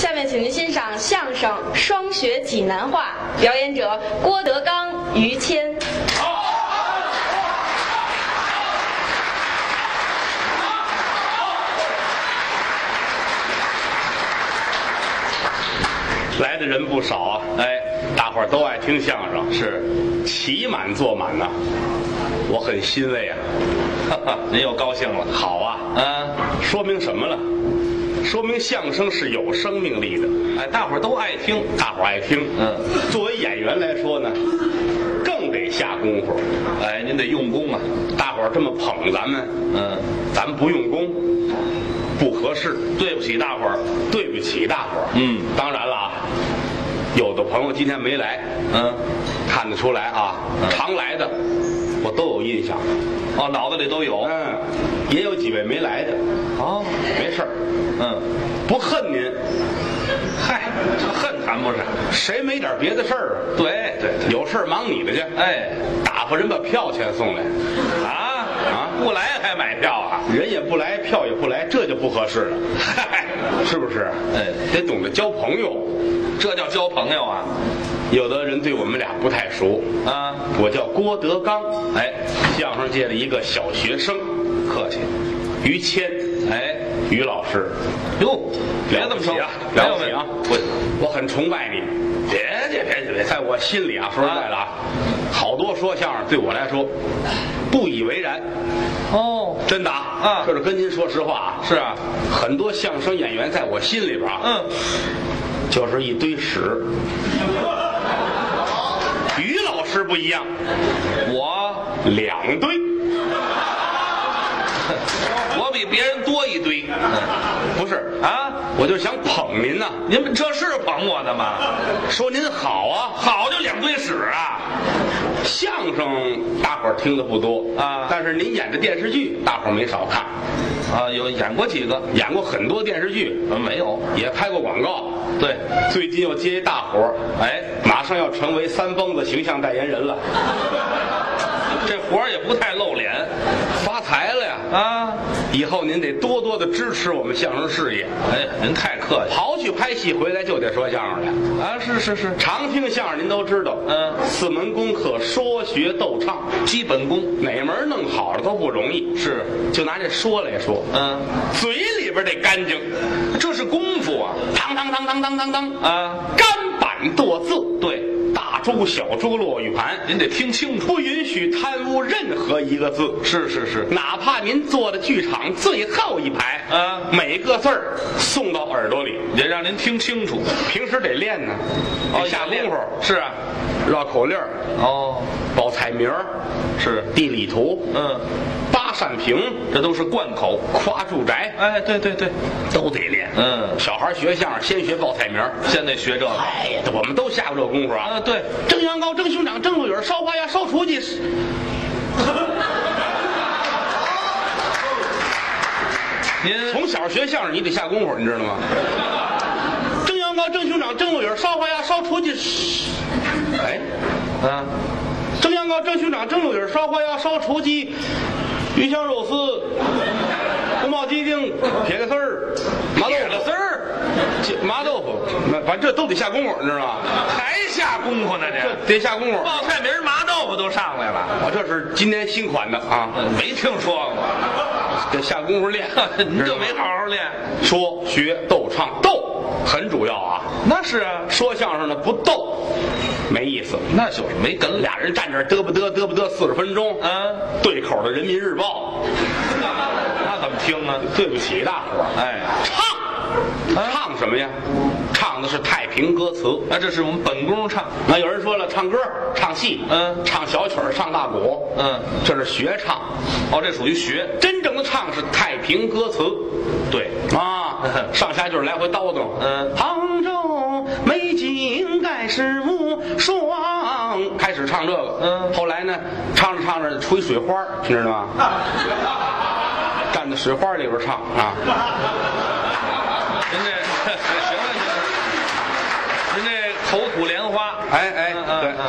下面请您欣赏相声《双学济南话》，表演者郭德纲、于谦。 来的人不少啊，大伙儿都爱听相声， 是起满坐满呐，我很欣慰啊。 哈哈，您又高兴了。 好啊，说明什么了？说明相声是有生命力的。 大伙儿都爱听， 大伙儿爱听。作为演员来说呢，更得下功夫。 您得用功啊。 大伙儿这么捧咱们，咱们不用功，不合适， 对不起大伙儿， 对不起大伙儿。当然了啊，有的朋友今天没来，看得出来啊，常来的我都有印象， 脑子里都有， 也有几位没来的，没事儿，不恨您， 嗨，恨谈不上， 谁没点别的事儿啊？ 对， 有事儿忙你的去，打发人把票钱送来， 不来还买票啊？ 人也不来，票也不来，这就不合适了，是不是？得懂得交朋友， 这叫交朋友啊。 有的人对我们俩不太熟我叫郭德纲，相声界的一个小学生， 客气。 于谦，于老师， 哟，别这么说啊，了不起啊！我很崇拜你，别，在我心里啊，说实在的好多说相声对我来说不以为然。真的这是跟您说实话啊。 是啊， 很多相声演员在我心里边就是一堆屎。于老师不一样， 我 2堆， 我比别人多一堆。 不是我就想捧您呐。 您们这是捧我的吗？ 说您好啊， 好就2堆屎啊。 相声大伙儿听的不多但是您演的电视剧大伙儿没少看有演过几个， 演过很多电视剧， 没有， 也拍过广告。 对， 最近又接一大活儿，马上要成为3蹦子形象代言人了。 这活儿也不太露脸， 发财了呀！以后您得多多的支持我们相声事业。 您太客气。 刨去拍戏回来就得说相声来是。 常听相声您都知道，4门功课：说学逗唱， 基本功， 哪门弄好了都不容易。 是， 就拿这说来说，嘴里边得干净， 这是功夫啊！ 当干板剁字， 对。 大珠小珠落玉盘， 您得听清楚， 不允许贪污任何一个字。 是， 哪怕您坐的剧场最后一排每个字儿送到耳朵里， 也让您听清楚。 平时得练呢，得下功夫。 是啊， 绕口令报菜名是地理图八扇屏， 这都是贯口。 夸住宅， 对， 都得练。小孩学相声先学报菜名， 先得学这个。 我们都下过这功夫啊。 对， 蒸羊羔、蒸熊掌、蒸鹿尾、烧花鸭、烧雏鸡。 您从小学相声你得下功夫，你知道吗？蒸羊羔、蒸熊掌、蒸鹿尾、烧花鸭、烧雏鸡。蒸羊羔、蒸熊掌、蒸鹿尾、烧花鸭、烧雏鸡，鱼香肉丝，宫保鸡丁，撇个丝儿，麻豆腐，反正这都得下功夫，你知道吗？ 还下功夫呢， 这得下功夫。 报菜名麻豆腐都上来了， 我这是今年新款的没听说过， 得下功夫练。 您就没好好练。 说学逗唱，逗很主要啊。 那是啊， 说相声的不逗没意思， 那就是没梗。 俩人站这嘚不嘚40分钟，对口的《人民日报》， 那怎么听啊？ 对不起大伙儿，唱什么呀？唱的是太平歌词。 这是我们本宫唱。 有人说了，唱歌、唱戏，唱小曲儿、唱大鼓，这是学唱。 这属于学。 真正的唱是太平歌词。 对上下就是来回叨叨。杭州美景盖世无双，开始唱这个。后来呢，唱着吹水花，你知道吗？站在水花里边唱您这行了，您这口吐莲花， 对，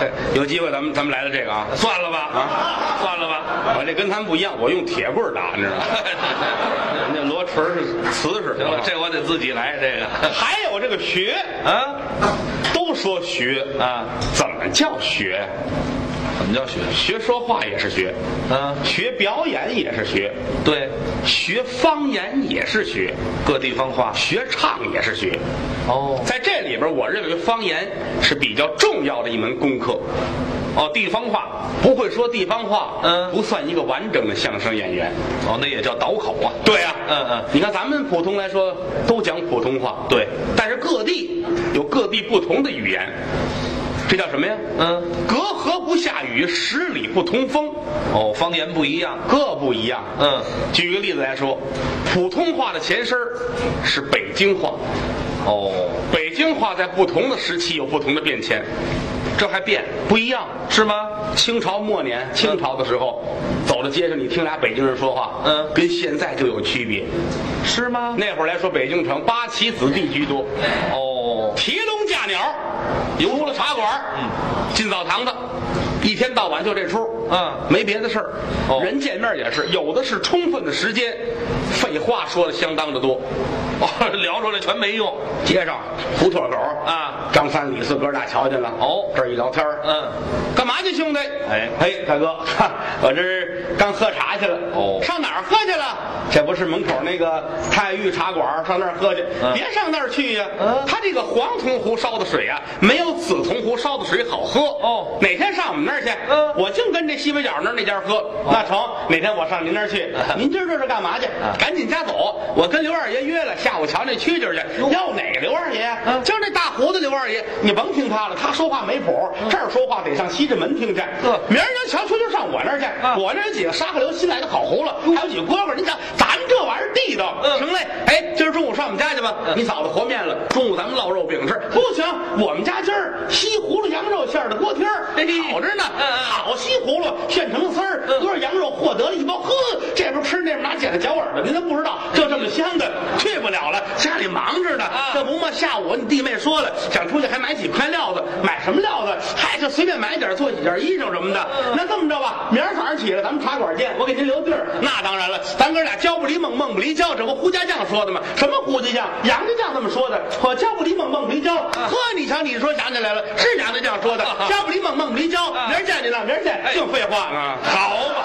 有机会咱们来了这个啊， 算了吧啊， 算了吧， 我这跟他们不一样，我用铁棍打，你知道吗？人家罗锤是瓷实。 行了，这我得自己来。这个还有这个学啊， 都说学啊， 怎么叫学？ 怎么叫学？ 学说话也是学， 啊， 学表演也是学， 对， 学方言也是学， 各地方话。 学唱也是学。 哦在这里边，我认为方言是比较重要的一门功课。 哦，地方话。 不会说地方话， 不算一个完整的相声演员。 哦，那也叫倒口啊。 对啊， 你看咱们普通来说都讲普通话， 对， 但是各地有各地不同的语言，这叫什么呀？隔河不下雨，十里不同风。 哦，方言不一样， 各不一样。举个例子来说，普通话的前身是北京话。 哦， 北京话在不同的时期有不同的变迁。 这还变不一样是吗？ 清朝末年，清朝的时候，走到街上，你听俩北京人说话，跟现在就有区别， 是吗？ 那会儿来说，北京城八旗子弟居多，提笼架鸟，游了茶馆，进澡堂子，一天到晚就这出，没别的事儿。人见面也是，有的是充分的时间，废话说的相当的多， 聊出来全没用。 街上胡同口张三李四哥俩瞧见了，这儿一聊天，干嘛去兄弟？嘿，大哥，我这刚喝茶去了。上哪儿喝去了？这不是门口那个太玉茶馆，上那儿喝去。别上那儿去呀，他这个黄铜壶烧的水啊，没有紫铜壶烧的水好喝。哪天上我们那儿去？我净跟这西北角那家喝。那成，哪天我上您那儿去？您今儿这是干嘛去？赶紧家走，我跟刘二爷约了，下午瞧那蛐蛐去。要哪个刘二爷？就是那大胡子刘二爷，你甭听他了，他说话没谱，这儿说话得上西直门听去。明儿您瞧蛐蛐上我那儿去，我那有几个沙河流新来的好胡了，还有几个蝈蝈。您瞧，咱这玩意儿地道。行嘞，今儿中午上我们家去吧，你嫂子和面了，中午咱们烙肉饼吃。不行，我们家今儿西葫芦羊肉馅的锅贴儿好着呢，好西葫芦现成丝儿，搁着羊肉获得了一包，呵，这边吃那边拿剪子嚼耳朵，您都不知道，这么香的，去不了了，家里忙着呢。这不嘛，下午你弟妹说了，想出去还买几块料子，买什么料子？嗨，就随便买点，做几件衣裳什么的。那这么着吧，明儿早上起来咱们茶馆见，我给您留地儿。那当然了，咱哥俩交不离梦，梦不离交，这不胡家将说的吗？什么胡家将？杨家将这么说的。我交不离梦，梦不离交。呵，你瞧，你说想起来了，是杨家将说的，交不离梦，梦不离交。明儿见你了，明儿见，净废话呢。 好吧，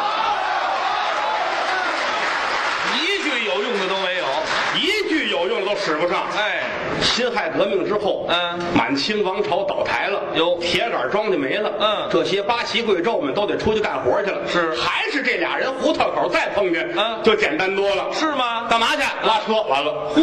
一句有用的都没有， 一句有用的都使不上。辛亥革命之后，满清王朝倒台了，铁杆庄稼没了，这些八旗贵胄们都得出去干活去了。还是这俩人胡同口再碰见，就简单多了， 是吗？ 干嘛去？拉车，完了，嚯，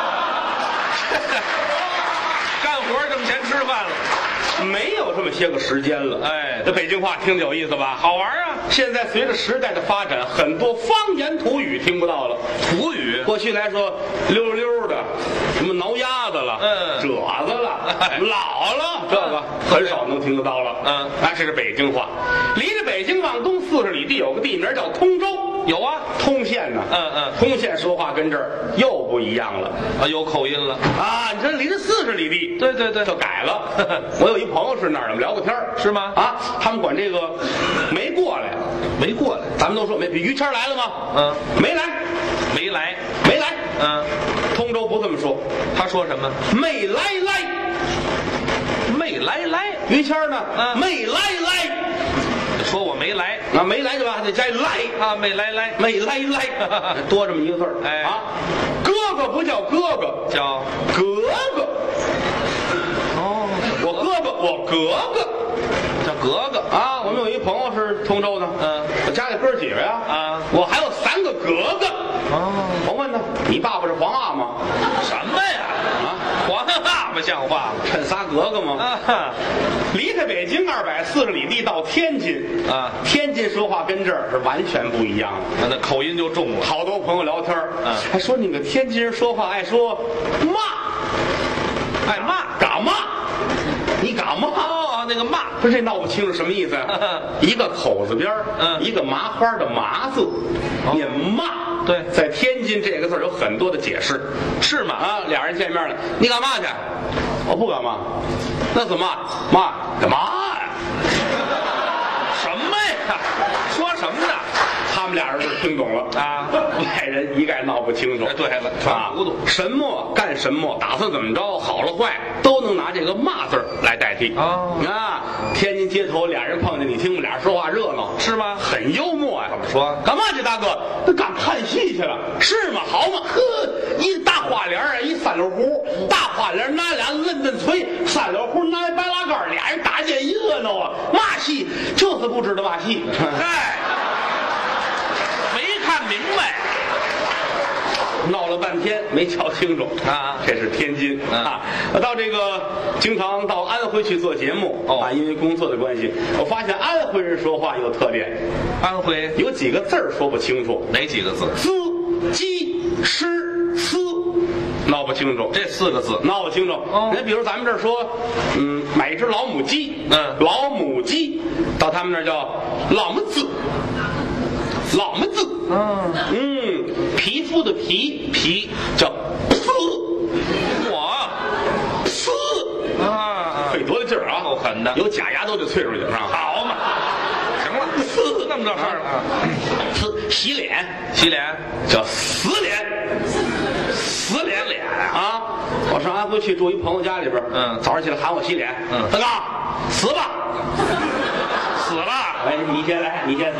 干活挣钱吃饭了。 没有这么些个时间了。这北京话听着有意思吧？ 好玩啊！ 现在随着时代的发展，很多方言土语听不到了。 土语过去来说，溜溜的，什么挠鸭子了，褶子了，老了，这个很少能听得到了。这是北京话。离着北京往东40里地有个地名叫通州。 有啊， 通县呢。通县说话跟这儿又不一样了有口音了你这离着40里地， 对对对， 就改了。我有一朋友是那儿的，我们聊过天是吗？ 他们管这个没过来， 没过来， 咱们都说没。于谦来了吗？没来， 没来， 没来。通州不这么说， 他说什么？ 没来来， 没来来。 于谦呢？没来来。 说我没来没来就吧，得加来没来来， 没来来，多这么一个字儿。哥哥不叫哥哥， 叫格格。我哥哥，我格格， 叫格格我们有一朋友是通州的，我家里哥几个呀？我还有3个格格。我问他，你爸爸是皇阿玛？ 什么呀？皇阿玛像话吗？ 趁仨格格吗？离开北京240里地到天津天津说话跟这儿是完全不一样的， 那口音就重了。 好多朋友聊天还说你们天津人说话爱说骂， 爱骂， 嘎骂，你嘎骂那个骂， 说这闹不清楚什么意思一个口字边一个麻花的麻字，念骂。 对， 在天津这个字有很多的解释， 是吗？ 俩人见面了，你干嘛去？我不干嘛。那怎么骂？干嘛呀？ 说什么呢？ 他们俩人就听懂了啊， 外人一概闹不清楚。 对了，全糊涂。 什么干什么，打算怎么着，好了坏都能拿这个骂字来代替。啊，天津街头俩人碰见，你听我们俩人说话热闹是吗？ 很幽默呀。 怎么说？ 干嘛这大哥？他刚看戏去了，是吗？好嘛，呵，一大花脸啊，一三绺胡，大花脸拿俩嫩嫩锤，三绺胡拿白拉杆，俩人打见热闹啊。骂戏就是不知道骂戏。 嗨。看明白， 闹了半天没瞧清楚啊！这是天津啊。到这个经常到安徽去做节目啊，因为工作的关系，我发现安徽人说话有特点。 安徽有几个字儿说不清楚， 哪几个字？ 滋、鸡、湿、丝，闹不清楚。 这4个字闹不清楚。你比如咱们这儿说，买一只老母鸡，老母鸡，到他们那儿叫老母子。老么子，皮肤的皮叫呲，费多大劲儿啊！ 够狠的， 有假牙都得啐出去，是吧？ 好嘛，行了，那么这事儿了。 洗脸叫死脸啊！我上安徽去住一朋友家里边，早上起来喊我洗脸，大哥死吧。死了！哎，你先来，你先死。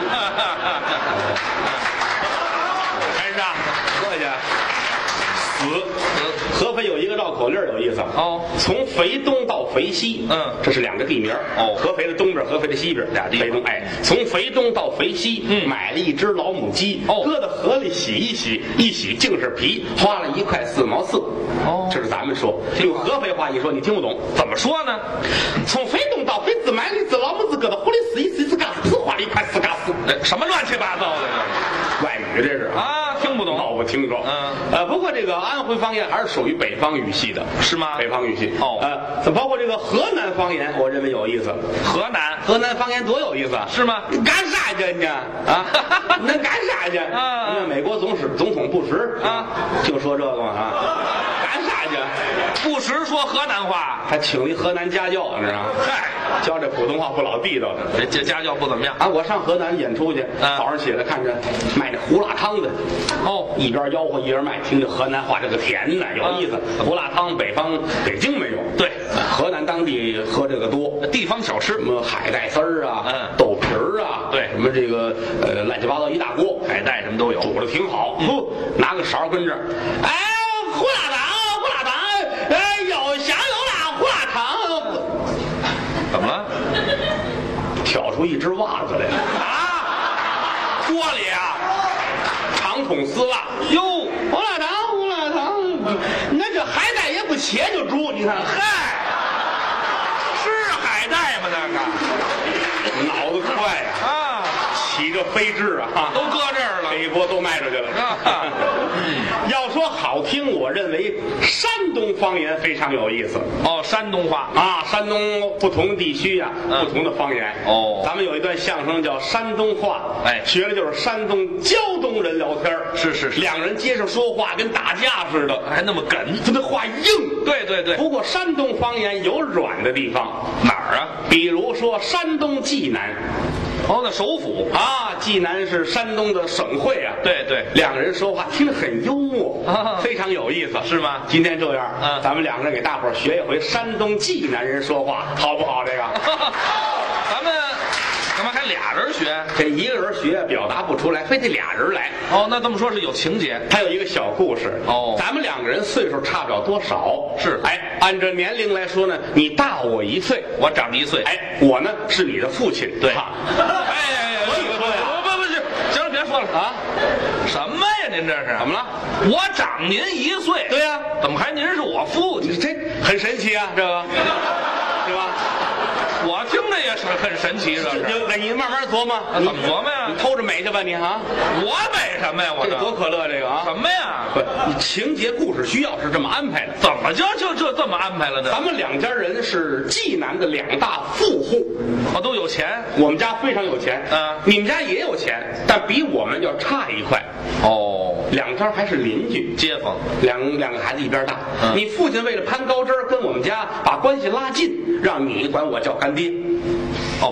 还是啊，过去。死。合肥有一个绕口令有意思哦，从肥东到肥西，这是2个地名哦。合肥的东边，合肥的西边，俩地。肥东，哎，从肥东到肥西，买了一只老母鸡，搁到河里洗一洗，一洗净是皮，花了1块4毛4。哦，这是咱们说，用合肥话一说你听不懂， 怎么说呢？ 从肥东到肥西买了一只老母鸡，搁到河里洗一洗，嘎吱花了1块4嘎4。 什么乱七八糟的这？ 外语这是啊，听不懂， 闹不清楚。不过这个安徽方言还是属于北方语系的，是吗？北方语系哦。包括这个河南方言，我认为有意思。河南方言多有意思啊，是吗？干啥去你啊？能干啥去？那美国总统布什啊，就说这个嘛啊，干啥去？ 布什说河南话， 还请了一河南家教，你知道吗？嗨，教这普通话不老地道的， 这家教不怎么样啊。我上河南演出去，早上起来看着卖那胡辣汤的，一边吆喝一边卖，听着河南话这个甜呢，有意思。胡辣汤北京没有，对，河南当地喝这个多， 地方小吃， 什么海带丝儿啊，豆皮儿啊，对，什么这个乱七八糟一大锅， 海带什么都有， 煮的挺好。拿个勺跟着，哎，胡辣汤，哎，有香有辣胡辣汤。 怎么了？ 挑出一只袜子来啊！锅里啊， 长筒丝袜。 哟， 胡辣汤，那这海带也不切就煮，你看， 嗨，是海带吗？那个脑子快呀！啊，起个飞智啊， 都搁这儿了， 这一波都卖出去了。要说好听，我认为山东方言非常有意思。 哦，山东话啊，山东不同地区啊，不同的方言。哦，咱们有一段相声叫山东话，哎，学的就是山东胶东人聊天。是，两人接着说话跟打架似的， 还那么梗， 他的话硬。对。不过山东方言有软的地方， 哪儿啊？ 比如说山东济南。 哦，那首府啊，济南是山东的省会啊。对，两个人说话听着很幽默，非常有意思，是吗？今天这样，咱们两个人给大伙儿学一回山东济南人说话，好不好？这个， 咱们干嘛还俩人学？ 这一个人学表达不出来，非得俩人来。 哦，那这么说是有情节。 他有一个小故事。哦，咱们两个人岁数差不了多少。是，哎，按照年龄来说呢，你大我1岁， 我长1岁。 哎，我呢是你的父亲。对。 所以说呀，不是，行了，别说了啊！什么呀，您这是怎么了？ 我长您1岁。 对呀， 怎么还您是我父亲？ 这很神奇啊，这个，是吧？ 我听着也是很神奇，这是。 你慢慢琢磨， 怎么琢磨呀？ 你偷着美去吧，你啊！ 我美什么呀？我这多可乐，这个啊！ 什么呀？ 不，情节故事需要是这么安排的。 怎么就这么安排了呢？ 咱们两家人是济南的2大富户， 都有钱。 我们家非常有钱，你们家也有钱，但比我们要差一块。哦，两家还是邻居街坊， 两个孩子一边大。你父亲为了攀高枝跟我们家把关系拉近，让你管我叫干爹。 哦，干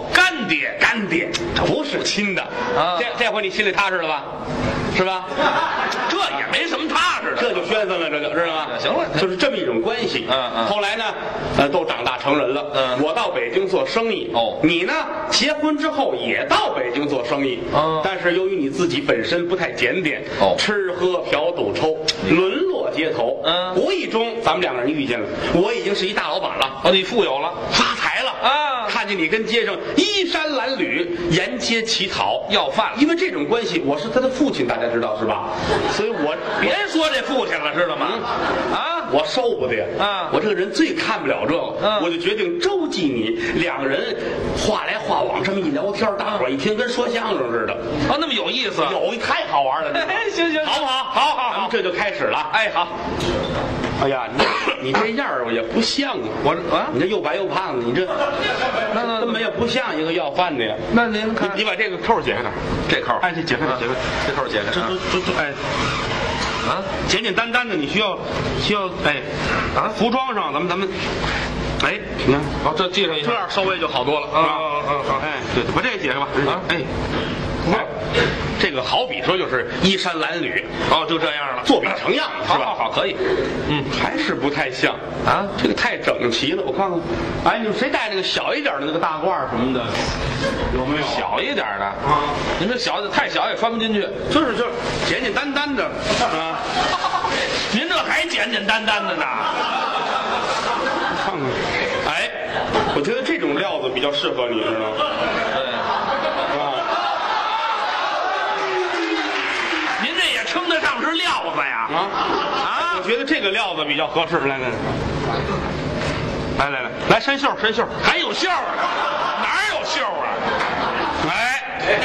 爹， 干爹，不是亲的啊。 这回你心里踏实了吧？是吧？ 这也没什么踏实的， 这就宣愤了，这就知道吗？ 行了， 就是这么一种关系。后来呢，都长大成人了。我到北京做生意。你呢，结婚之后也到北京做生意。但是由于你自己本身不太检点，吃喝嫖赌抽，沦落街头。无意中咱们两个人遇见了，我已经是一大老板了。 你富有了， 发财了啊！ 看见你跟街上衣衫褴褛，沿街乞讨要饭， 因为这种关系，我是他的父亲，大家知道是吧？所以我别说这父亲了，知道吗？ 我受不得啊！ 我这个人最看不了这个，我就决定周济你。两个人话来话往，这么一聊天，大伙儿一听跟说相声似的。 那么有意思， 太好玩了。 行， 好不好？好，咱们这就开始了。 哎，好。 哎呀，你这样儿也不像啊！你这又白又胖的，你这那根本也不像一个要饭的呀。 那您看， 你把这个扣解开点，这扣，哎，解开，这扣解开，这哎。简简单单的，你需要哎服装上咱们哎，你看， 好，这系上一下， 这样稍微就好多了，是吧？哎，对，把这个解开吧。哎，这个好比说就是衣衫褴褛， 就这样了， 作比成样，是吧？ 好，可以。 还是不太像啊， 这个太整齐了，我看看。哎，你们谁戴那个小一点的那个大褂什么的？有没有小一点的啊？您这小太小也穿不进去， 就是简简单单的啊。 您这还简简单单的呢？ 看看，哎，我觉得这种料子比较适合你，知道吗？ 对，您这也称得上是料子呀？ 我觉得这个料子比较合适。来，伸袖， 还有袖啊？哪有袖啊？ 哎，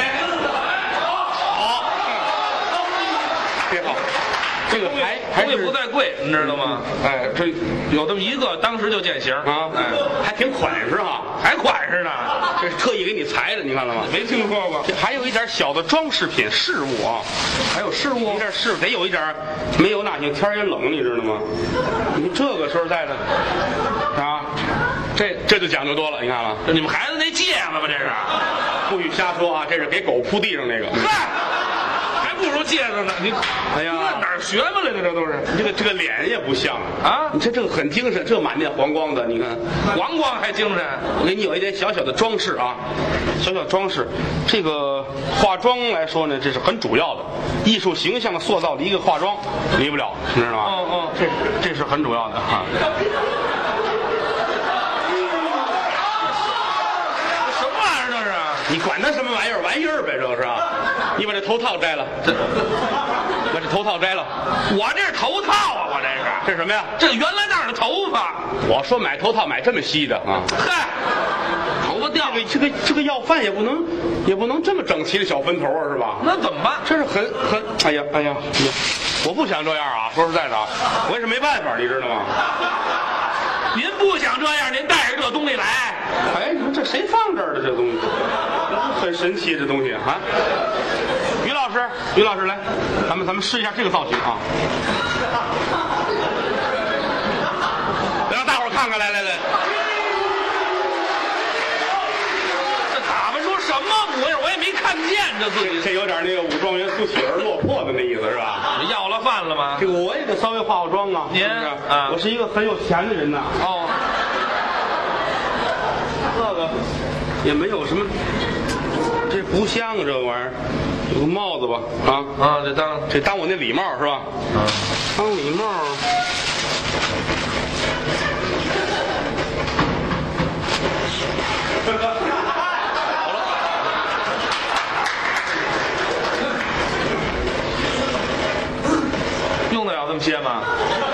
好，别好。这个还贵不在贵，你知道吗？ 哎，这有这么一个，当时就见形啊！哎，还挺款式哈， 还款式呢。 这是特意给你裁的，你看了吗？ 没听说过。 这还有一点小的装饰品饰物啊， 还有饰物， 有点饰，得有一点，没有那行天也冷，你知道吗？你这个时候戴的啊，这就讲究多了，你看了？ 这你们孩子那戒指吧？这是， 不许瞎说啊！这是给狗铺地上那个。 嗨。不如戒指呢，你哎呀， 哪儿学过来的？这都是这个脸也不像啊！ 你这个很精神，这满面黄光的，你看黄光还精神。 我给你有一点小小的装饰啊，小装饰。这个化妆来说呢，这是很主要的，艺术形象的塑造离一个化妆离不了，你知道吗？这是很主要的哈。 什么玩意儿这是？ 你管它什么玩意儿呗，这是啊。你把这头套摘了，把这头套摘了。 我这是头套啊，我这是什么呀？ 这原来那儿的头发。 我说买头套买这么稀的啊！ 嗨，头发掉。 这个要饭也不能这么整齐的小分头啊，是吧？ 那怎么办？ 这是很哎呀，我不想这样啊！说实在的啊，我也是没办法，你知道吗？ 您不想这样，您带着这东西来。 哎，你说这谁放这儿的这东西？很神奇，这东西啊！于老师来，咱们试一下这个造型啊！让大伙儿看看，来， 这打扮出什么模样？我也没看见这自己。 这有点那个武状元苏乞儿落魄的那意思是吧？ 要了饭了吗？ 这个我也得稍微化妆啊！ 您啊，我是一个很有钱的人呐。这个也没有什么。这不像啊，这玩意儿，有个帽子吧？这当我那礼帽是吧？当礼帽。 用得了这么些吗？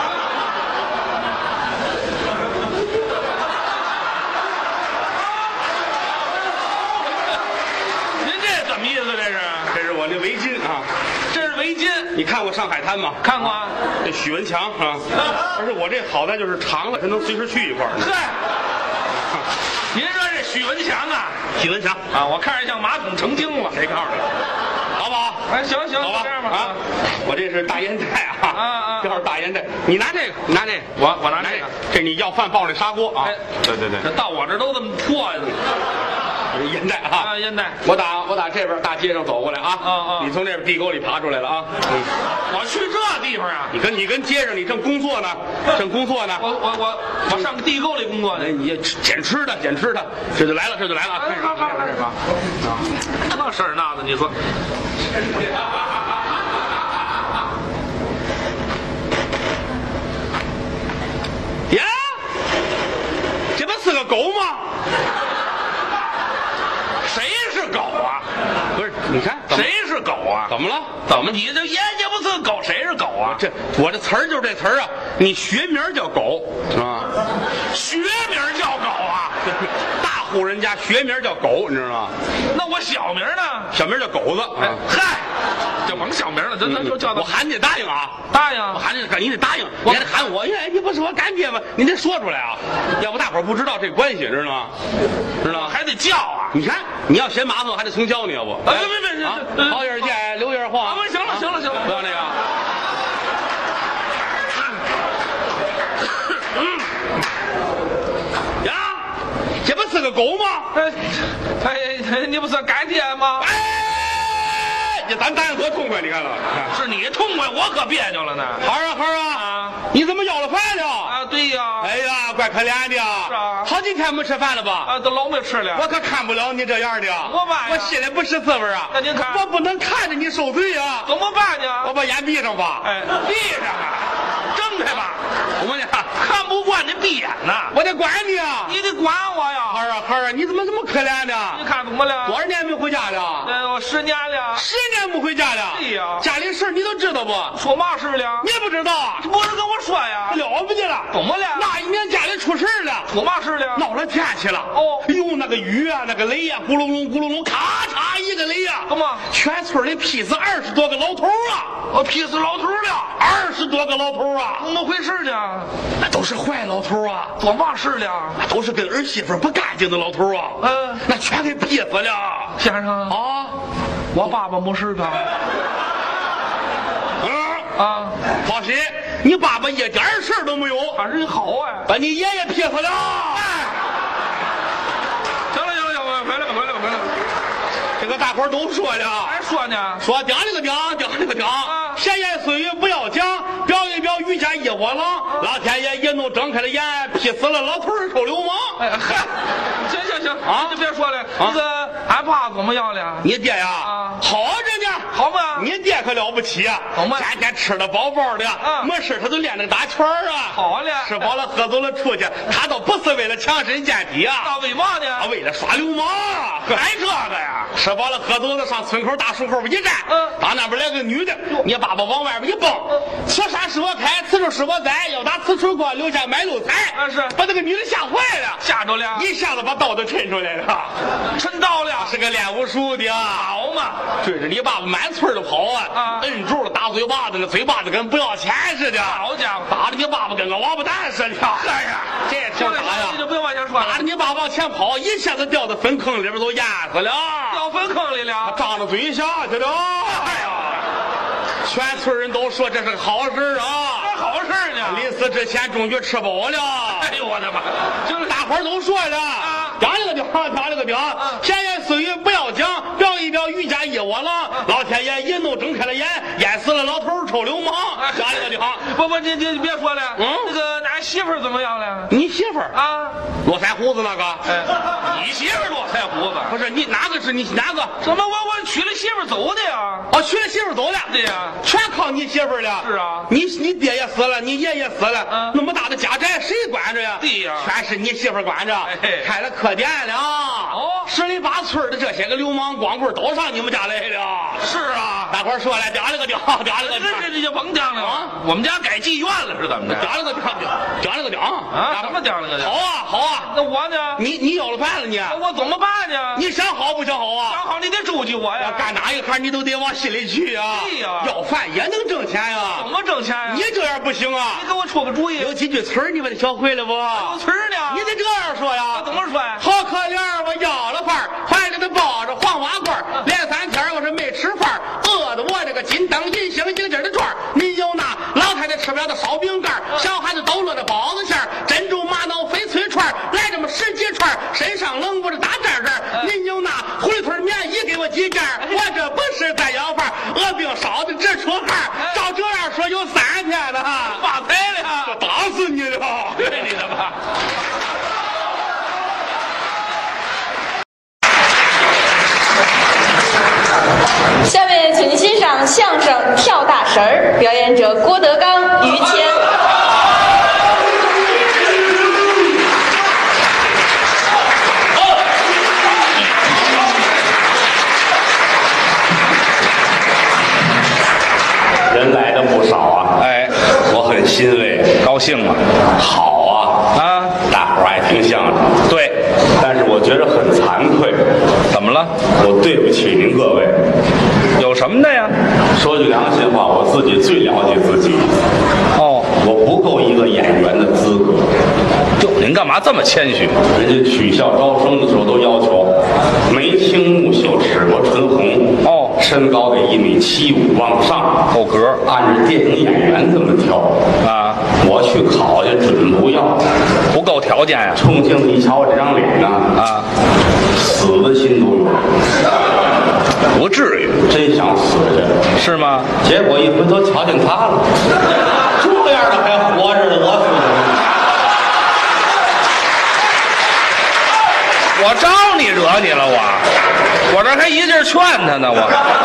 这是我那围巾啊， 这是围巾。 你看过《上海滩》吗？ 看过啊。 这许文强啊，而且我这好在就是长了，它能随时去一块儿。 嗨，您说这许文强啊？ 许文强啊，我看着像马桶成精了。 谁告诉你？好不好？ 哎，行， 好吧， 这样吧。 啊，我这是大烟袋啊，这是大烟袋。你拿这个，你拿这个， 我拿这个。 这你要饭抱这砂锅啊？ 对。这到我这都这么破呀。 烟袋啊， 烟袋。 我打这边大街上走过来啊，你从这边地沟里爬出来了啊。 我去这地方啊？ 你跟街上你正工作呢， 我上地沟里工作呢。 你捡吃的，这就来了啊！看着吧， 那事儿那的，你说。 呀，这不是个狗吗？ 谁是狗啊？ 不是，你看谁是狗啊？ 怎么了？ 怎么你这也不是狗，谁是狗啊？ 我这词儿就是这词儿啊！你学名叫狗啊， 学名叫狗啊？ 大户人家学名叫狗，你知道吗？ 那我小名呢？ 小名叫狗子。 嗨，就甭小名了，咱说叫他。 我喊你得答应啊！ 答应。 我喊你得答应，你还得喊我。你不是我干爹吗？你得说出来啊！要不大伙儿不知道这关系，知道吗？知道吗？ 还得叫啊！ 你看，你要嫌麻烦，还得重教你，要不？ 别， 好眼见，留眼晃。 行了， 不要那个。呀，这不是个狗吗？ 你不是干爹吗？ 咱答应多痛快，你看了？ 是你痛快，我可别扭了呢。 孩儿，你怎么要了饭了？ 啊，对呀。 哎呀，怪可怜的。 是啊。 好几天没吃饭了吧？ 啊，都老没吃了。 我可看不了你这样的。 我办呀？ 我心里不是滋味啊。 那您看， 我不能看着你受罪啊。 怎么办呢？ 我把眼闭上吧。 闭上啊，睁开吧。我问你，看不惯你闭眼呐。 我得管你啊。 你得管我呀。 孩儿，你怎么这么可怜呢？ 你看怎么了？ 多少年没回家了？ 我10年了。10 年没回家了。 对呀。 家里事你都知道不？ 说嘛事了？ 你也不知道？ 不是跟我说呀？ 了不得了。 怎么了？ 那一年家里出事了。 出嘛事了？ 闹了天去了。哟，那个雨啊，那个雷呀，咕隆隆咕隆隆，咔嚓一个雷呀。 怎么？ 全村里劈死20多个老头啊！ 我劈死老头了 ，20多个老头啊！ 怎么回事呢？ 那都是坏老头啊！ 做嘛事了？ 那都是跟儿媳妇不干净的老头啊！那全给劈死了。 先生啊， 我爸爸没事吧？ 放心，你爸爸一点事都没有， 他人好把你爷爷劈死了。 行了，回来吧。 这个大伙儿都说了， 还说呢？ 说顶了个顶，闲言碎语不要讲，表一表于家一窝囊，老天爷一怒睁开了眼，劈死了老头儿臭流氓。 行啊，你别说了。那个俺爸怎么样了？ 你爹呀，好着呢。 好吗？ 你爹可了不起啊！天天吃的饱饱的，没事他就练那个打拳啊。 好了， 吃饱了喝足了出去，他倒不是为了强身健体啊， 那为嘛呢？ 为了耍流氓， 还这个呀？ 吃饱了喝足了，上村口大树后边一站，到那边来个女的，你爸爸往外边一蹦，此山是我开，此处是我栽，要打此处过，留下买路财。 是把那个女的吓坏了， 吓着了， 一下子把刀都抻出来了， 抻刀了， 是个练武术的， 好嘛， 追着你爸爸满村的跑啊，摁住了大嘴巴子，那嘴巴子跟不要钱似的， 好家伙， 打的你爸爸跟个王八蛋似的。 哎呀， 这挺打呀， 你就不用往前说了， 打的你爸往前跑，一下子掉到粪坑里边都淹死了， 掉粪坑里了， 张着嘴下去了。哎呀，全村人都说这是个好事啊， 好事呢， 临死之前终于吃饱了。 哎呦我的妈， 就是大伙儿都说了，讲了个顶，闲言碎语不要讲，表一表于家一窝囊，老天爷一怒睁开了眼，淹死了老头臭流氓。讲了个顶， 不，你别说了，那个俺媳妇怎么样了？ 你媳妇啊， 络腮胡子那个？ 你媳妇络腮胡子？ 不是，你哪个是你哪个？ 怎么我娶了媳妇走的呀？ 娶了媳妇走了？ 对呀， 全靠你媳妇了。 是啊， 你爹也死了，你爷也死了，那么大的家宅谁管着呀？ 对呀， 全是你媳妇管着。开了客店了。10里8村的这些个流氓光棍都上你们家来了。 是啊， 大伙儿说了，嗲了个顶， 这就甭讲了。我们家改妓院了是怎么的？ 嗲了个顶啊！什么嗲了个顶？ 好啊！ 那我呢？ 你要了饭了你？ 我怎么办呢？ 你想好不想好啊？ 想好你得周济我呀！ 干哪一行你都得往心里去呀！ 对呀， 要饭也能挣钱呀！ 怎么挣钱呀？ 你这样不行啊！ 你给我出个主意。 有几句词儿你把它学会了不？ 有词儿呢？ 你得这样说呀！ 怎么说呀？ 好可怜，我要了饭，怀里头抱着黄瓦罐，连3天我是没吃饭，饿得我这个金灯银星晶晶的转。你有那老太太吃不了的烧饼干，小孩子都乐的包子馅，珍珠玛瑙翡翠串，来这么10几串，身上冷不着打战阵。您有实在要饭，鹅饼烧的直出汗。照这样说有3天了哈， 发财了， 这打死你了！ 对你的吧？ 下面请您欣赏相声《跳大神儿》，表演者郭德纲、于谦。 人来的不少啊， 哎， 我很欣慰， 高兴吗？ 好啊， 啊， 大伙儿爱听相声， 对， 但是我觉得很惭愧， 怎么了？ 我对不起您各位。 有什么的呀？ 说句良心话，我自己最了解自己， 哦， 我不够一个演员的资格。 哟，您干嘛这么谦虚？ 人家取校招生的时候都要求眉清目秀、齿薄唇红， 哦， 身高得1.75米往上， 够格按着电影演员这么挑。 啊， 我去考去，准不要。 不够条件呀？ 冲镜子一瞧我这张脸呢， 啊， 死的心都有， 不至于， 真想死去。 是吗？ 结果一回头瞧见他了，这样的还活着呢，我死了。 我招你惹你了我这还一劲儿劝他呢，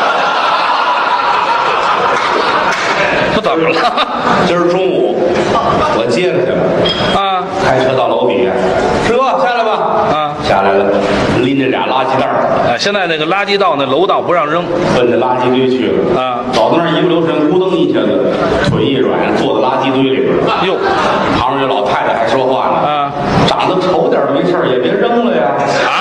不怎么了今儿中午我接他去了， 啊？ 开车到楼底下，师哥下来吧。 啊， 下来了，拎着俩垃圾袋儿， 哎，现在那个垃圾道那楼道不让扔奔着垃圾堆去了。 啊， 走到那儿一不留神，咕噔一下子，腿一软，坐在垃圾堆里边了。 哟， 旁边有老太太还说话呢， 啊， 长得丑点儿没事儿也别扔了呀。 啊，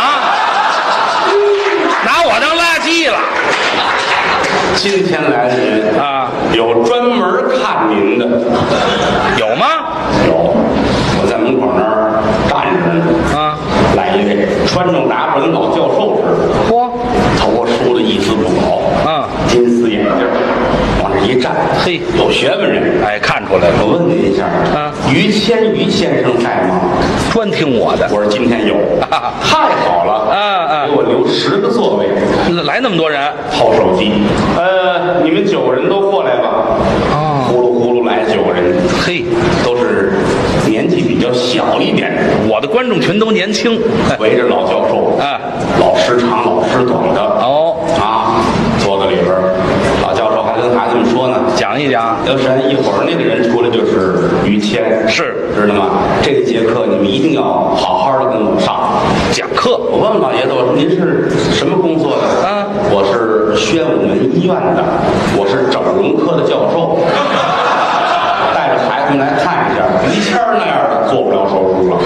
拿我当垃圾了今天来的人啊？ 有专门看您的， 有吗？ 有，我在门口那儿站着呢。 啊， 来一位穿着打扮跟老教授似的， 嚯， 头发梳的一丝不苟， 啊， 金丝眼镜，往这一站， 嘿有学问人。 哎，看出来了， 我问您一下，于谦于先生在吗？ 专听我的， 我说今天有，太好了，给我留10个座位， 来那么多人， 掏手机，你们9个人都过来吧。 哦， 呼噜呼噜来9个人， 嘿， 都是年纪比较小一点的， 我的观众群都年轻， 围着老教授，老师长老师短的， 哦， 啊，坐在里边儿，老教授还跟孩子们说呢， 讲一讲， 刘神一会儿那个人出来就是于谦， 是知道吗？这个节课你们一定要好好的跟我上讲课， 我问老爷子，我说您是什么工作的？我是宣武门医院的，我是整容科的教授，带着孩子们来看一下，于谦那样的做不了手术了。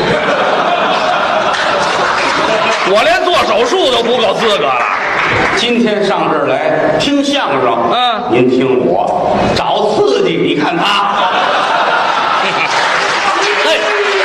我连做手术都不够资格了。 今天上这儿来听相声，您听我找刺激，你看他， 嘿，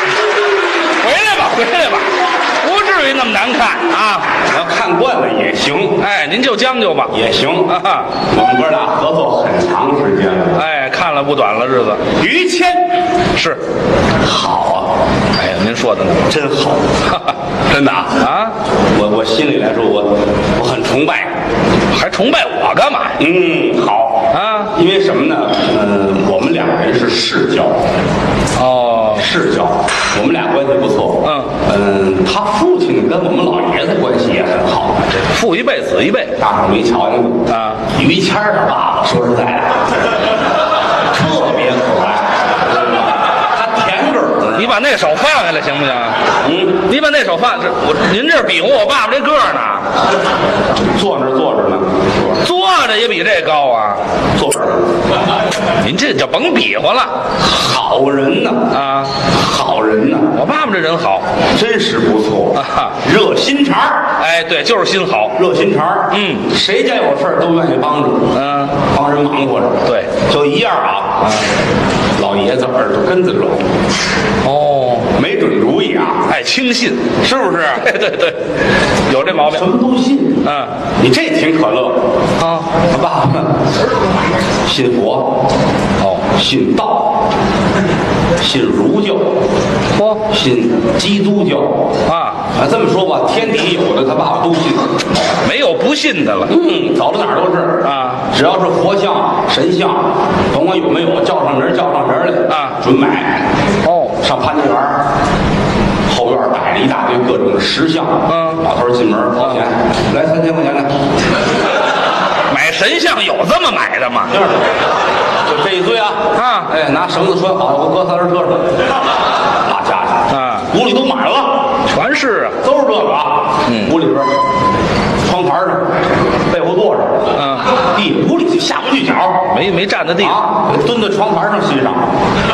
回来吧，不至于那么难看啊！ 要看惯了也行， 哎，您就将就吧， 也行啊。 我们哥俩合作很长时间了， 哎，看了不短了日子。 于谦是好啊， 哎呀，您说的呢， 真好，真的啊！我心里来说，我很崇拜， 还崇拜我干嘛呀？ 好啊，因为什么呢？我们2个人是世交， 哦， 世交，我们俩关系不错。他父亲跟我们老爷子关系也很好， 父一辈子一辈， 大伙没瞧见过啊？于谦的爸爸，说实在的，特别可爱，他甜梗儿。 你把那手放下来行不行？你把那手放，您这比划我爸爸这个呢？ 坐着呢， 坐着也比这高啊！ 坐着， 您这就甭比划了。 好人呢啊，好人呢！ 我爸爸这人好， 真是不错啊，热心肠儿。 哎，对，就是心好， 热心肠儿。谁家有事儿都愿意帮助，帮人忙活着。对，就一样啊，老爷子耳朵根子软。哦，没准主意啊， 爱轻信， 是不是？ 对，有这毛病。 什么都信。你这挺可乐啊！他爸爸信佛，信道， 信儒教， 嚯信基督教啊， 这么说吧，天底有的他爸爸都信， 没有不信的了走到哪儿都是啊， 只要是佛像、神像，甭管有没有，叫上人来啊， 准买。 哦， 上潘家园后院摆着一大堆各种的石像，老头进门掏钱，来3000块钱来。 买神像有这么买的吗？ 就这一堆啊，哎，拿绳子拴好，我搁3轮车上，拉家去啊， 屋里都满了， 全是啊， 都是这个啊，屋里边窗台上、被窝垛上，地屋里下不去脚， 没占的地啊，蹲在窗台上欣赏。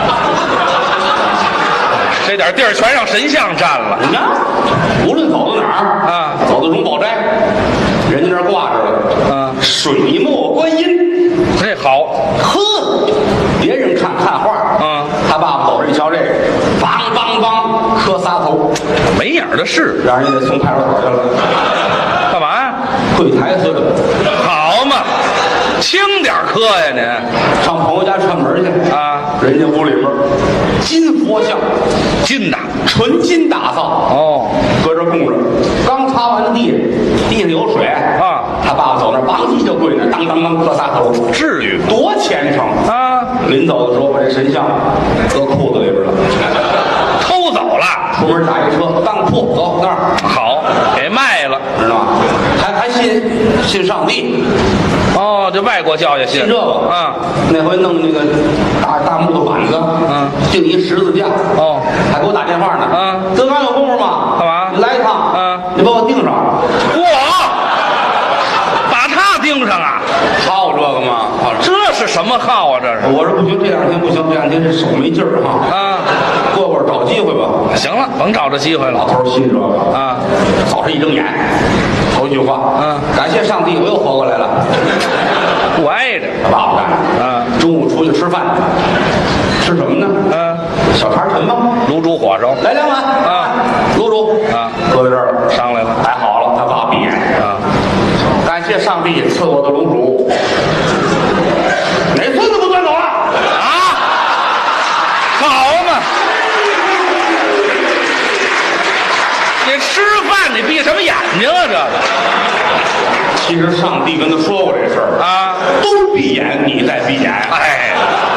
这点地儿全让神像占了。 你看，无论走到哪儿啊， 走到荣宝斋，人家那儿挂着了，水墨观音， 这好， 呵，别人看画，他爸爸走这一瞧这个，梆梆梆磕仨头， 没影儿的是， 让人家送派出所去了， 干嘛呀？ 柜台似的， 好嘛，轻点磕呀您， 上朋友家串门去啊， 人家屋里边金佛像， 金的， 纯金打造， 哦， 搁这供着，刚擦完地上有水啊， 他爸爸走那儿，梆叽就跪那儿，当当当磕仨头， 至于多虔诚啊！ 临走的时候把这神像搁裤子里边了， 偷走了， 出门打一车当铺走那儿， 好，给卖了， 知道吗？还信上帝， 哦，这外国教也信信这个啊。 那回弄那个大木头板子，钉一十字架， 哦， 还给我打电话呢，德刚有功夫吗？ 干嘛？ 你来一趟，你把我钉上。 把他钉上啊？ 好这个吗？ 这是什么号啊？这是？ 我说不行，这2天不行，这2天这手没劲儿哈。过会儿找机会吧。 行了，甭找这机会了。 老头信这个早上一睁眼，头一句话，感谢上帝，我又活过来了。 不挨着， 他爸爸干中午出去吃饭，吃什么呢？小茶陈吧， 卤煮火烧， 来2碗卤煮搁在这儿了， 上来了， 摆好了，他爸闭眼感谢上帝赐我的卤煮，哪孙子不端走了好嘛！你吃饭你闭什么眼睛啊？这个。 其实上帝跟他说过这事儿都闭眼，你再闭眼。 哎，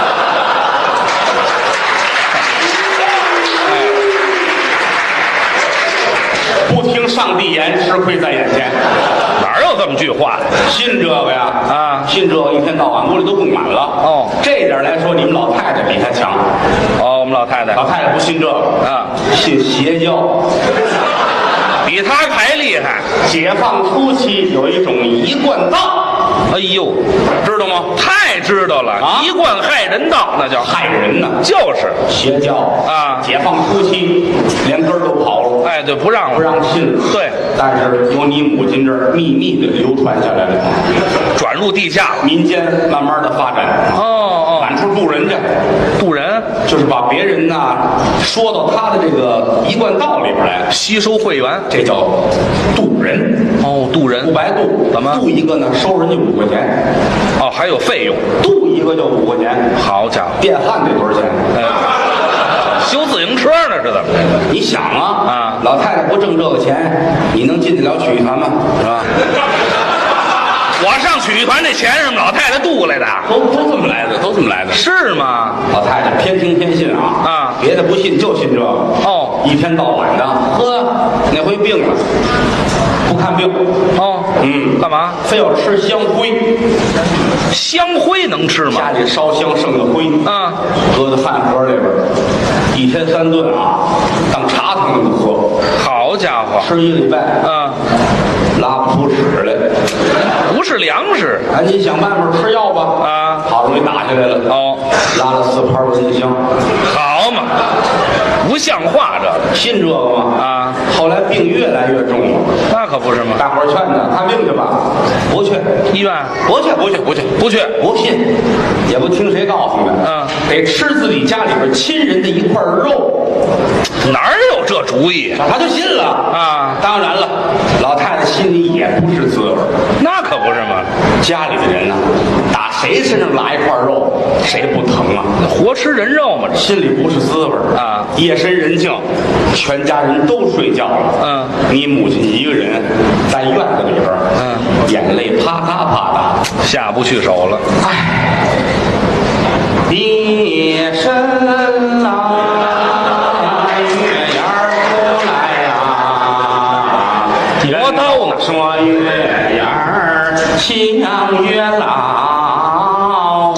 不听上帝言，吃亏在眼前。 哪有这么句话？ 信这个呀？信这个，一天到晚屋里都供满了。这点来说，你们老太太比他强。 我们老太太不信这个信邪教。 比他还厉害。 解放初期有一种一贯道， 哎呦， 知道吗？ 太知道了，一贯害人道，那叫害人呢。 就是邪教解放初期连根儿都跑了。 哎，对，不让信了。 对， 但是由你母亲这儿秘密的流传下来了， 转入地下， 民间慢慢的发展。满处渡人去， 渡人就是把别人呐说到他的这个一贯道里边来， 吸收会员， 这叫渡人。 渡人不白渡， 怎么渡一个呢？收人家5块钱。 还有费用， 渡一个就5块钱。 好家伙， 电焊得多少钱？ 修自行车呢是怎么着？ 你想老太太不挣这个钱，你能进得了曲艺团吗？是吧？ 我上曲艺团那钱是我们老太太渡来的， 都这么来的，都这么来的， 是吗？ 老太太偏听偏信别的不信就信这个一天到晚的，那回病了，不看病干嘛？ 非要吃香灰， 香灰能吃吗？ 家里烧香剩的灰搁在饭盒里边，1天3顿当茶汤那么喝。 好家伙， 吃1个礼拜拉不出屎来， 不是粮食， 赶紧想办法吃药吧好不容易打下来了拉了4盘蚊子香， 好嘛，不像话这信这个吗？后来病越来越重了， 那可不是吗？ 大伙儿劝他看病去吧，不去医院， 不去，不信，也不听谁告诉的，得吃自己家里边亲人的一块肉， 哪有这主意？ 他就信了啊！ 当然了，老太太心里也不是滋味， 那可不是吗？ 家里的人呢，打谁身上拉一块肉，谁不疼啊？ 活吃人肉嘛， 心里不是滋味啊！ 夜深人静，全家人都睡觉了，你母亲一个人在院子里边，眼泪啪嗒啪嗒， 下不去手了。 夜深了，月牙出来呀， 磨刀呢， 说月牙像月老。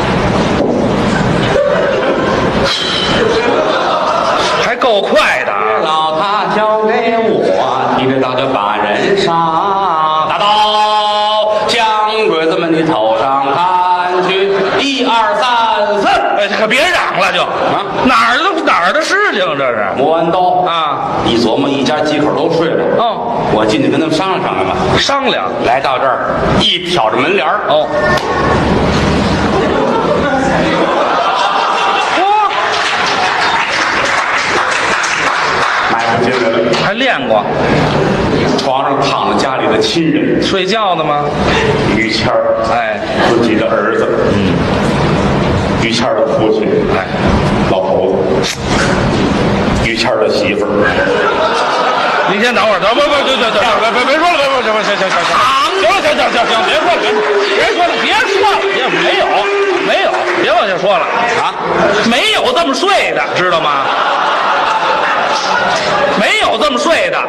还够快的啊！ 老他交给我，提着刀就把人杀。大刀将鬼子们的头上砍去，1、2、3、4。 哎，这可别嚷了，就啊，哪儿的事情这是？ 磨完刀啊， 一琢磨，一家几口都睡了。 哦， 我进去跟他们商量商量吧。 商量， 来到这儿，一挑着门帘儿， 哦， 迈出进来了。 还练过？ 床上躺着家里的亲人， 睡觉的吗？ 于谦儿， 哎， 自己的儿子，于谦儿的父亲， 哎， 老头子，于谦儿的媳妇儿。 你先等会儿，别说了，行，别说了，别说了，没有，别往下说了啊！没有这么睡的，知道吗？没有这么睡的。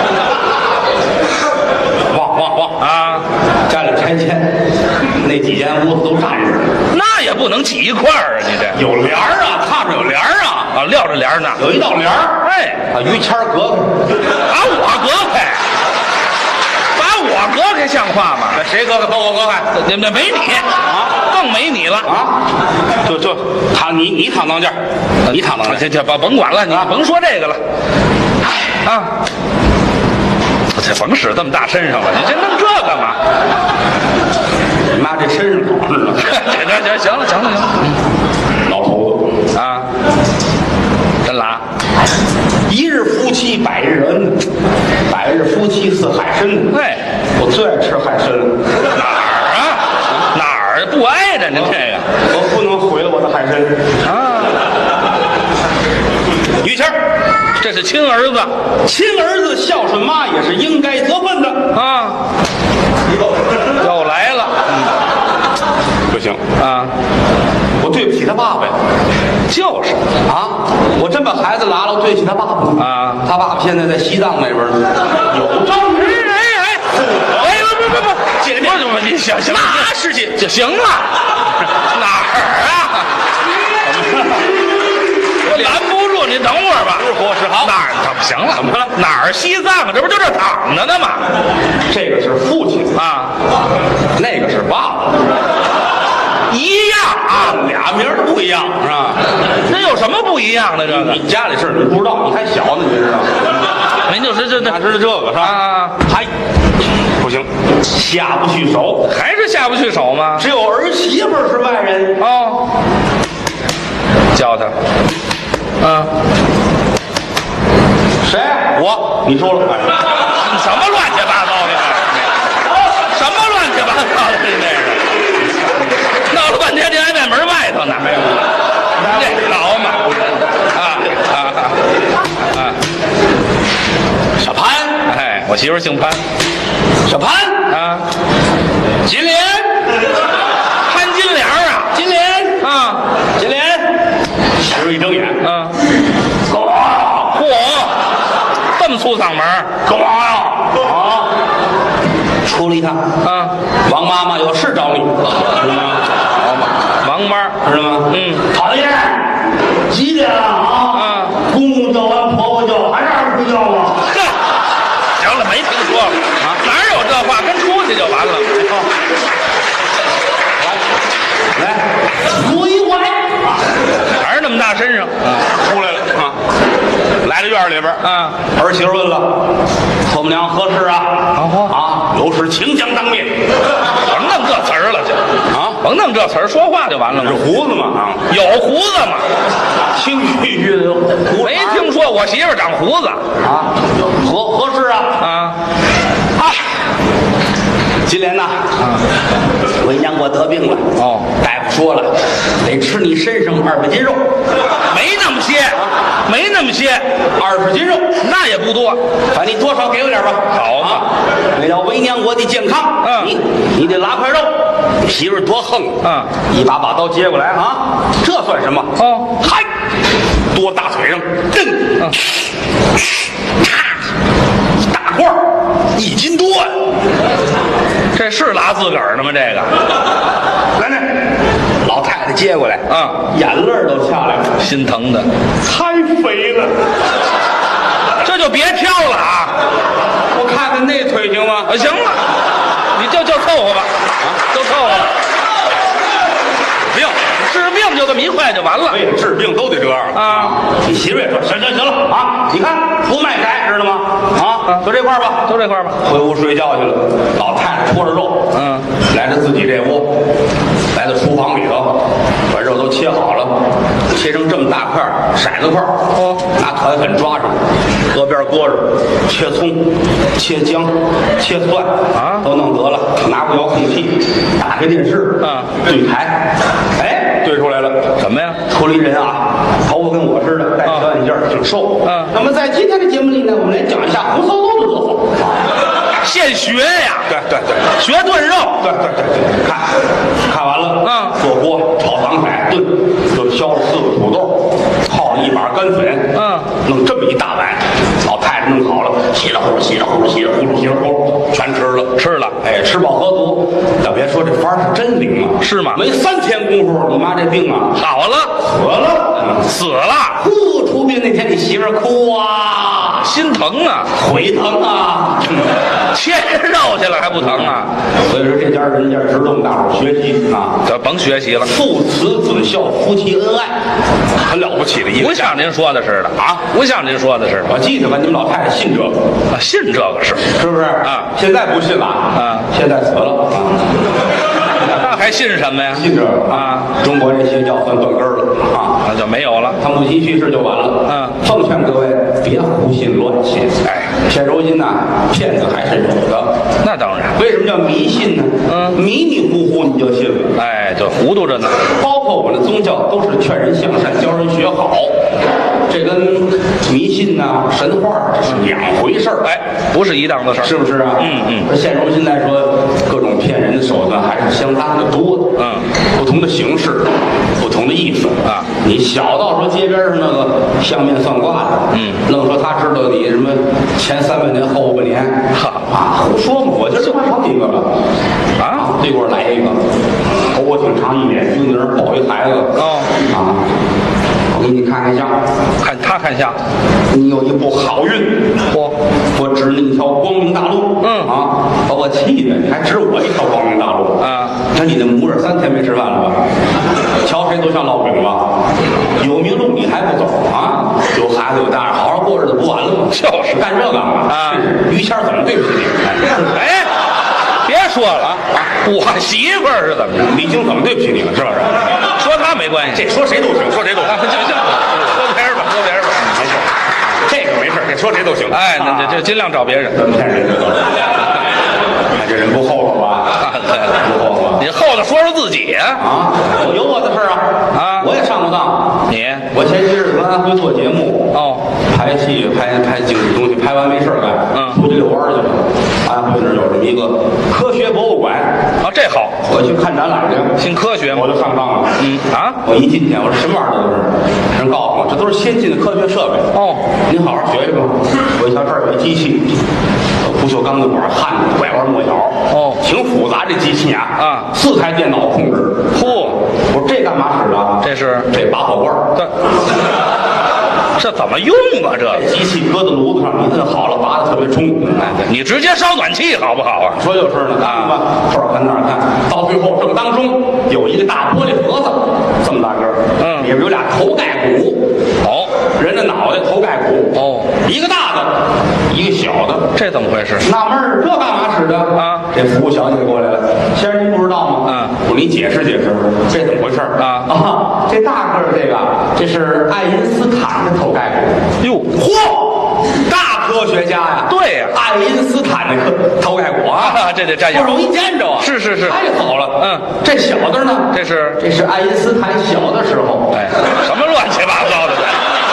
旺啊！ 家里拆迁，那几间屋子都占着， 那也不能挤一块儿啊！你这有帘儿啊，炕上有帘儿啊， 啊，撂着帘儿呢， 有一道帘儿。 哎， 把于谦儿隔开， 把我隔开，把我隔开像话吗？ 谁隔开？把我隔开。 那没你啊，更没你了啊！就躺你躺当间，你躺当间， 这甭管了，你甭说这个了。啊，这甭使这么大身上了，你这弄这干嘛？ 你妈这身上好着呢。 行了， 老头子啊，真拉。 一日夫妻百日恩，百日夫妻似海参。 哎， 我最爱吃海参了。 哪儿啊？哪儿不挨着您这个？ 我不能毁了我的海参啊！ 于谦儿， 这是亲儿子， 亲儿子孝顺妈也是应该责分的啊！又来了， 不行啊！ 我对不起他爸爸呀。 就是啊，我真把孩子拉了，我对不起他爸爸啊！ 他爸爸现在在西藏那边呢，有证据。 不，姐妹，你行，那事情就行了。哪儿啊？我拦不住，你等会儿吧。 是好。 哪儿？行了，怎么了？哪儿西藏啊？这不就这躺着呢吗？ 这个是父亲啊， 那个是爸爸。 一样啊， 俩名儿不一样是吧？ 这有什么不一样的？这个你家里事你不知道，你还小呢，你知道？ 您就是哪知道这个是吧？ 啊， 还不行，下不去手， 还是下不去手吗？ 只有儿媳妇是外人哦，叫他，啊， 谁？我，你说了， 什么乱七八糟的？什么乱七八糟的？这是。闹了半天，这还在门外头呢。这好嘛？ 小潘， 哎，我媳妇姓潘。 小潘啊， 金莲， 潘金莲啊， 金莲啊， 金莲，媳妇一睁眼， 啊， 嚯， 这么粗嗓门， 干嘛呀？啊，出了一趟啊， 王妈妈有事找你，知道吗？ 王妈， 知道吗？讨厌，几点了啊？公公叫完，婆婆叫，还让人睡觉吗？ 呵，行了，没听说过啊，哪有这话？跟出去就完了。 来，撸一拐， 还是那么大身上， 出来了啊！来到院里边啊， 儿媳妇问了，婆母娘何事啊？啊，有事请讲当面。 甭弄这词儿了，就啊， 甭弄这词儿，说话就完了嘛。 是胡子吗？啊， 有胡子吗？ 清区区的胡子， 没听说我媳妇长胡子啊？何事啊？ 啊？ 金莲呐，为娘我得病了。 哦， 大夫说了，得吃你身上200斤肉。 没那么些，没那么些 ，20斤肉， 那也不多。 反正你多少给我点吧。 好啊， 为了为娘我的健康，你得拉块肉。你媳妇多横，一把刀接过来啊，这算什么？ 哦， 嗨，多大腿上，蹬，大块，1斤多。 这是拉自个儿的吗？这个， 来，老太太接过来，眼泪都下来了， 心疼的， 太肥了， 这就别挑了啊！ 我看看那腿行吗？ 行了，你就凑合吧，就凑合吧。治病就这么一块就完了。 对，治病都得这样啊！你媳妇也说行了啊！你看不卖改，知道吗？就这块吧， 都这块吧。 回屋睡觉去了。老太太拖着肉，来到自己这屋，来到厨房里头，把肉都切好了，切成这么大块骰子块，拿团粉抓上，搁边搁着，切葱、切姜、切蒜都弄得了，拿过遥控器，打开电视对台，对出来了， 什么呀？ 出了一人啊，头发跟我似的，戴小眼镜，挺瘦。那么在今天的节目里呢，我们来讲一下红烧肉的做法。 现学呀， 对， 学炖肉， 对，看完了，做锅炒糖色炖，就削了4个土豆，泡了1把干粉，弄这么一大碗，老太太弄好了，稀里呼噜，全吃了，哎，吃饱喝足。要别说这法是真灵啊， 是吗？ 没3天功夫，你妈这病啊好了，死了。 出殡那天，你媳妇儿哭啊， 心疼啊， 腿疼啊， 切肉去了还不疼啊？ 所以说这家人家值得我们大伙儿学习啊！ 这甭学习了， 父慈子孝，夫妻恩爱，很了不起的一个。 不像您说的似的啊，不像您说的似的。 我记得吧，你们老太太信这个啊，信这个是不是啊？现在不信了啊，现在死了啊。 那还信什么呀？ 信这个啊！中国这邪教算断根了啊， 那就没有了。 他母亲去世就完了。奉劝各位别胡信乱信。哎，现如今呢，骗子还是有的。 那当然。 为什么叫迷信呢？迷迷糊糊你就信了。 哎，就糊涂着呢。 包括我们的宗教都是劝人向善，教人学好。这跟迷信呐、神话这是2回事儿。 哎，不是一档子事儿， 是不是啊？现如今来说，各种骗人的手段还是相当的多的。不同的形式，不同的意思啊。你小到说街边上那个相面算卦的，愣说他知道你什么前300年后500年，胡说嘛！我就这么好几个了啊，对过来一个，头发挺长，一脸精灵，抱一孩子我给你看看相， 看相， 你有一步好运，我指你一条光明大路，把我气的，你还指我一条光明大路那你的母子3天没吃饭了吧？瞧谁都像烙饼吧？有明路你还不走啊？有孩子有大人，好好过日子不完了吗？就是干这个啊！于谦怎么对不起你？ 哎，别说了我媳妇儿是怎么着？ 李菁怎么对不起你了？是不是？ 说他没关系， 这说谁都行，说谁都行。 行，说别人吧，说别人吧， 没事，这个没事，这说谁都行。 哎，那这尽量找别人。 怎么骗人这都是？看这人不厚道吧？不厚道。 你后头说说自己啊！有我的事儿啊！我也上过当。我前些日子跟安徽做节目拍戏拍精致东西，拍完没事干，出去遛弯去了。安徽那儿有这么一个科学博物馆这好， 我去看展览去， 信科学我就上当了。我一进去，我说什么玩意儿都是，人告诉我这都是先进的科学设备。您好好学学吧。我一瞧这儿有一机器，不锈钢的管焊的，拐弯抹角，挺复杂这机器啊，4台电脑控制。我说这干嘛使的？这拔火罐。 这怎么用啊？这机器搁在炉子上，你摁好了，拔的特别冲。 你直接烧暖气好不好啊？ 说就是呢吧，这儿看那儿看，到最后正当中有一个大玻璃盒子，这么大个儿，里边有俩头盖骨。人的脑袋头盖骨。一个大的，一个小的。 这怎么回事？ 纳闷儿，这干嘛使的啊？这服务小姐过来了，先生您不知道吗？我给你解释解释，这怎么回事啊？这大个儿这是爱因斯坦的头盖骨。哟，嚯，大科学家呀！对呀，爱因斯坦的头盖骨啊， 这得瞻仰， 不容易见着啊。 是是是， 太好了。 嗯， 这小的呢？ 这是爱因斯坦小的时候。 哎，什么乱七八糟的？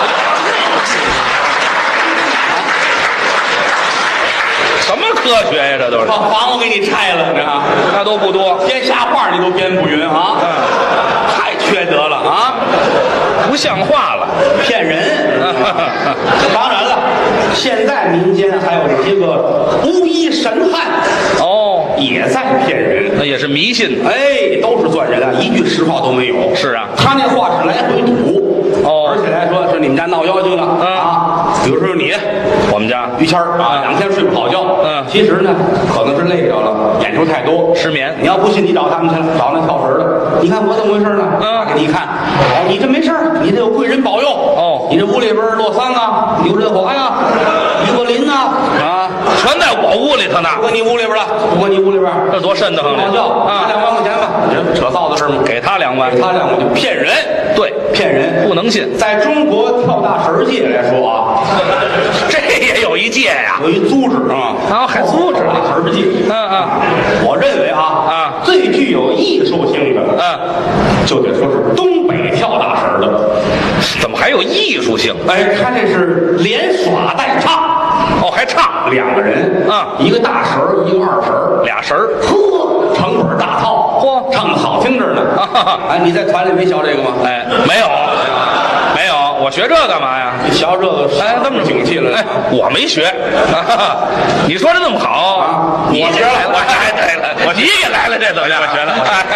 什么科学呀？这都是把房子给你拆了， 那都不多， 编瞎话你都编不匀啊！太缺德了啊！ 不像话了， 骗人。当然了，现在民间还有这些个巫医神汉哦， 也在骗人， 那也是迷信。 哎，都是赚人啊，一句实话都没有。 是啊， 他那话是来回吐。 哦， 而且来说是你们家闹妖精了啊！比如说你， 我们家于谦儿啊，2天睡不好觉。其实呢，可能是累着了，演出太多， 失眠。 你要不信，你找他们去了，找那跳神的。你看我怎么回事呢？给你一看，哦，你这没事儿，你这有贵人保佑。哦，你这屋里边落桑啊，刘振华呀，于柏林呐，啊， 全在我屋里头呢。 不搁你屋里边了，不搁你屋里边， 这多瘆得慌！ 好觉啊，2万块钱吧，你这扯臊子是吗？ 给他2万， 给他2万就骗人。 对， 骗人不能信。 在中国跳大神界来说啊， 这也有一届呀， 有一组织啊， 然后还组织大神界。我认为啊，最具有艺术性的，就得说是东北跳大神的。 怎么还有艺术性？ 哎，他这是连耍带唱。 哦，还唱 2个人一个大神儿，一个二神儿 ，俩神儿， 呵，成本大套， 嚯， 唱的好听着呢。哎，你在团里没学这个吗？ 哎，没有，没有，我学这干嘛呀？ 你学这个， 哎，这么景气了。 哎，我没学。你说的那么好， 我学了。 哎，对了，你也来了，这怎么样？我学了。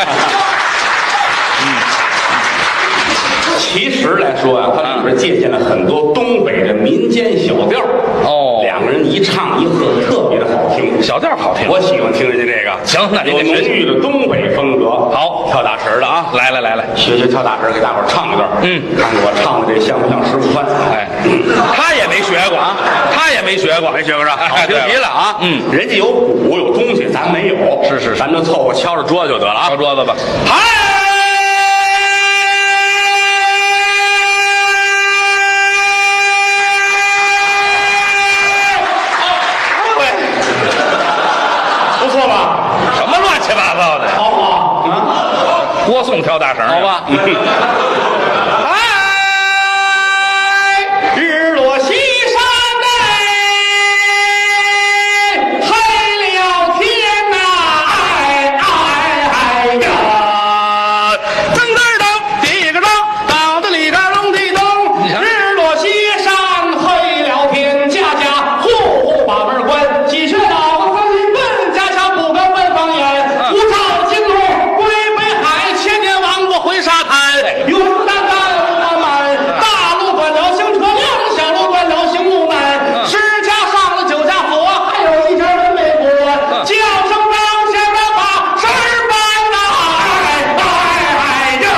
其实来说啊，它里边借鉴了很多东北的民间小调。哦，2个人一唱一和，特别的好听， 小调好听。 我喜欢听人家这个。 行，那您得学浓郁的东北风格。 好， 跳大神的啊， 来， 学跳大神，给大伙儿唱一段。看看我唱的这像不像师傅范？ 哎，他也没学过啊，他也没学过， 没学过是吧？好听极了啊！人家有鼓有东西，咱没有。 是， 咱就凑合敲着桌子就得了啊， 敲桌子吧。 嗨。 播送跳大绳， 好吧。哎，日落西山哎，黑了天呐，哎呀，噔噔噔，第个钟，脑子里个隆地咚，日落西山黑了天，家家户户把门关，鸡犬脑子分离奔，家家不敢问方言，无照金龙归北海，千年王国回沙滩，云淡淡雾漫漫，大路断了行车辆，小路断了行路难，十家上了9家佛，还有一家人没过，叫声当先的把事儿办呐，哎呀！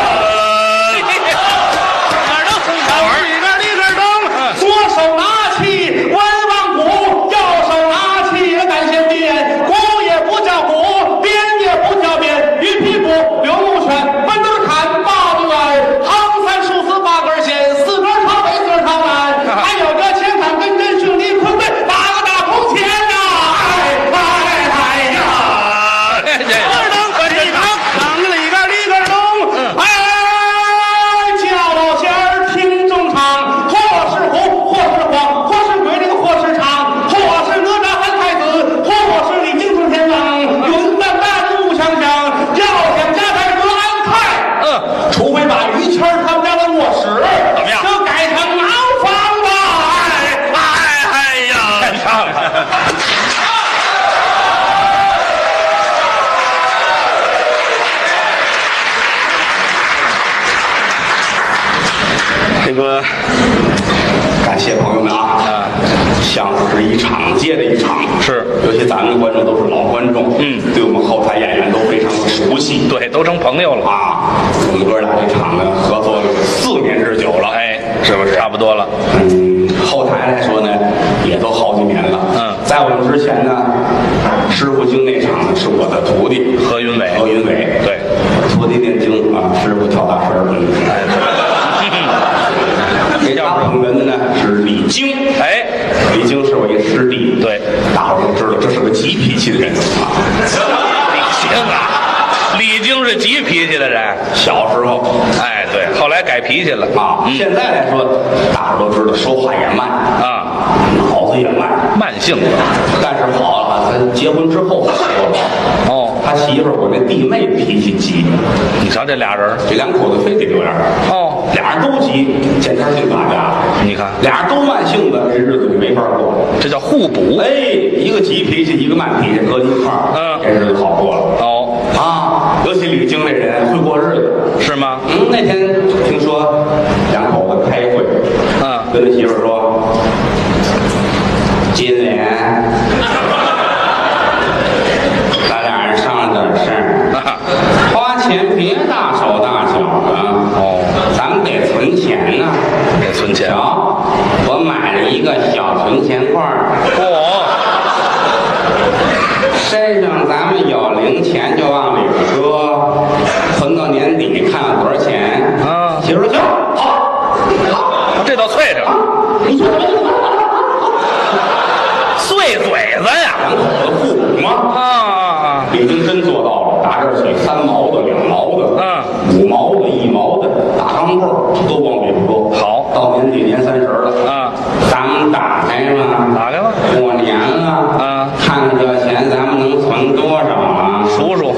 哪能哼好玩？里个灯，左手拿起文王鼓，右手拿起了单弦鞭，鼓也不叫鼓，鞭也不叫鞭，鱼皮鼓、刘木拳、分灯砍、把子来，行三竖四八根弦，4根朝北4根朝南，还有个前砍跟针兄弟捆背，打个大铜钱呐，哎呀！二等可一堂，挡着里个东，哎，叫老仙儿听正常，或是虎，或是黄，或是鬼，这个或是长，或是哪吒三太子，或是李靖顺天王，云淡淡雾香香，要想家宅得安泰，除非把于谦儿他们家的卧室怎么样都改成茅房吧，哎呀！ 唱这个感谢朋友们啊！相声是一场接着一场， 是， 尤其咱们的观众都是老观众，对我们后台演员都非常的熟悉， 对，都成朋友了啊！我们哥俩这场呢合作有4年之久了， 哎， 是不是？ 差不多了。 后台来说呢，也都好几年了。在我们之前呢，师傅经那场呢是我的徒弟何云伟， 对，徒弟念经啊，师傅跳大神儿。这大捧哏的呢是李菁，李菁是我一师弟。 对， 大伙儿都知道这是个急脾气的人啊。 李菁啊，李菁是急脾气的人。 小时候， 哎，对，后来改脾气了啊。现在来说，大伙儿都知道说话也慢啊， 脑子也慢， 慢性子。 但是好了，他结婚之后他说了， 哦， 他媳妇儿我那弟妹脾气急， 你瞧这俩人， 这两口子非得这样。 哦， 俩人都急，见天就打架。 你看， 俩人都慢性子，这日子就没法过。 这叫互补。 哎，一个急脾气，一个慢脾气，搁一块儿，这日子好过了。 哦， 啊，尤其李菁这人会过日子， 是吗？ 那天听说两口子开会，跟他媳妇儿说，今年咱俩人商量点事儿，花钱别大手大脚的， 哦， 咱们得存钱呢， 得存钱。 瞧，我买了一个小存钱罐儿，身上咱们有零钱就往里搁，存到年底看看多少钱。媳妇说行，好， 这倒脆着， 你说碎嘴子呀， 两口子互补吗？李菁真做到了，打这儿起3毛的、2毛的、5毛的、1毛的大钢镚都往里搁。 好， 到年底年30了，咱们打开嘛， 打开吧， 过年了，看看这钱咱们能存多少啊？ 数数。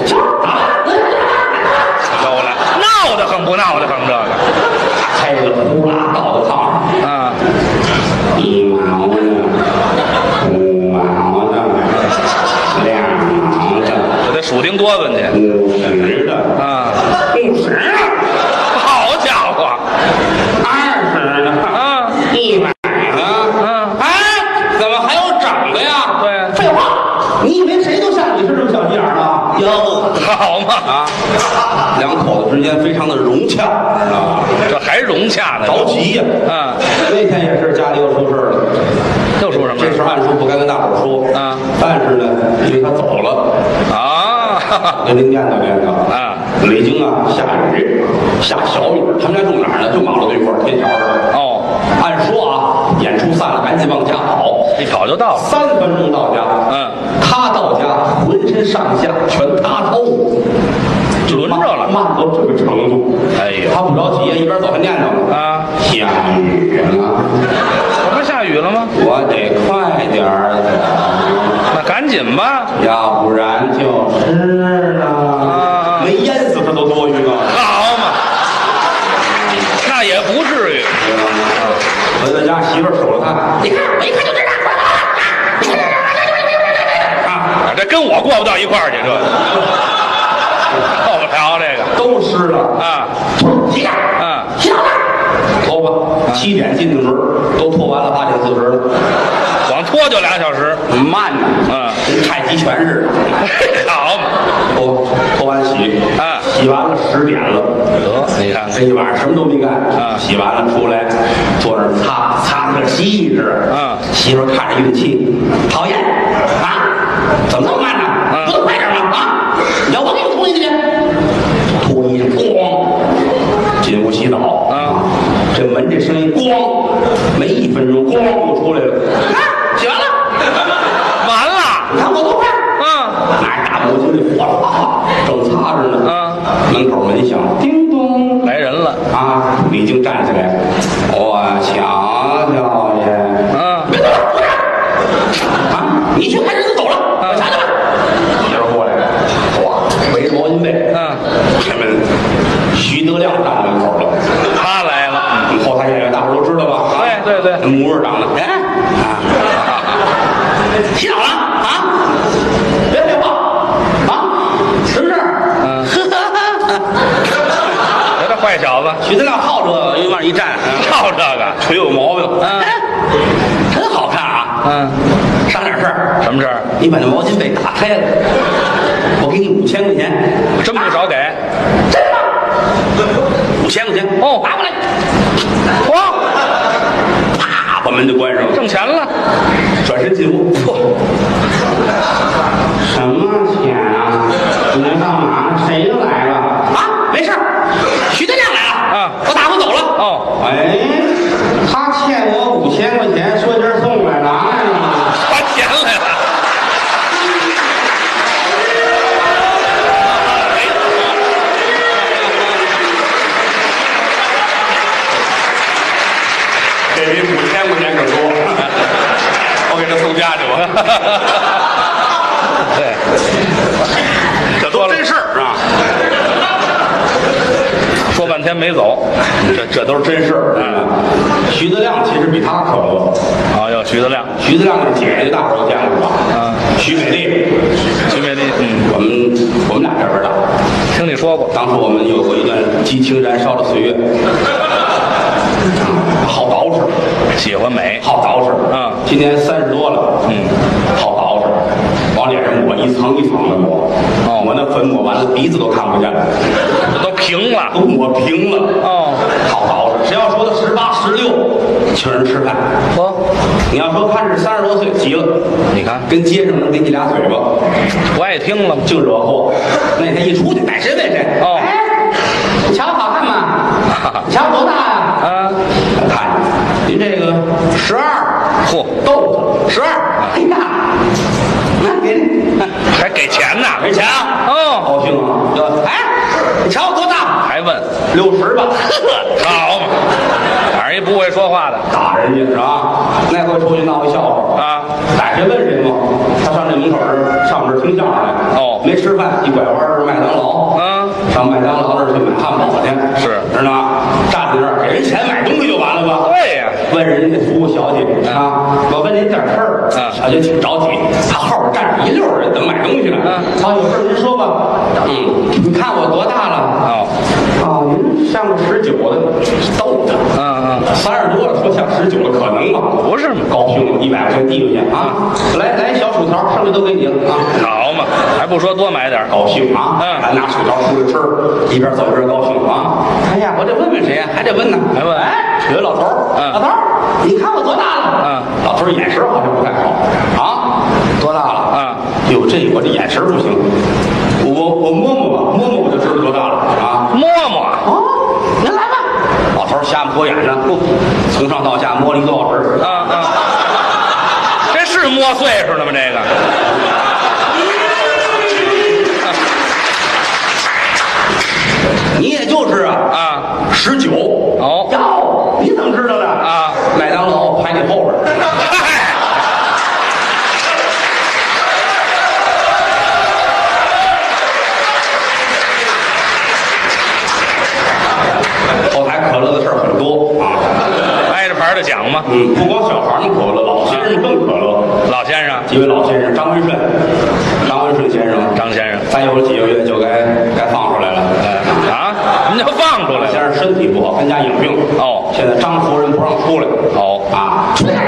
有了，闹得很不闹得很这个？ 开了呼啦倒到炕上，1毛的、5毛的、2毛的， 我得数听多问去。 50的，50啊！ 好家伙 ，20的，100的，怎么还有整的呀？ 对， 废话，你以为谁都像你是这么小心眼吗？有， 好嘛两口子之间非常的融洽，知道吧？ 这还融洽呢， 着急呀！那天也是家里又出事了， 又出什么？ 这事按说不该跟大伙说但是呢，因为他走了跟您念叨念叨李菁下雨，下小雨，他们家住哪儿呢？就马路对过天桥上。按说演出散了，赶紧往家跑， 一跑就到了 ，3分钟到家。他到家浑身上下全塌透， 轮着了， 慢到这个程度。 哎呀， 他不着急，一边走还念叨呢下雨了， 不下雨了吗？ 我得快点走， 那赶紧吧， 要不然就是了，没淹死他都多余了。 好嘛，那也不至于。 回到家，媳妇儿守着他，你看我一看就知道， 这跟我过不到一块儿去，这受不了这个， 都湿了洗澡，洗澡了，走吧，7点进的门，都拖完了8点40了， 光拖就2小时， 慢呢，跟太极拳似的， 好嘛， 拖完洗，洗完了10点了， 得你看这一晚上什么都没干，洗完了出来，坐那儿擦个细致，媳妇看着运气，讨厌怎么这么慢呢？不能快点吗？你要我给你脱衣服去，脱衣服，咣，进屋洗澡这门这声音咣，没1分钟咣就出来了，洗完了， 完了， 你看我多快，拿着大毛巾这哗正擦着呢，门口门响，叮咚， 来人了李菁站起来，我瞧瞧去，别走了，你去看人就走了，我瞧瞧吧。媳妇过来了，哇，围着毛巾被，前面徐德亮站门口了， 他来了， 后台演员大伙都知道吧？ 对， 模样长得，洗澡了别废话什么事儿？ 这坏小子， 徐德亮好这个，往一站， 好这个， 腿有毛病，真好看商量点事儿， 什么事儿？ 你把那毛巾被打开了，我给你5000块钱， 真不少给， 真的，5000块钱拿过来，啪，把门就关上了， 挣钱了， 转身进屋，什么钱啊？你来干嘛？谁来了？没事，徐德亮来了我打发走了。他欠我5000块钱，说今儿送来拿来了。 给送家去吧。对， 这都真事儿啊！ 说半天没走， 这都是真事儿。徐德亮其实比他可乐。 啊，要徐德亮， 徐德亮的姐姐，大伙儿都见过吧？徐美丽， 徐美丽， 我们俩这边大。 听你说过， 当时我们有过一段激情燃烧的岁月。好捯饬， 喜欢美， 好捯饬。今年30多了。好捯饬，往脸上抹一层一层的抹。抹那粉抹完了，鼻子都看不见了， 这都平了， 都抹平了。好捯饬。谁要说他18、16，请人吃饭。你要说看是30多岁，急了。你看，跟街上能给你俩嘴巴， 不爱听了， 净惹祸。那天一出去，逮谁逮谁。你瞧好看吗？你瞧多大呀？看您这个12，嚯，豆子12。哎呀，那给你， 还给钱呢？ 给钱啊？高兴啊！你瞧我多大？ 还问 60吧？ 好嘛，反正一不会说话的， 打人家是吧？那回出去闹一笑话啊！逮谁问谁嘛？他上这门口上边听相声来。没吃饭，一拐弯是麦当劳。上麦当劳那儿去买汉堡去。是，知道吗？站在那儿给人钱买东西就完了吧？对呀。问人家服务小姐啊，我问您点事儿。小姐挺着急，她后边站着一溜人等买东西呢。有事您说吧。你看我多大了？您像个19的，逗他。30多了，说像19的，可能吗？不是吗？高兴了，100块钱递过去啊！来小薯条，剩下都给你了啊！好嘛，还不说多买点，高兴啊！还拿薯条出来吃，一边走一边高兴啊！哎呀，我得问问谁呀？还得问呢，还问？有老头儿，老头儿，你看我多大了？老头儿眼神好像不太好啊，多大了？哟，我这眼神不行，我摸摸吧，摸摸我就知道多大了啊！摸摸您来吧。老头瞎不脱眼呢，从上到下摸了1多小时。这是摸岁数的吗？这个。你也就是19。哟，你怎么知道的？麦当劳排你后边。后台可乐的事儿很多啊，挨着牌的讲嘛。不光小孩们可乐，老先生更可乐。老先生，几位老先生，张文顺先生，张先生，再有几个月就该放出来了。您就放出来？先生身体不好，跟家养病。现在张夫人不让出来。出来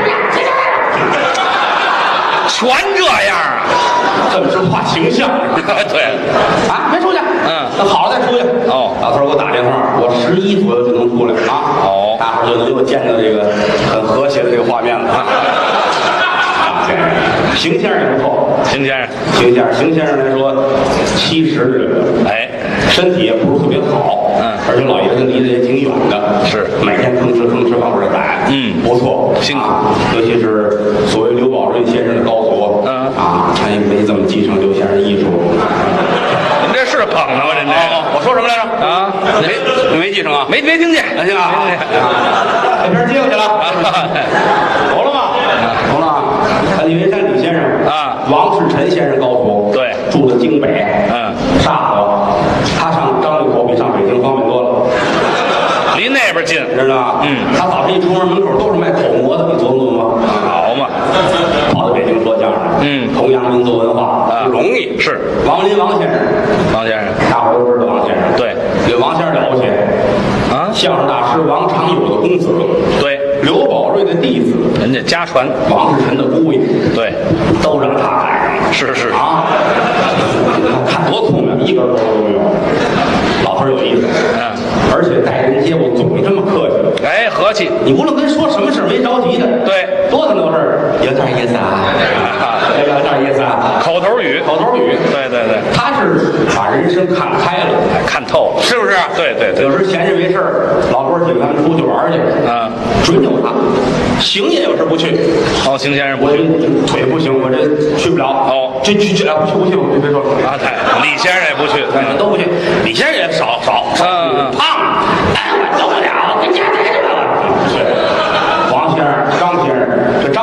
全这样啊？这么是画形象。对。没出去。那好了再出去。老头给我打电话，我11左右就能出来啊。大伙就能又见到这个很和谐的这个画面了。邢先生也不错。邢先生来说，70的人了，身体也不是特别好，而且老爷子离得也挺远的，是每天吭哧往这儿赶，不错，辛苦。尤其是所谓刘宝瑞先生的高足，他也没怎么继承刘先生艺术。您这是捧的吗？这我说什么来着？没继承啊？没听见？行啊，这边接过去了，懂了吗？懂了。李文山李先生王世臣先生高足，对，住在京北，沙河，他上张六口比上北京方便多了，离那边近，知道吗？他早晨一出门口都是卖口蘑的，你琢磨琢磨，好嘛，跑到北京说相声，弘扬民族文化不容易。是王林王先生，大伙都知道王先生，对，这王先生了不起啊，相声大师王长友的公子，对，刘宝瑞的弟子，人家家传，王世臣的姑爷，对，都让他赶上了，是啊，看多聪明，一根头都没有，老头有意思，而且待人接物总这么客气，和气，你无论跟说什么事没着急的，对，多大都是有点意思啊，有点意思啊，口头语，对，他是把人生看开了，看透了，是不是？对，有时闲着没事老哥几个他们出去玩去，准有他，行也有时不去，邢先生不去，腿不行，我这去不了，去，不去，别说了啊，李先生也不去，都不去，李先生也少，胖，我受不了，跟家待着吧。王先生、张先生，这张先生没病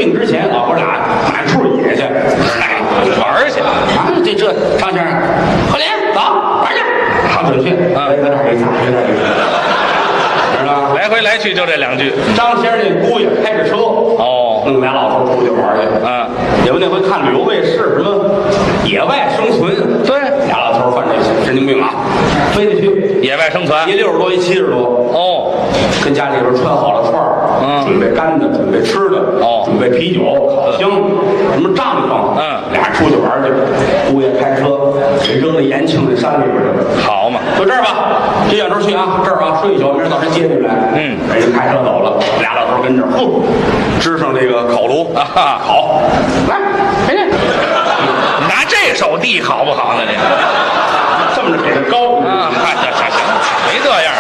病之前，老哥俩满处野去， 嗨，玩去啊，这张先生，何莲走玩去，好准确，搁这儿给咋学的？知道吗？ 来回来去就这2句。 张先生那姑爷开着车，弄俩老头出去玩去。也不那回看旅游卫视什么野外生存， 对， 俩老头犯这神经病啊，非得去野外生存， 一60多一70多，跟家里边穿好了串儿，准备干的，准备吃的，准备啤酒、烤箱，什么帐篷，俩人出去玩去。姑爷开车给扔到延庆那山里边去了。 好嘛， 就这儿吧，这小周去啊，这儿啊睡一宿，明儿早晨接你们来。人家开车走了，俩老头跟这儿，支上这个烤炉啊，烤，来，人家拿这手递好不好呢？ 这么着给他高啊，行，没这样。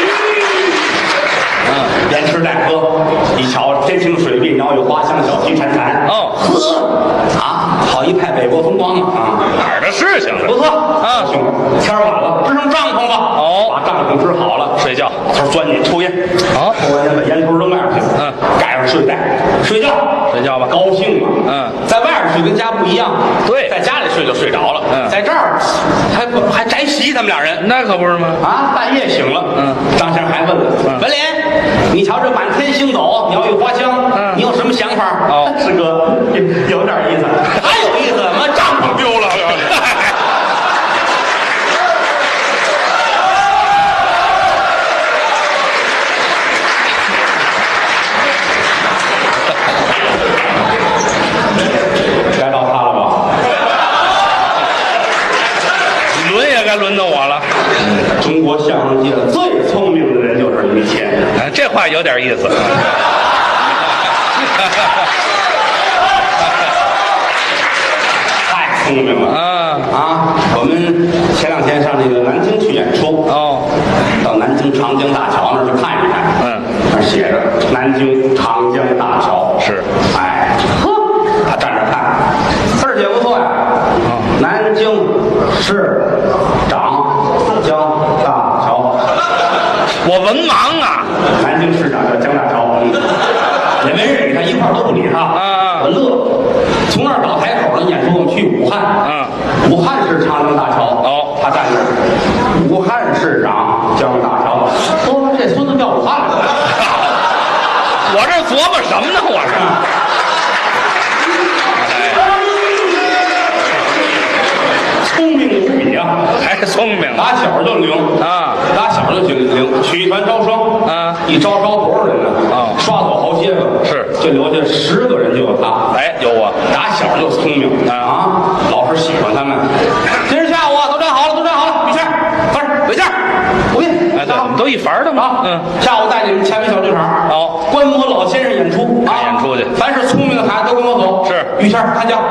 连吃带喝，一瞧天清水碧，鸟语花香，小溪潺潺。好一派北国风光啊！ 哪儿的事情不错啊，兄弟，天晚了，支上帐篷吧。把帐篷支好了， 睡觉。 他说钻进去抽烟，抽完烟把烟头扔外边去，盖上睡袋，睡觉吧，高兴嘛。在外边睡跟家不一样， 对， 在家里睡就睡着了，在这儿还宅席，他们俩人那可不是吗？ 半夜醒了，张先生还问了，文莲，你瞧这满天星斗，鸟语花香，你有什么想法？师哥，有点意思，还有意思，妈帐篷丢了。该到他了吧？ 轮也该轮到我了。 中国相声界最聪明的人就是于谦。 这话有点意思。 太聪明了我们前2天上那个南京去演出到南京长江大桥那儿去看一看。那写着南京长江大桥是。 他站着看，字儿写不错呀。南京市长江大桥。 我文盲啊。 南京市长叫江大桥，也没人理他，一块儿都不理他。我乐。从那儿到台口呢，演出我们去武汉。武汉市长江大桥。他站着。武汉市长江大桥。这孙子叫武汉了。 我这琢磨什么呢？我这。 聪明无比啊， 还聪明， 打小就灵打小就灵。曲艺团招生一招多少人呢？刷走好些个， 是， 就留下10个人就有他。 有我， 打小就聪明老师喜欢他们。今儿下午都站好了，于谦，不是伟健，吴斌， 对，我们都一凡的嘛。 下午带你们前门小剧场观摩老先生演出演出去。 凡是聪明的孩子都跟我走。 是， 于谦看家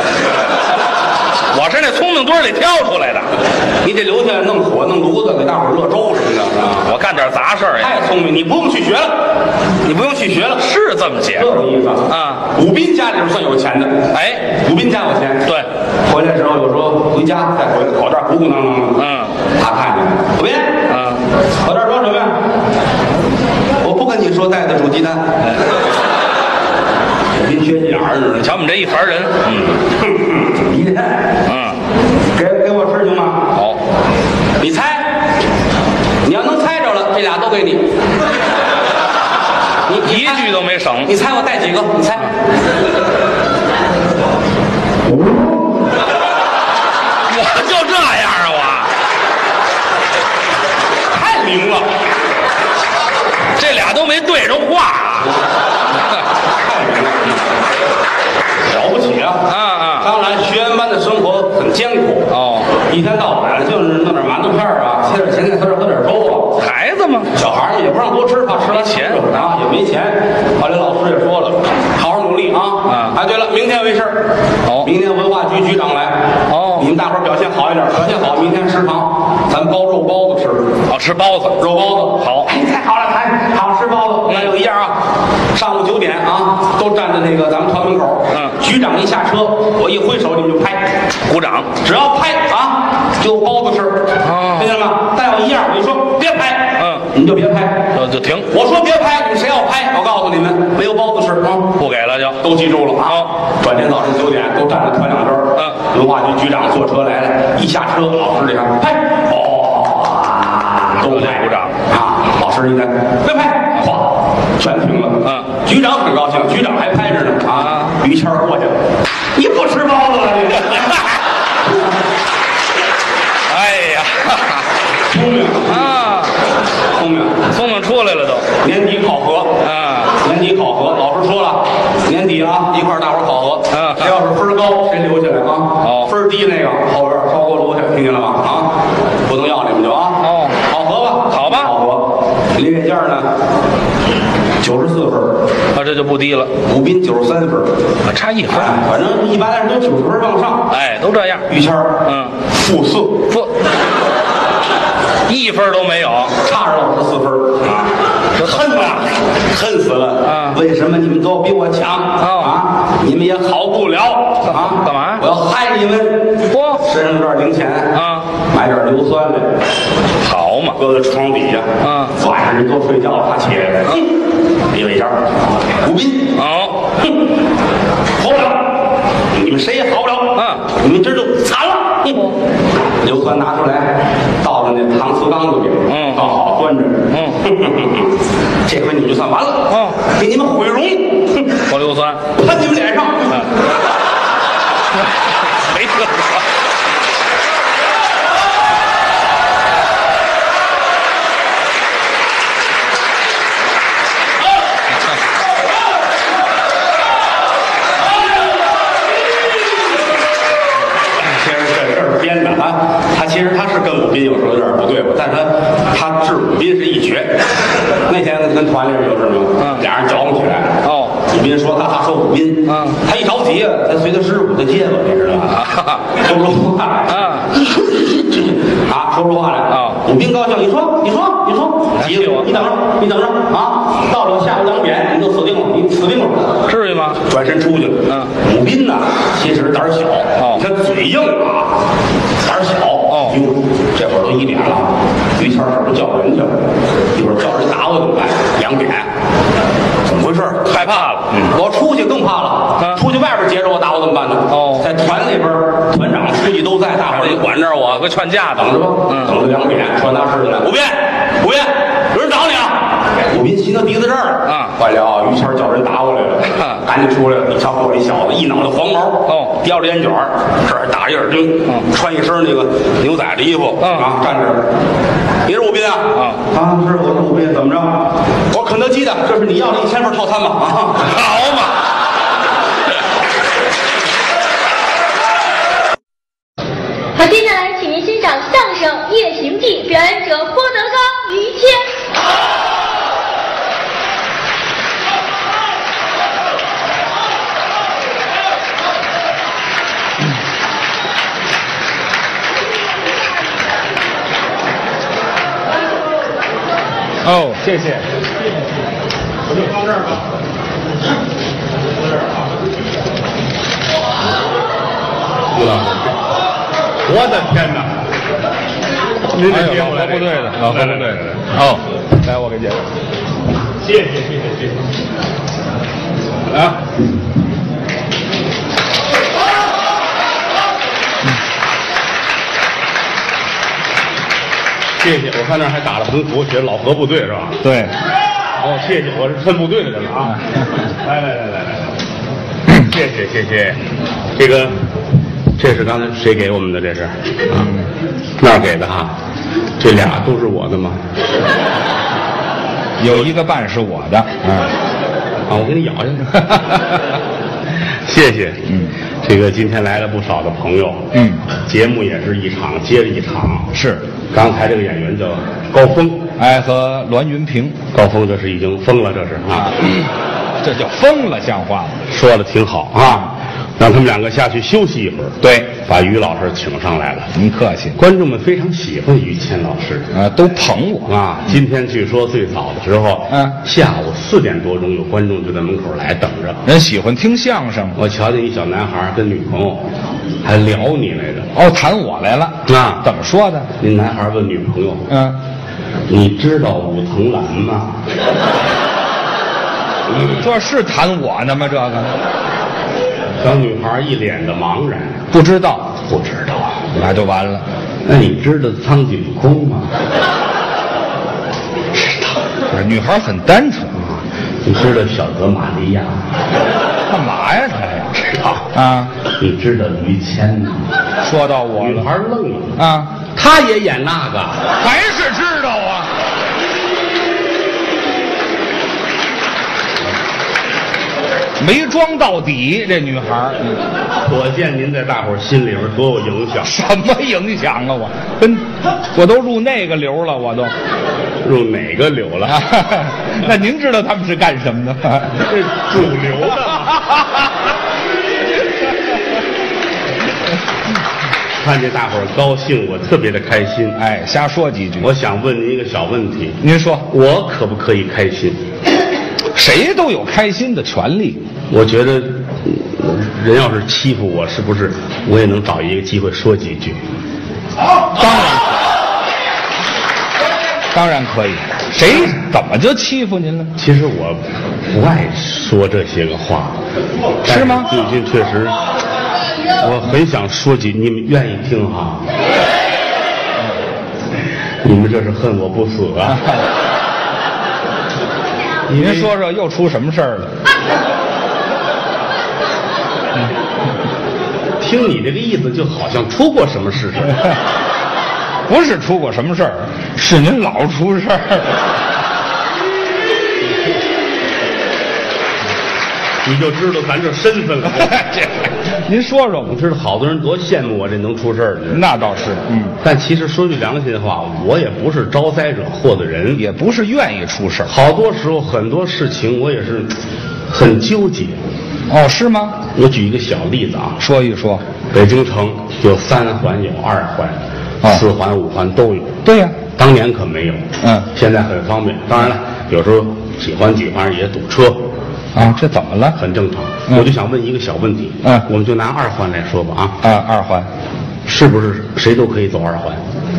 我是那聪明堆里挑出来的， 你得留下弄火弄炉子给大伙热粥什么的，是吧？ 我干点杂事儿太聪明，你不用去学了， 是这么解释。 这个意思武斌家里边算有钱的，武斌家有钱， 对， 回来之后有时候回家再回来，口袋鼓鼓囊囊的，他看见了，武斌，口袋装什么呀？我不跟你说带的煮鸡蛋。您缺心眼儿似的， 瞧我们这一凡人， 一天，给我吃行吗？ 好， 你猜，你要能猜着了，这俩都给你。你一句都没省。 你猜我带几个？你猜。 我就这样啊，我太灵了， 这俩都没对上话。 了不起啊！当然，学员班的生活很艰苦一天到晚就是弄点馒头片切点咸菜丝喝点粥孩子嘛， 小孩们也不让多吃，怕吃完钱也没钱。后来老师也说了，好好努力对了，明天有一事明天文化局局长来你们大伙表现好一点，表现好，明天食堂咱包肉包子吃。 吃包子， 肉包子好。 太好了，好吃包子。那有一样上午9点都站在那个咱们团门口。局长一下车，我一挥手，你们就拍， 鼓掌。 只要拍就有包子吃。听见了吗？再有一样，我就说别拍。 你们就别拍， 就停。 我说别拍，你们谁要拍，我告诉你们，没有包子吃啊！ 不给了就都记住了啊！转天早晨9点，都站在团两边。文化局局长坐车来了，一下车，老师这样拍，都拍鼓掌啊！老师一看，别拍，哗，全停了。局长很高兴，局长还拍着呢啊！于谦过去了，你不吃包子了你？ 哎呀， 聪明啊，聪明出来了都。 年底考核年底考核，老师说了，年底啊，一块大伙考核。谁要是分高，谁留下来啊？分低那个后边烧锅炉去，听见了吗？啊，不能要你们就啊。考核吧， 考吧， 考核。林月健呢，94分， 这就不低了。 武斌93分， 差1分。 反正一般来说都90分往上。 都这样。 于谦-4， 负1分都没有， 差着老师4分啊！这恨啊，恨死了！为什么你们都比我强啊？你们也好不了啊！ 干嘛？ 我要害你们！身上这点零钱啊，买点硫酸来， 好嘛， 搁在床底下晚上人都睡觉了，他起来了，李伟家，武斌，好不了，你们谁也好不了你们这就惨了。硫酸拿出来，倒到那搪瓷缸子里，倒好端着，这回你们就算完了，给你们毁容， 泼硫酸， 喷你们脸上， 没听说。 他其实他是跟武斌有时候有点不对付，但是他治武斌是一绝。那天跟团里人有事吗？俩人搅和起来。武斌说他说武斌，他一着急啊，他随他师傅他结巴，你知道吗？说不出话来说不出话来武斌高兴，你说，急了，你等着啊！到了下午2点，你就死定了，你死定了， 至于吗？ 转身出去了。武斌呢，其实胆小，他嘴硬啊。胆小这会儿都1点了，于谦是不是叫人去了？一会儿叫人打我怎么办？2点，怎么回事？ 害怕了。 我出去更怕了，出去外边截着我打我怎么办呢？在团里边，团长、书记都在，大伙儿也管着我， 个劝架等着吧。等到2点，传达室来，武斌，有人找你啊！武斌心都提到这儿了坏了，于谦叫人打我来了，赶紧出来了。一瞧过来一小子，一脑袋黄毛，叼着烟卷，这儿大眼睛，穿一身那个牛仔的衣服站着。你是武斌啊？是我是武斌，怎么着？我肯德基的，这是你要的1000份套餐吗？ 好嘛！ 好，接下来请您欣赏相声《夜行记》，表演者郭德纲、于谦。 谢谢。 我就放这儿吧。 我的天哪！您这节目来部队的，老部队的。来，我给介绍。谢谢。啊。谢谢，我看那儿还打了横幅，写老河部队是吧？ 对。 谢谢，我是分部队的人了啊！来，谢谢。这是刚才谁给我们的？这是那儿给的哈。这俩都是我的吗？ 有一个半是我的。 我给你咬下去。谢谢。这个今天来了不少的朋友。节目也是一场接着一场。 是。 刚才这个演员叫高峰， 和栾云平。 高峰这是已经疯了，这是啊。 这叫疯了，像话吗？ 说的挺好啊。让他们两个下去休息一会儿。 对， 把于老师请上来了。 您客气。 观众们非常喜欢于谦老师都捧我啊。今天据说最早的时候，下午4点多钟有观众就在门口来等着。 人喜欢听相声。 我瞧见一小男孩跟女朋友还聊你来着。 谈我来了啊？ 怎么说的？ 那男孩问女朋友， 你知道武藤兰吗？ 这是谈我呢吗？这个小女孩一脸的茫然， 不知道， 不知道， 那就完了。 那你知道苍井空吗？ 知道，这女孩很单纯。 你知道小泽玛利亚？ 干嘛呀她呀？ 知道啊？ 你知道于谦吗？ 说到我了， 女孩愣了啊， 她也演那个， 还是知道啊。没装到底，这女孩可见您在大伙儿心里边多有影响。 什么影响啊？我都入那个流了，我都入哪个流了？ 那您知道他们是干什么的吗？ 这主流的。看见大伙儿高兴，我特别的开心。 哎，瞎说几句。 我想问您一个小问题， 您说， 我可不可以开心？ 谁都有开心的权利。 我觉得，人要是欺负我，是不是我也能找一个机会说几句？ 当然可以。谁怎么就欺负您了？ 其实我不爱说这些个话， 是吗？ 最近确实，我很想说几，你们愿意听哈？你们这是恨我不死啊！ 您说说又出什么事儿了？ 听你这个意思，就好像出过什么事似的。 不是出过什么事儿，是您老出事儿。 你就知道咱这身份了。 您说说， 你知道好多人多羡慕我这能出事儿的。 那倒是， 但其实说句良心话，我也不是招灾惹祸的人， 也不是愿意出事儿。 好多时候很多事情我也是很纠结。 哦，是吗？ 我举一个小例子啊， 说一说。 北京城有3环，有2环，4环、5环都有。 对呀， 当年可没有。现在很方便。当然了，有时候几环也堵车。 啊，这怎么了？ 很正常。我就想问一个小问题。我们就拿2环来说吧啊。 2环， 是不是谁都可以走2环？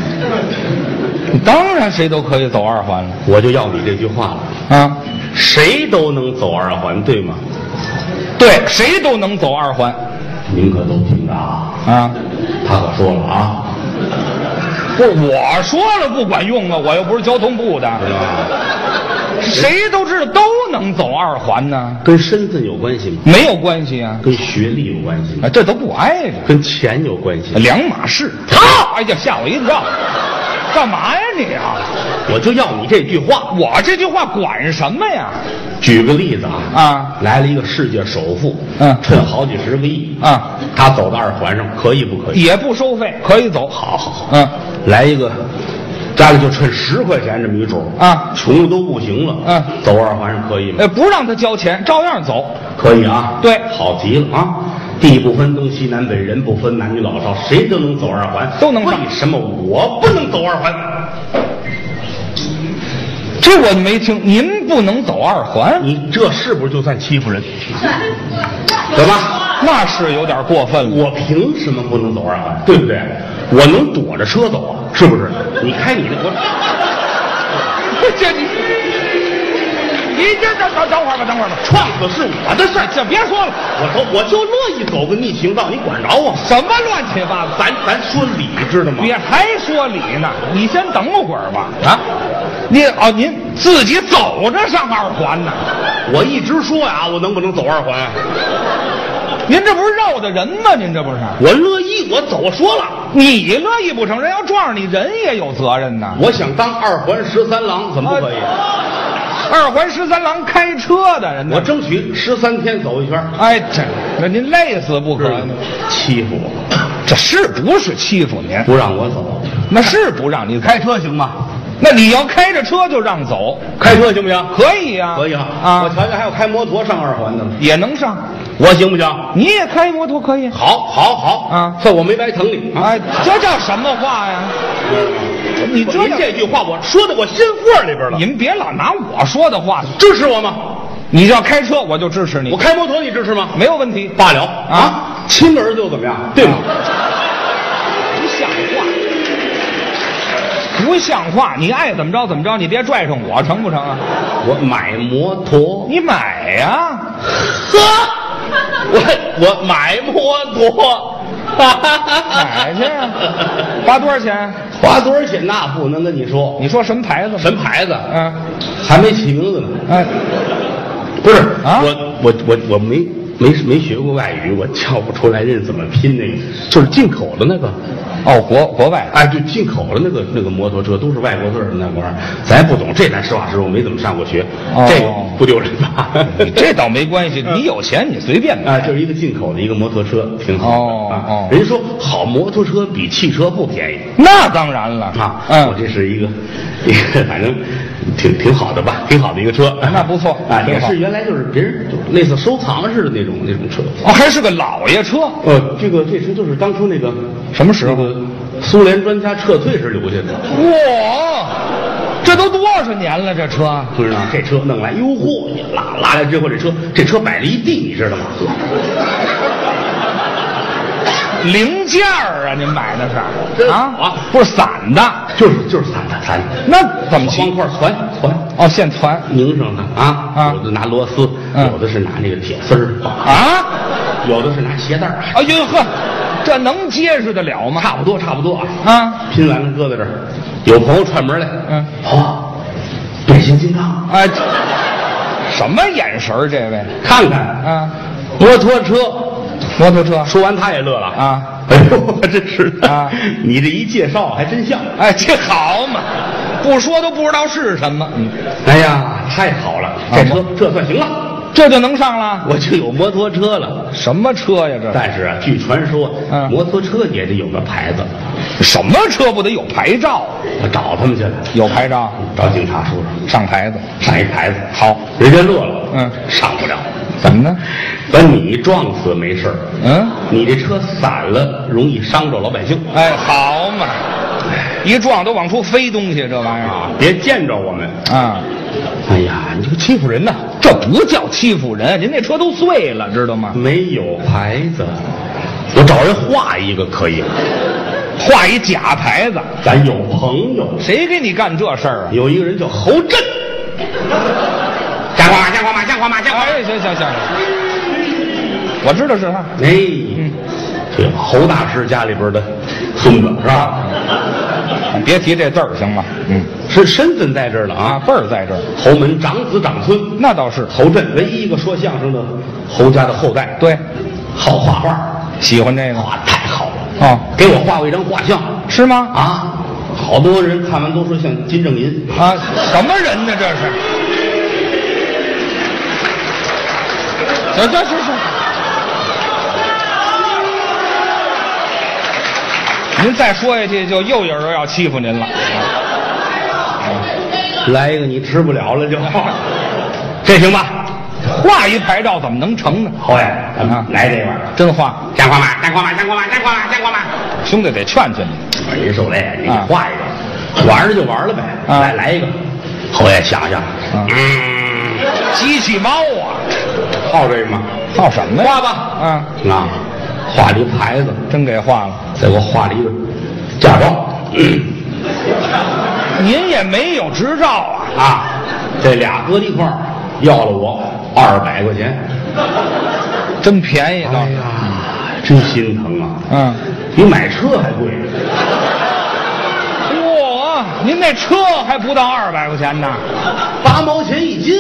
当然，谁都可以走2环了。 我就要你这句话了啊，谁都能走2环，对吗？ 对，谁都能走2环。 您可都听着啊！ 啊， 他可说了啊。 不，我说了不管用啊，我又不是交通部的。谁都知道都能走2环呢？ 跟身份有关系吗？ 没有关系啊。 跟学历有关系吗？ 这都不挨着。 跟钱有关系吗？ 两码事。哎呀，吓我一跳！干嘛呀你啊？ 我就要你这句话。 我这句话管什么呀？ 举个例子啊， 来了一个世界首富，趁好几十个亿啊， 他走到2环上，可以不可以？ 也不收费，可以走。 好，来一个。家里就趁10块钱这么一主啊，穷的都不行了，走2环上可以吗？ 不让他交钱，照样走， 可以啊。 对， 好极了啊！地不分东西南北，人不分男女老少，谁都能走2环， 都能上。 为什么我不能走2环？ 这我没听，您不能走2环， 你这是不是就算欺负人？对吧？ 那是有点过分了。 我凭什么不能走2环？对不对？我能躲着车走啊，是不是？你开你的， 这你等会儿吧， 撞死是我的事儿， 这别说了， 我就乐意走个逆行道，你管着我？ 什么乱七八糟？ 咱说理，知道吗？ 别还说理呢，你先等会儿吧。啊，您自己走着上2环呢？ 我一直说呀，我能不能走2环？ 您这不是绕的人吗？您这不是？ 我乐意，我走，说了。 你乐意不成？人要撞上你，人也有责任呐。 我想当2环13郎，怎么不可以 ？2环13郎开车的人， 我争取13天走一圈。 哎，那您累死不可。 欺负我， 这是不是欺负您？ 不让我走， 那是不让你走。 开车行吗？ 那你要开着车就让走， 开车行不行？ 可以呀， 可以啊。我瞧瞧还有开摩托上2环的呢， 也能上。 我行不行？ 你也开摩托可以。 好啊，算我没白疼你。 哎，这叫什么话呀？你这句话我说的我心窝里边了。 您别老拿我说的话支持我吗？ 你要开车我就支持你。 我开摩托你支持吗？ 没有问题。 罢了啊，亲儿子又怎么样？对吗？ 不像话。 不像话！你爱怎么着怎么着，你别拽上我，成不成啊？ 我买摩托， 你买呀、 呵，我买摩托， 买去，花多少钱？ 花多少钱那不能跟你说。 你说什么牌子？ 什么牌子？ 嗯， 还没起名字呢。 哎， 不是啊， 我没学过外语，我叫不出来人怎么拼那个，就是进口的那个。 哦，国外， 哎，对，进口的那个摩托车都是外国字儿的那玩意儿，咱也不懂。这咱实话实说，我没怎么上过学，这个不丢人吧？ 这倒没关系，你有钱你随便买。 啊，就是一个进口的一个摩托车，挺好的。 哦， 人家说好摩托车比汽车不便宜。 那当然了啊，我这是一个反正挺好的吧，挺好的一个车。 那不错啊，也是原来就是别人就类似收藏似的那种车。 哦，还是个老爷车。 这车就是当初那个什么时候？ 苏联专家撤退时留下的。 哇，这都多少年了？这车不知道这车弄来，哟嚯！你拉来之后，这车摆了一地，你知道吗？ 零件儿啊，您买的是啊？ 不是散的， 就是散的。 那怎么方块攒？ 哦，现攒拧上的啊！有的拿螺丝，有的是拿那个铁丝儿啊， 有的是拿鞋带儿。 哎呦呵，这能结实得了吗？ 差不多啊！ 拼完了搁在这儿，有朋友串门来，变形金刚， 哎，什么眼神儿？这位看看啊， 摩托车。说完他也乐了啊！ 哎呦，真是的啊！ 你这一介绍还真像。 哎，这好嘛，不说都不知道是什么。 哎呀，太好了，这车这算行了， 这就能上了， 我就有摩托车了。 什么车呀？这但是啊，据传说，摩托车也得有个牌子。 什么车不得有牌照？ 我找他们去了， 有牌照， 找警察叔叔上牌子， 上一牌子。 好， 人家乐了，上不了。 怎么呢？ 把你撞死没事你这车散了，容易伤着老百姓。 哎，好嘛，一撞都往出飞东西，这玩意儿啊，别见着我们啊！ 哎呀，你这个欺负人呐！ 这不叫欺负人，您那车都碎了，知道吗？ 没有牌子，我找人画一个可以， 画一假牌子。 咱有朋友， 谁给你干这事儿啊？ 有一个人叫侯震。像话吗？ 哎，行，我知道是他。 哎，这个侯大师家里边的孙子是吧？ 别提这字儿行吗？ 是身份在这儿了啊， 辈儿在这儿。 侯门长子长孙， 那倒是。 侯震唯一一个说相声的侯家的后代。 对， 好画画， 喜欢这个， 画太好了啊！ 给我画过一张画像， 是吗？ 啊，好多人看完都说像金正银啊，什么人呢？这是。行，您再说下去，就又有人要欺负您了。 来一个你吃不了了就，这行吧？ 画一牌照怎么能成呢？ 侯爷，来这玩意儿， 真画， 像话吗？ 兄弟得劝劝你。人受累，你画一个，玩就玩了呗。来一个，侯爷想想， 机器猫啊！ 好这个吗？ 好什么呀？ 画吧，画了一牌子， 真给画了。 再给我画了一个驾照。 您也没有执照啊？这俩搁一块儿，要了我200块钱， 真便宜倒是。 哎呀，真心疼啊！比买车还贵。 哇，您那车还不到200块钱呢 ，8毛钱一斤。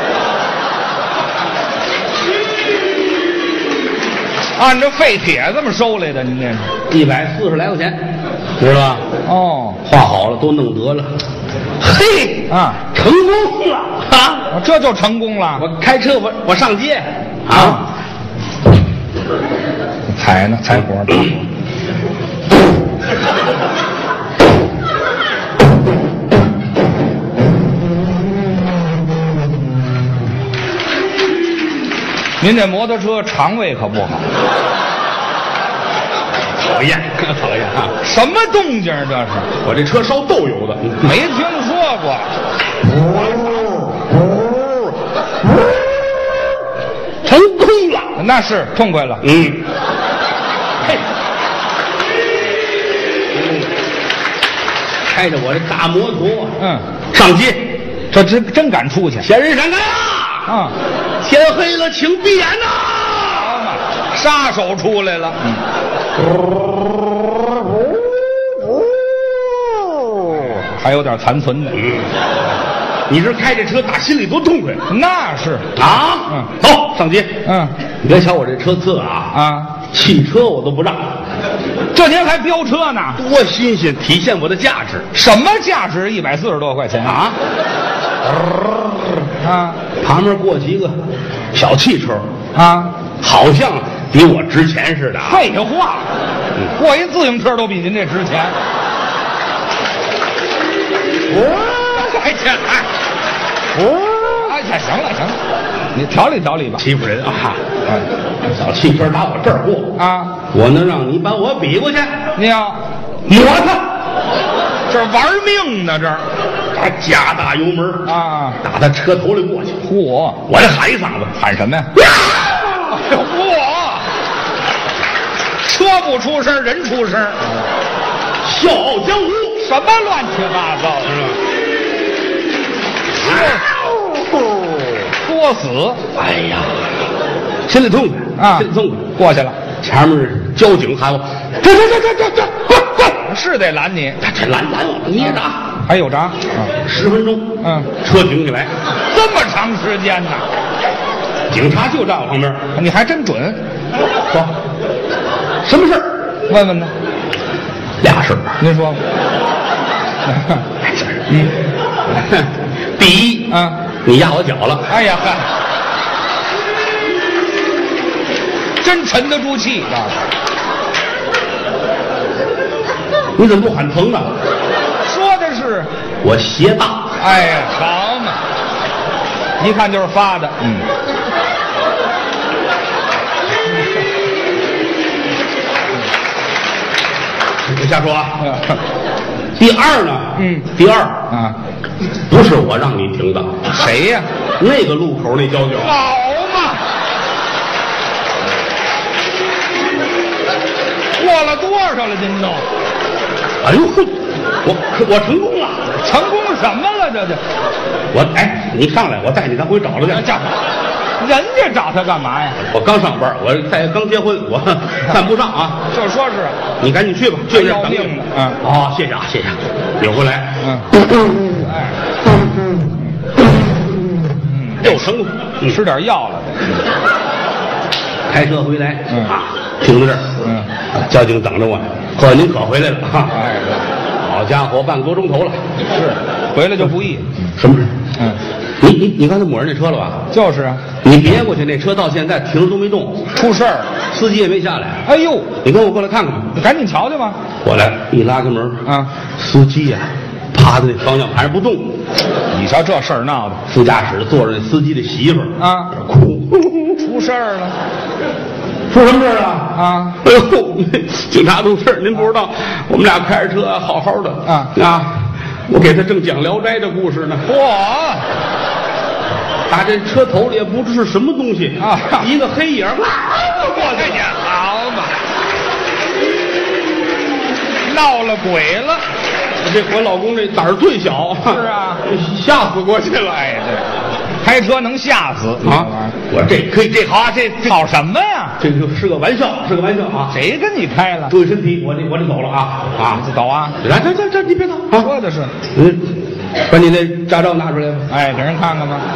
按照废铁这么收来的，您这是 140来块钱，知道吧？ 哦， 画好了，都弄得了。嘿啊， 成功了啊！ 这就成功了。 我开车，我上街啊， 踩呢，踩火。您这摩托车肠胃可不好， 讨厌啊！ 什么动静这是？ 我这车烧豆油的， 没听说过。 成功了， 那是痛快了。 嘿， 开着我这大摩托，上街， 这真敢出去。 仙人闪开啊！天黑了，请闭眼呐！ 好嘛，杀手出来了。还有点残存的。 你这开这车打心里多痛快。 那是啊。走上街。你别瞧我这车次汽车我都不让。 这您还飙车呢？ 多新鲜，体现我的价值。 什么价值？140多块钱啊！ 旁边过几个小汽车好像比我值钱似的。 废话，过一自行车都比您这值钱。行了，你调理调理吧。 欺负人啊！小汽车打我这儿过我能让你把我比过去？ 你要抹他， 这玩命呢，这儿加大油门打他车头里过去。 嚯！ 我这喊一嗓子， 喊什么呀？嚯！车不出声，人出声。 笑傲江湖， 什么乱七八糟是吧？作死！ 哎呀，心里痛快心里痛快。 过去了， 前面交警喊我，这，滚！ 是得拦你， 这拦我，你也打， 还有闸 10分钟，车停下来， 这么长时间呢？ 警察就站我旁边， 你还真准。 说，什么事儿？ 问问呢。 俩事儿， 您说。 第一你压我脚了。 哎呀嗨，真沉得住气啊！ 你怎么不喊疼呢？ 说的是我鞋大。 哎呀，好嘛，一看就是发的。 别瞎说啊！第二呢？第二不是我让你停的。 谁呀？ 那个路口那交警。 好嘛！过了多少了？您都？ 哎呦，我成功了！ 成功什么了？这你上来，我带你咱回找他去。 人家找他干嘛呀？ 我刚上班，我刚结婚，我犯不上啊。 就说是你赶紧去吧，就要命的。谢谢啊，谢谢。有回来。又成功， 吃点药了。 开车回来停在这儿。交警等着我，呵，您可回来了啊！好家伙，半个多钟头了。 是，回来就不易。 什么事？你刚才抹人那车了吧？ 就是啊。 你别过去，那车到现在停着都没动， 出事儿， 司机也没下来。 哎呦， 你跟我过来看看吧。 赶紧瞧瞧吧。 过来，一拉开门司机呀趴在那方向盘上不动。 你瞧这事儿闹的， 副驾驶坐着那司机的媳妇儿哭， 出事儿了。 出什么事儿了？哎呦，警察同志，您不知道，我们俩开着车好好的我给他正讲《聊斋》的故事呢。打这车头里也不知是什么东西一个黑影过去去，好嘛，闹了鬼了。 我老公这胆儿最小， 是啊， 吓死过去了。 哎，对，开车能吓死我这可以，这好啊，这好什么呀？ 这就是个玩笑，是个玩笑啊。 谁跟你开了？ 注意身体，我得走了走啊！ 来，这你别走说的是， 把你那驾照拿出来吧。 哎，给人看看吧。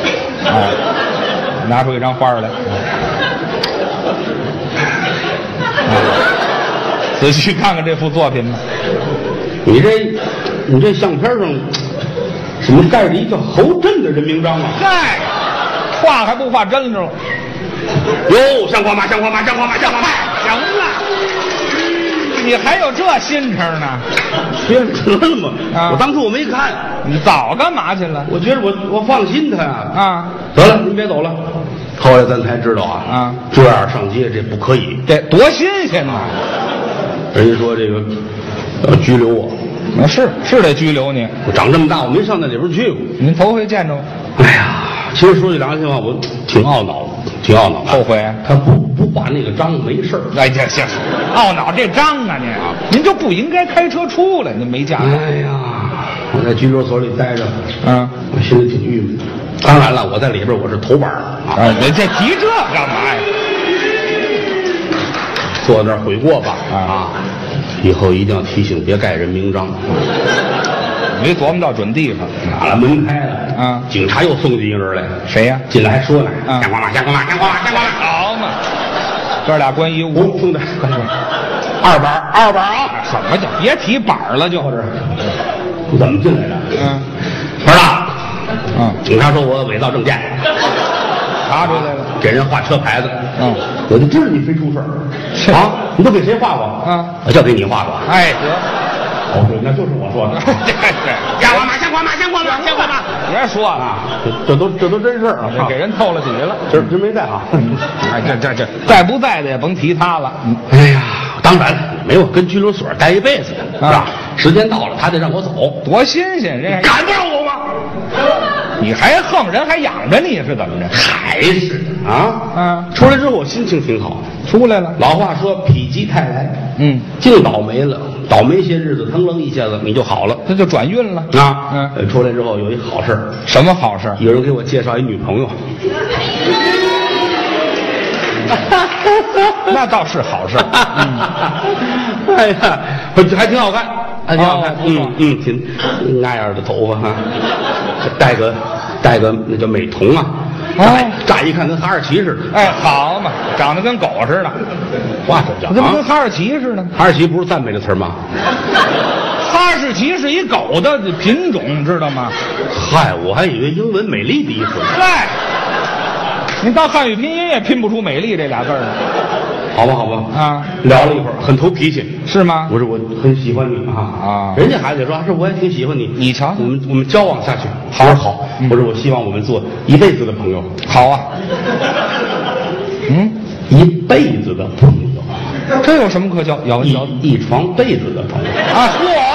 拿出一张画来。仔细看看这幅作品吧。 你这相片上怎么盖着一叫侯震的人名章啊？ 嗨，画还不画真着了？ 哟，像话吗？行了， 你还有这心肠呢？ 别得了嘛！我当初我没看， 你早干嘛去了？ 我觉得我放心他得了，您别走了。后来咱才知道这样上街这不可以， 这多新鲜呐！ 人家说这个要拘留我， 是得拘留你。 我长这么大我没上那里边去过。 您头回见着？ 哎呀，其实说句良心话，我挺懊恼的。 挺懊恼的。 后悔？ 他不把那个章没事儿。 哎，这行，懊恼这章啊您就不应该开车出来，您没驾照。 哎呀，我在拘留所里待着，我心里挺郁闷的。当然了，我在里边我是头班啊。 这提这干嘛呀？ 坐那儿悔过吧以后一定要提醒别盖人名章。 没琢磨到准地方， 打了门开了，警察又送进一个人来， 谁呀？ 进来还说呢，相公嘛，相公嘛，相公嘛，相公嘛， 好嘛，哥俩关一屋， 兄弟，快点，2板啊！ 什么叫别提板了就？ 你怎么进来的？不知道。警察说我伪造证件， 查出来了， 给人画车牌子。我就知道你非出事儿啊！你都给谁画过？我就给你画过。 哎，得。 对，那就是我说的。相公嘛，相公嘛，相公嘛，相公嘛！ 别说了， 这都真事儿啊！ 给人透了底了， 真没在啊！ 哎，这在不在的也甭提他了。 哎呀，当然了，没有跟拘留所待一辈子的，是吧？时间到了，他得让我走， 多新鲜！人赶不上我吗？ 你还横，人还养着你是怎么着？ 还是啊！出来之后我心情挺好， 出来了。 老话说否极泰来，净倒霉了，倒霉些日子，腾楞一下子你就好了， 这就转运了啊！出来之后有一好事， 什么好事？ 有人给我介绍一女朋友。 那倒是好事。 哎呀，还挺好看，还挺好看。挺那样的头发哈，戴个那叫美瞳啊。乍一看跟哈士奇似的。 哎，好嘛，长得跟狗似的。 话说叫， 这不跟哈士奇似的？ 哈士奇不是赞美的词吗？ 哈士奇是一狗的品种，知道吗？ 嗨，我还以为英文美丽的意思。 嗨，您到汉语拼音也拼不出美丽这俩字呢。 好吧，聊了一会儿，很投脾气， 是吗？ 我说我很喜欢你啊，人家孩子说是我也挺喜欢你， 你瞧， 我们交往下去，好，我说我希望我们做一辈子的朋友， 好啊， 一辈子的朋友， 这有什么可交？ 一床被子的朋友啊！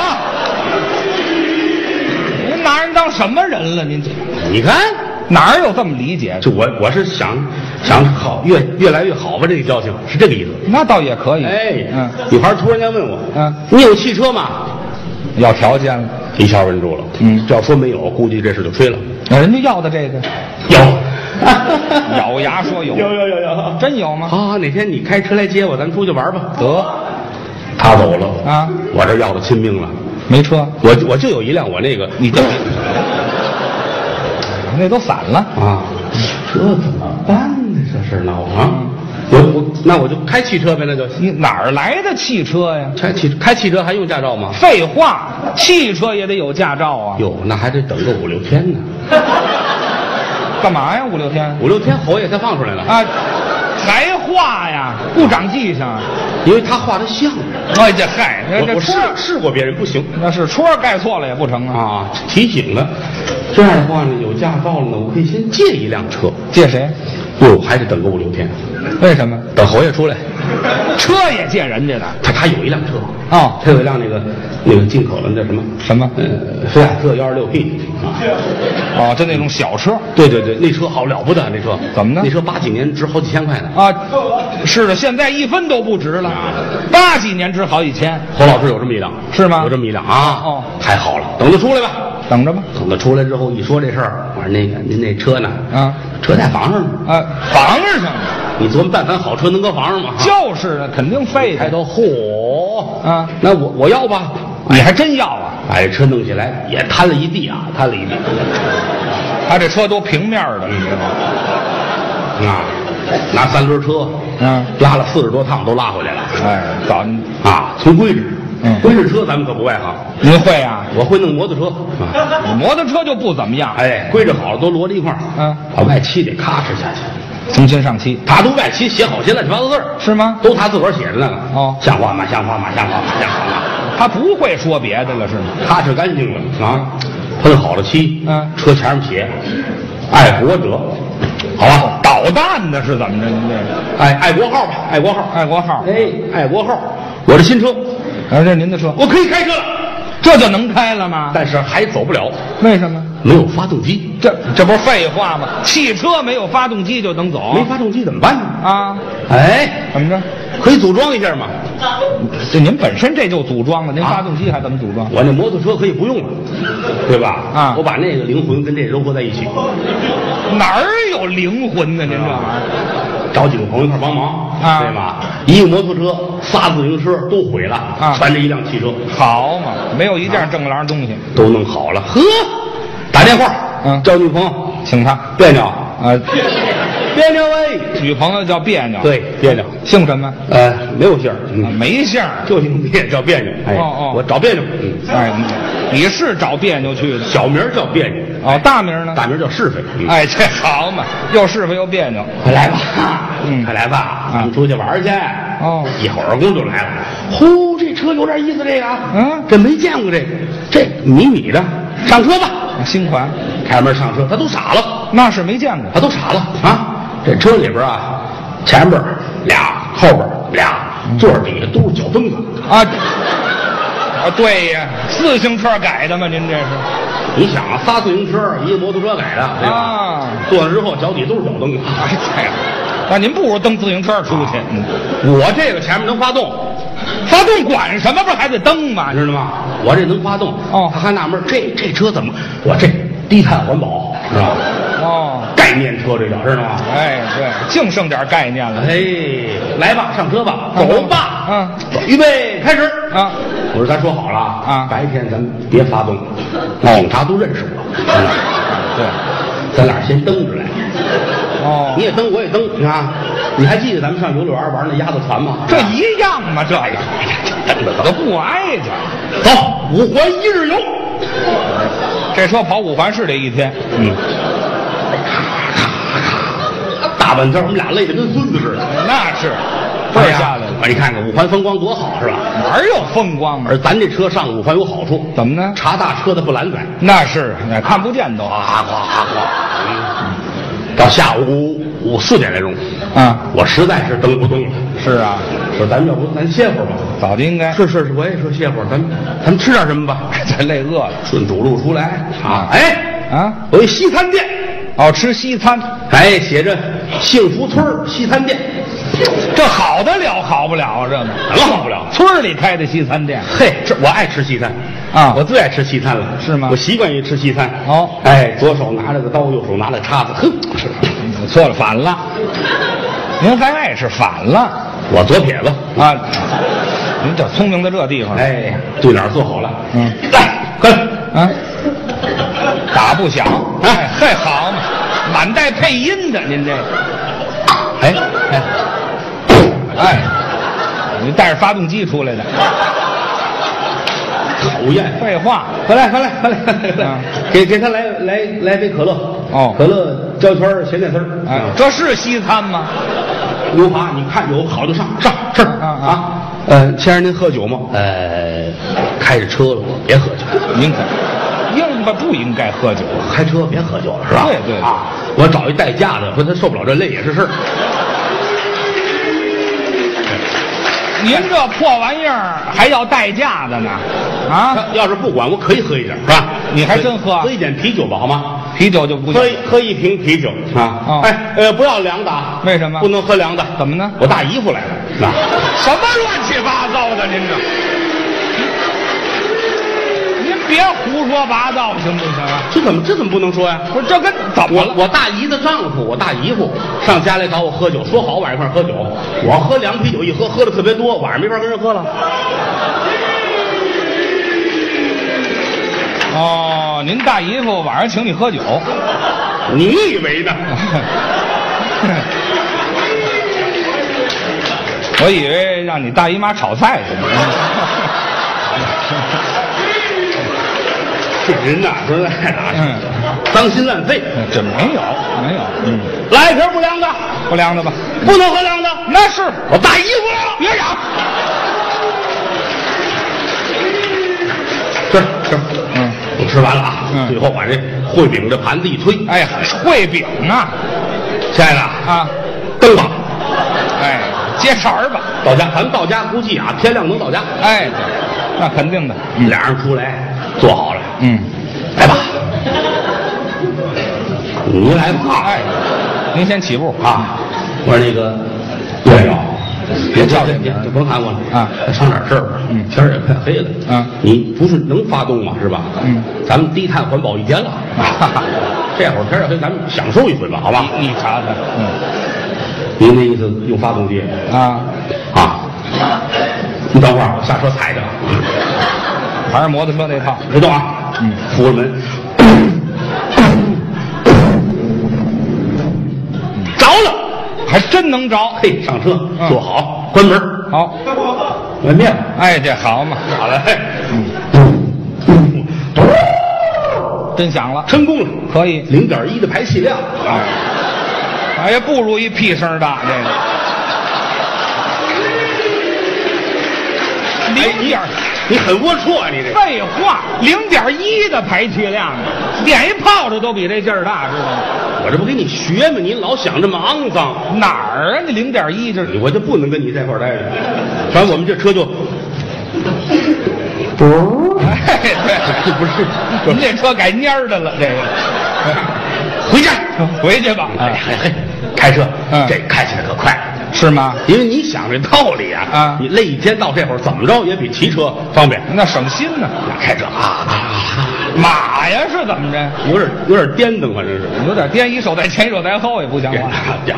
您拿人当什么人了？您你看哪有这么理解？ 就我是想好越来越好吧，这个交情是这个意思。 那倒也可以。 哎，女孩突然间问我，你有汽车吗？ 要条件了， 一下问住了。这要说没有，估计这事就吹了。 人家要的这个有， 咬牙说有，真有吗？ 好，哪天你开车来接我，咱们出去玩吧。 得， 他走了啊， 我这要的亲命了， 没车， 我就有一辆，我那个你就。那都散了啊！这怎么办呢？这事闹啊！我就开汽车呗，那就你哪儿来的汽车呀？ 开汽车还用驾照吗？ 废话，汽车也得有驾照啊！ 哟，那还得等个5、6天呢。 干嘛呀？5、6天 ？5、6天侯爷才放出来了啊！还画呀？不长记性啊！ 因为他画的像。 哎，这嗨， 我试过别人不行， 那是戳盖错了也不成啊！ 提醒了。这样的话呢，有驾照了呢，我可以先借一辆车。 借谁？ 还得等个5、6天。 为什么？ 等侯爷出来。 车也借人家的。 他有一辆车他有一辆那个进口的那什么菲亚特126P 就那种小车。 对，那车好了不得，那车怎么呢？ 那车80几年值好几千块呢。 是的，现在1分都不值了。80几年值好几千。 侯老师有这么一辆是吗？ 有这么一辆啊。太好了，等他出来吧。 等着吧。 等他出来之后一说这事儿，我说那个您那车呢？车在房上呢。 房上。 你琢磨，但凡好车能搁房上吗？ 就是啊，肯定废的。 抬头，嚯那我要吧？ 你还真要啊？ 把这车弄起来也摊了一地啊，摊了一地。 他这车都平面的，你知道吗？ 拿3轮车，拉了40多趟都拉回来了。 哎，早从规制，规制车咱们可不外行。 您会啊？ 我会弄摩托车摩托车就不怎么样。 哎，规制好了都摞在一块儿。把外漆得咔哧下去。 重新上漆， 他都外漆写好些乱七八糟字儿， 是吗？ 都他自个儿写的那个。像话吗？像话吗？像话吗？像话吗？ 他不会说别的了，是吗？ 咔哧干净了喷好了漆，车前面写“爱国者”，好吧？ 导弹的是怎么着？您这爱国号吧？爱国号， 爱国号。 哎，爱国号，我的新车， 这是您的车， 我可以开车了。 这就能开了吗？ 但是还走不了， 为什么？ 没有发动机。 这不是废话吗？汽车没有发动机就能走？ 没发动机怎么办呢？ 啊？ 哎， 怎么着？ 可以组装一下嘛。 这您本身这就组装了，您发动机还怎么组装？ 我那摩托车可以不用了，对吧？ 啊， 我把那个灵魂跟这糅合在一起。 哪儿有灵魂呢？您这玩意儿？ 找几个朋友一块帮忙， 啊， 对吧？一个摩托车，仨自行车都毁了， 啊， 全这一辆汽车。 好嘛，没有一件正郎东西， 都弄好了。呵，打电话，叫女朋友， 请他别扭别扭哎， 女朋友叫别扭， 对，别扭， 姓什么？ 没有姓， 没姓， 就姓别，叫别扭。哎，我找别扭， 哎，你是找别扭去的？ 小名叫别扭， 哦，大名呢？ 大名叫是非。 哎，这好嘛，又是非又别扭。 快来吧，快来吧，咱们出去玩去。 哦， 一会儿功就来了。呼，这车有点意思，这个，这没见过这米的，上车吧。 新款， 开门上车，他都傻了， 那是没见过， 他都傻了啊！这车里边啊，前边俩，后边俩，座底下都是脚蹬子啊！对呀，自行车改的吗？您这是？ 你想啊，仨自行车，一个摩托车改的，对吧？ 啊， 坐上之后脚底都是脚蹬子。 哎呀，那您不如蹬自行车出去。 我这个前面能发动。 发动管什么？不是还得蹬吗？ 知道吗？我这能发动。 哦， 他还纳闷，这车怎么？我这低碳环保，知道吗？ 哦， 概念车这叫，知道吗？ 哎，对，净剩点概念了。 哎，来吧，上车吧，走吧。预备，开始。 啊， 我说咱说好了啊， 白天咱别发动，警察都认识我。对，咱俩先蹬着来。 哦， 你也蹬，我也蹬，你看。你还记得咱们上游乐园玩那鸭子船吗？ 这一样嘛，这个都不挨着。 走，5环1日游。 这车跑5环是这一天。 大半天我们俩累得跟孙子似的。 那是，倍儿下来了。 你看看5环风光多好，是吧？ 哪有风光啊？ 而咱这车上5环有好处， 怎么呢？ 查大车的不拦咱。 那是，看不见都。 哗。到下午4点来钟，我实在是蹬不动了。 是啊， 说咱要不咱歇会儿吧？ 早就应该。 是，我也说歇会儿，咱们吃点什么吧？ 这累饿了。 顺主路出来有一西餐店。 哦，吃西餐。 哎，写着幸福村西餐店。 这好得了，好不了啊？这个怎么好不了？ 村里开的西餐店。 嘿，我爱吃西餐啊， 我最爱吃西餐了。 是吗？ 我习惯于吃西餐。 哦， 哎，左手拿着个刀，右手拿着个叉子，吃。 错了，反了。您还爱吃反了？ 我左撇子啊。您这聪明在这地方。 哎，对哪儿做好了？来，快啊！打不响。哎，嘿，好嘛，满带配音的，您这。哎，你带着发动机出来的， 讨厌！ 废话， 快来，给他来杯可乐。 哦， 可乐焦圈咸菜丝儿。 哎，这是西餐吗？ 牛扒，你看有好就上吃啊！先生您喝酒吗？开着车了，别喝酒。 您可不应该喝酒， 开车别喝酒了，是吧？ 对啊，我找一代驾的，说他受不了这累也是事儿。 您这破玩意儿还要代驾的呢？啊， 要是不管我可以喝一点，是吧？ 你还真喝？ 喝一点啤酒吧，好吗？ 啤酒就不行。 喝一瓶啤酒啊！ 哦， 不要凉的。 为什么？ 不能喝凉的。 怎么呢？ 我大姨夫来了。 什么乱七八糟的？您别胡说八道，行不行啊？ 这怎么不能说呀？ 不是，这跟怎么了？ 我大姨的丈夫，我大姨夫上家来找我喝酒，说好晚上一块喝酒。我喝凉啤酒一喝的特别多，晚上没法跟人喝了。 哦，您大姨夫晚上请你喝酒， 你以为呢？ 我以为让你大姨妈炒菜去呢。 这人呐，说实在的，脏心烂肺。 这没有。 来一瓶不凉的， 不凉的吧？ 不能喝凉的。 那是我大姨夫了， 别嚷。 吃，我吃完了啊。最后把这烩饼这盘子一推， 哎呀，烩饼啊， 亲爱的啊， 蹬吧。 哎，接茬儿吧。 到家，咱们到家估计啊，天亮能到家。 哎， 那肯定的。 俩人出来坐好了，来吧，你来吧。 哎，您先起步啊！我说那个岳少，别叫这别就甭喊我了啊！ 商点事儿吧。天儿也快黑了。你不是能发动吗？是吧？咱们低碳环保一天了。这会儿天儿也黑，咱们享受一回吧，好吧？ 你瞧瞧， 您那意思用发动机啊？你等会儿，我下车踩去。 还是摩托车那套。 别动啊！扶着门。着了， 还真能着。 嘿，上车，坐好，关门。 好， 关面。 哎，这好嘛。 好了， 真响了， 成功了， 可以。 0.1的排气量。 哎呀，不如一屁声大这个。0.1， 你很龌龊啊！你这废话，0.1的排气量，点一炮仗都比这劲儿大，知道吗？ 我这不给你学吗？你老想这么肮脏， 哪儿啊？你0.1这， 我就不能跟你在一块儿待着。反正我们这车就， 哎，对，不是，我们这车改蔫儿的了，这个。 回家， 回去吧。 开车，这开起来可快。 是吗？ 因为你想这道理啊，你累一天到这会儿，怎么着也比骑车方便， 那省心呢。 开车马呀是怎么着？ 有点颠腾，反正是有点颠，一手在前，一手在后也不像话。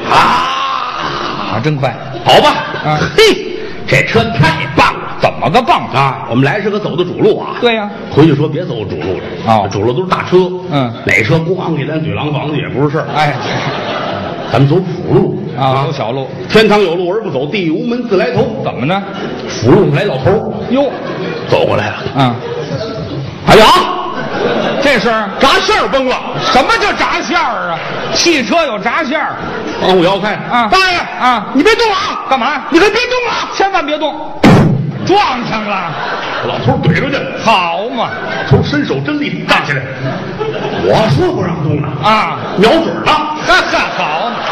真快， 好吧？嘿，这车太棒了！ 怎么个棒啊？我们来是个走的主路啊。 对呀， 回去说别走主路了。主路都是大车。哪车咣给咱怼廊房子也不是事儿。 哎， 咱们走辅路走小路。 天堂有路而不走，地狱无门自来投。 怎么呢？ 辅路来老头哟， 走过来了。哎呀， 这是闸线崩了。 什么叫闸线啊？汽车有闸线。 往后摇开大爷你别动啊！ 干嘛？ 你可别动啊！ 千万别动！撞上了， 老头怼出去。 好嘛！ 老头伸手真利索，站起来。我说不让动呢瞄准了。 好嘛！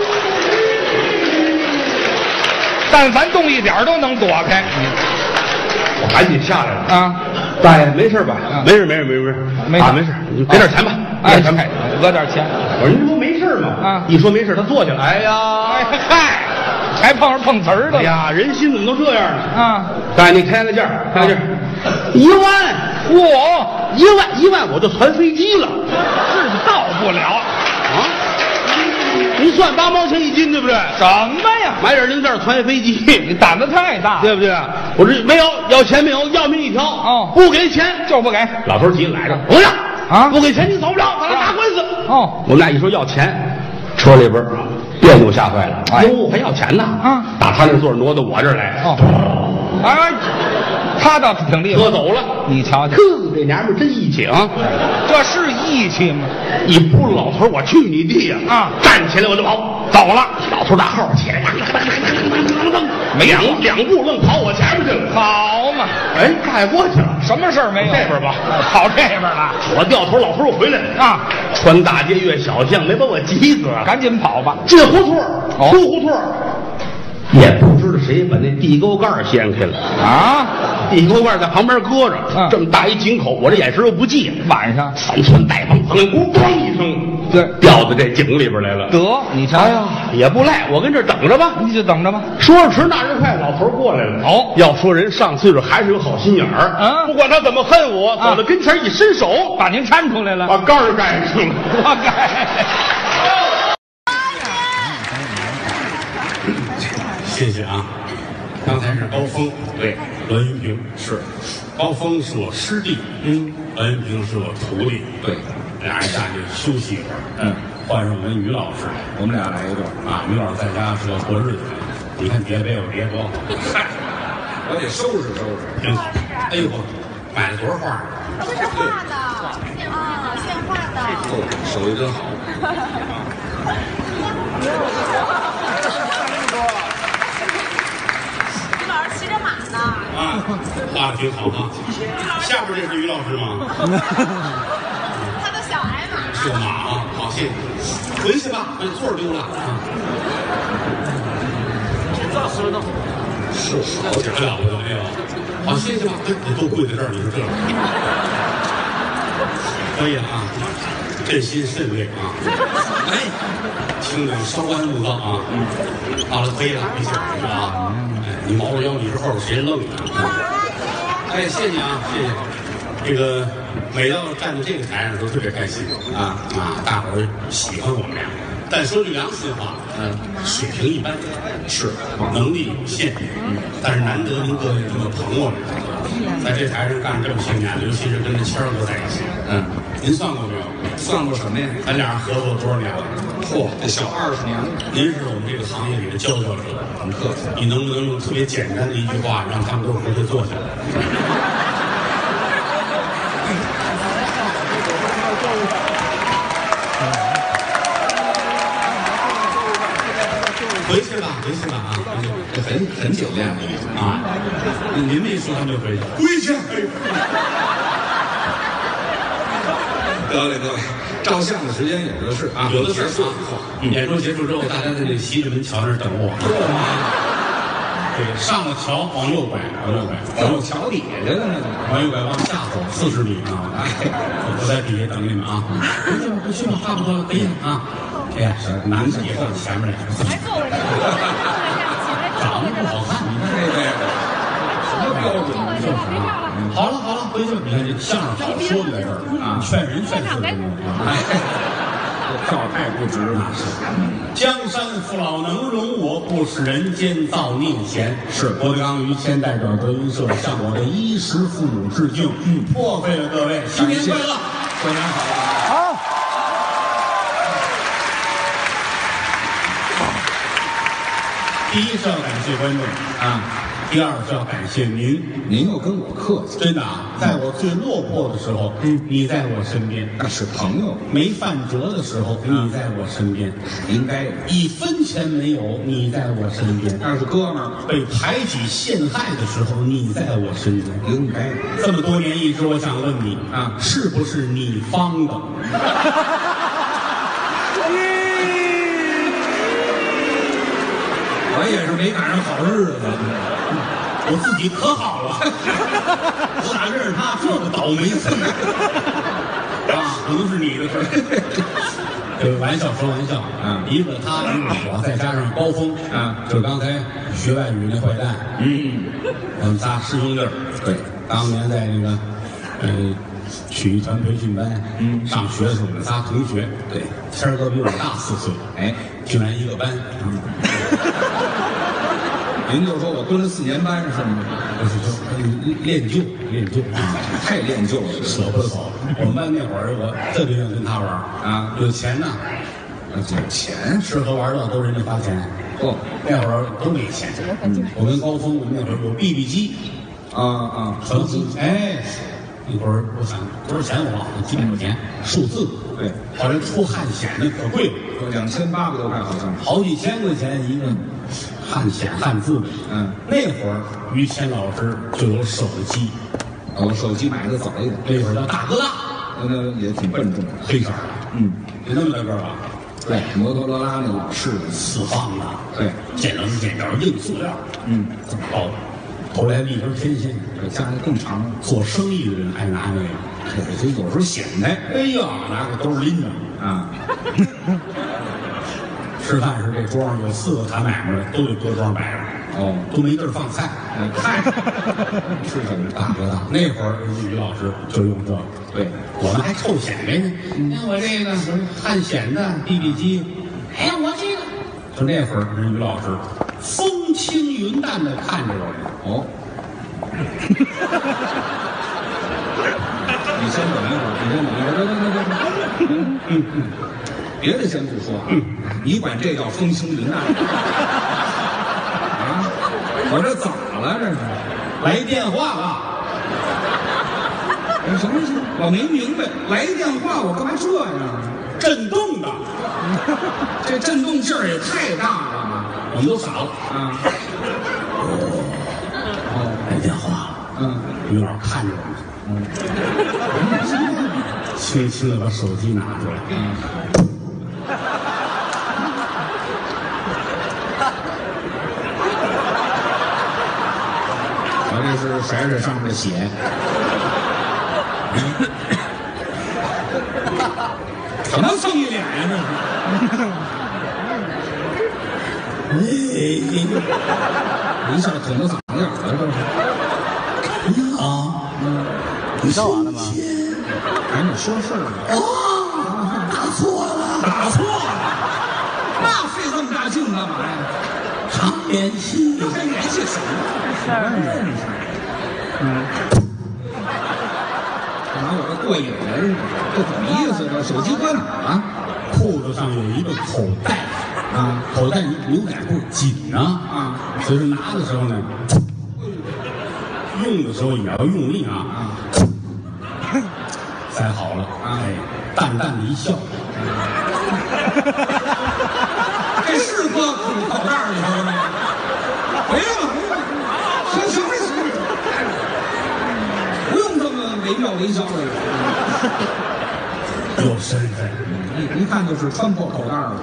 但凡动一点都能躲开。 我赶紧下来了大爷没事吧？没事，没事，你给点钱吧。 哎，讹点钱。 我说您说没事吗？一说没事，他坐起来。哎呀， 嗨，还碰上碰瓷儿的。 哎呀，人心怎么都这样呢？大爷，你开个价，1万，1万我就传飞机了， 是到不了您算8毛钱一斤，对不对？ 什么呀？ 买点零件传飞机， 你胆子太大， 对不对？我这没有要钱没有，要命一条。不给钱就不给。 老头急了来着，不要不给钱你走不了，咱俩打官司。我们俩一说要钱，车里边别扭吓坏了。哟，还要钱呢？打他那座挪到我这儿来。 他倒挺厉害， 车走了， 你瞧瞧， 这娘们真义气啊！ 这是义气吗？ 一扑老头，我去你弟呀！站起来我就跑，走了。老头打后起来，没两步愣跑我前面去了。 好嘛！ 哎，大爷过去了， 什么事儿没有？ 这边吧， 跑这边了。 我掉头，老头又回来了穿大街越小巷，没把我急死啊！ 赶紧跑吧， 进胡同出胡同。也不知道谁把那地沟盖掀开了地沟盖在旁边搁着，这么大一井口，我这眼神又不济， 晚上 3寸带棒，咣一声，对，掉到这井里边来了。 得，你瞧， 哎呀，也不赖，我跟这等着吧， 你就等着吧。 说时迟，那时快，老头过来了。要说人上岁数还是有好心眼儿，不管他怎么恨我，走到跟前一伸手， 把您搀出来了， 把盖儿盖上了， 我盖。 谢谢啊！刚才是高峰，对，栾云平是，高峰是我师弟，栾云平是我徒弟，对，俩人下去休息一会儿，换上我们于老师，我们俩来一段于老师在家是要过日子，你看别别我别多，嗨，我得收拾收拾，挺好。哎呦，买了多少画？ 这是画的现画的。 手艺真好。 骑着马呢画的挺好啊。下边这是于老师吗？ 他的小矮马。 是马啊，好，谢谢。回去吧，把座丢了。这造石头。 是好点还了不得没有？好，谢谢吧。你都跪在这儿，你说这可以了啊，振心肾胃啊。哎，听着稍安勿躁啊。好了，可以了，没事是吧？哎，你毛着腰，你是后边谁愣的？哎，谢谢啊，谢谢。这个每到站在这个台上都特别开心啊，大伙儿喜欢我们俩。但说句良心话，水平一般，是能力有限，但是难得您各位这么捧我们，在这台上干这么些年了，尤其是跟着谦儿哥在一起，您算过没有？ 算过什么呀？ 咱俩人合作多少年了？ 嚯，这小20年了。 您是我们这个行业里的佼佼者， 很客气。 你能不能用特别简单的一句话，让他们都回去坐下来？回去吧，回去吧啊！ 这很简练的啊！您这一说，他们就回去。回去。 得嘞，照相的时间有的是啊， 有的是结束演出结束之后，大家在这西直门桥那儿等我。对，上了桥往右拐，往右拐， 然后桥底下的那个， 往右拐往下走40米啊！我在底下等你们啊！回去吧，差不多了，可以了啊！哎呀，男的也到前面来， 还坐回去， 长得不好看，你看这个什么标准就是啊！好了好了，回去吧。你看这相声好说的在这儿啊，劝人劝事的啊。 这票太不值了。 江山父老能容我，不使人间造孽钱。是郭德纲、于谦代表德云社向我的衣食父母致敬。破费了各位，新年快乐，过年好。好。第一是要感谢观众啊，第二是要感谢您， 您又跟我客气， 真的啊，在我最落魄的时候，你在我身边； 那是朋友， 没饭辙的时候，你在我身边； 应该 1分钱没有，你在我身边； 那是哥们儿， 被排挤陷害的时候，你在我身边。 应该这么多年，一直我想问你啊，是不是你方的？ 我也是没赶上好日子， 我自己可好了，我哪认识他这个倒霉孙啊？可能是你的事儿。这个玩笑说玩笑啊，一个他，一个我，再加上高峰啊，就是刚才学外语那坏蛋，我们仨师兄弟儿，对，当年在那个曲艺团培训班，上学的时候我们仨同学，对，谦儿哥比我大4岁，哎，居然一个班， 您就说我蹲了4年班是吗？ 不是，就练就太练就了， 舍不得走。我们班那会儿，我特别愿意跟他玩啊，有钱呢， 有钱， 吃喝玩乐都人家花钱。 哦， 那会儿都没钱。我跟高峰，我们那会儿有 BB 机，传呼哎，一会儿我想多少钱我忘了，几百块钱，数字。 对， 后来出汉显的可贵了 ，2800多块好像是， 好几千块钱一个汉显汉字的。那会儿于谦老师就有手机。 我手机买的早一点， 那会儿叫大哥大， 那也挺笨重的， 黑色的，有那么大个儿吧？ 对，摩托罗拉那老式的 4方的， 对， 见棱见角，硬塑料，这么高，头来一根天线， 这家里更长。 做生意的人爱拿那个， 这有时候显摆， 哎呀，拿个兜拎着啊。吃饭时这桌上有4个谈买卖的，都得搁桌上摆着。都没地儿放菜， 嗨，是什么大哥大？那会儿于老师就用这个， 对， 我们还臭显摆呢。我这个汉显的 BB 机，哎，我这个，就那会儿于老师风轻云淡的看着我们。 你先等一会儿，别的先不说，你管这叫风轻云淡？我这怎么了？这是来电话了？ 什么意思？我没明白。来电话，我干嘛这样？ 震动的， 这震动劲儿也太大了， 我们都傻了啊！来电话了，于老师看着我们，轻轻的把手机拿出来， 是甩甩上面的血。什么生意脸呀这是？一下捅到嗓子眼了这是。你好， 你照完了吗？ 赶紧说事儿了。 打错了， 打错了，那费这么大劲干嘛呀？ 常联系， 这还联系谁？干嘛我这过瘾了？这怎么意思？这手机搁哪儿了？ 裤子上有一个口袋啊，口袋牛仔裤紧啊，所以说拿的时候呢，用的时候也要用力啊。塞好了，哎，淡淡的一笑。 这是搁口袋里头的吗？没了，行，不用这么惟妙惟肖的。 有身份， 一看就是穿破口袋了。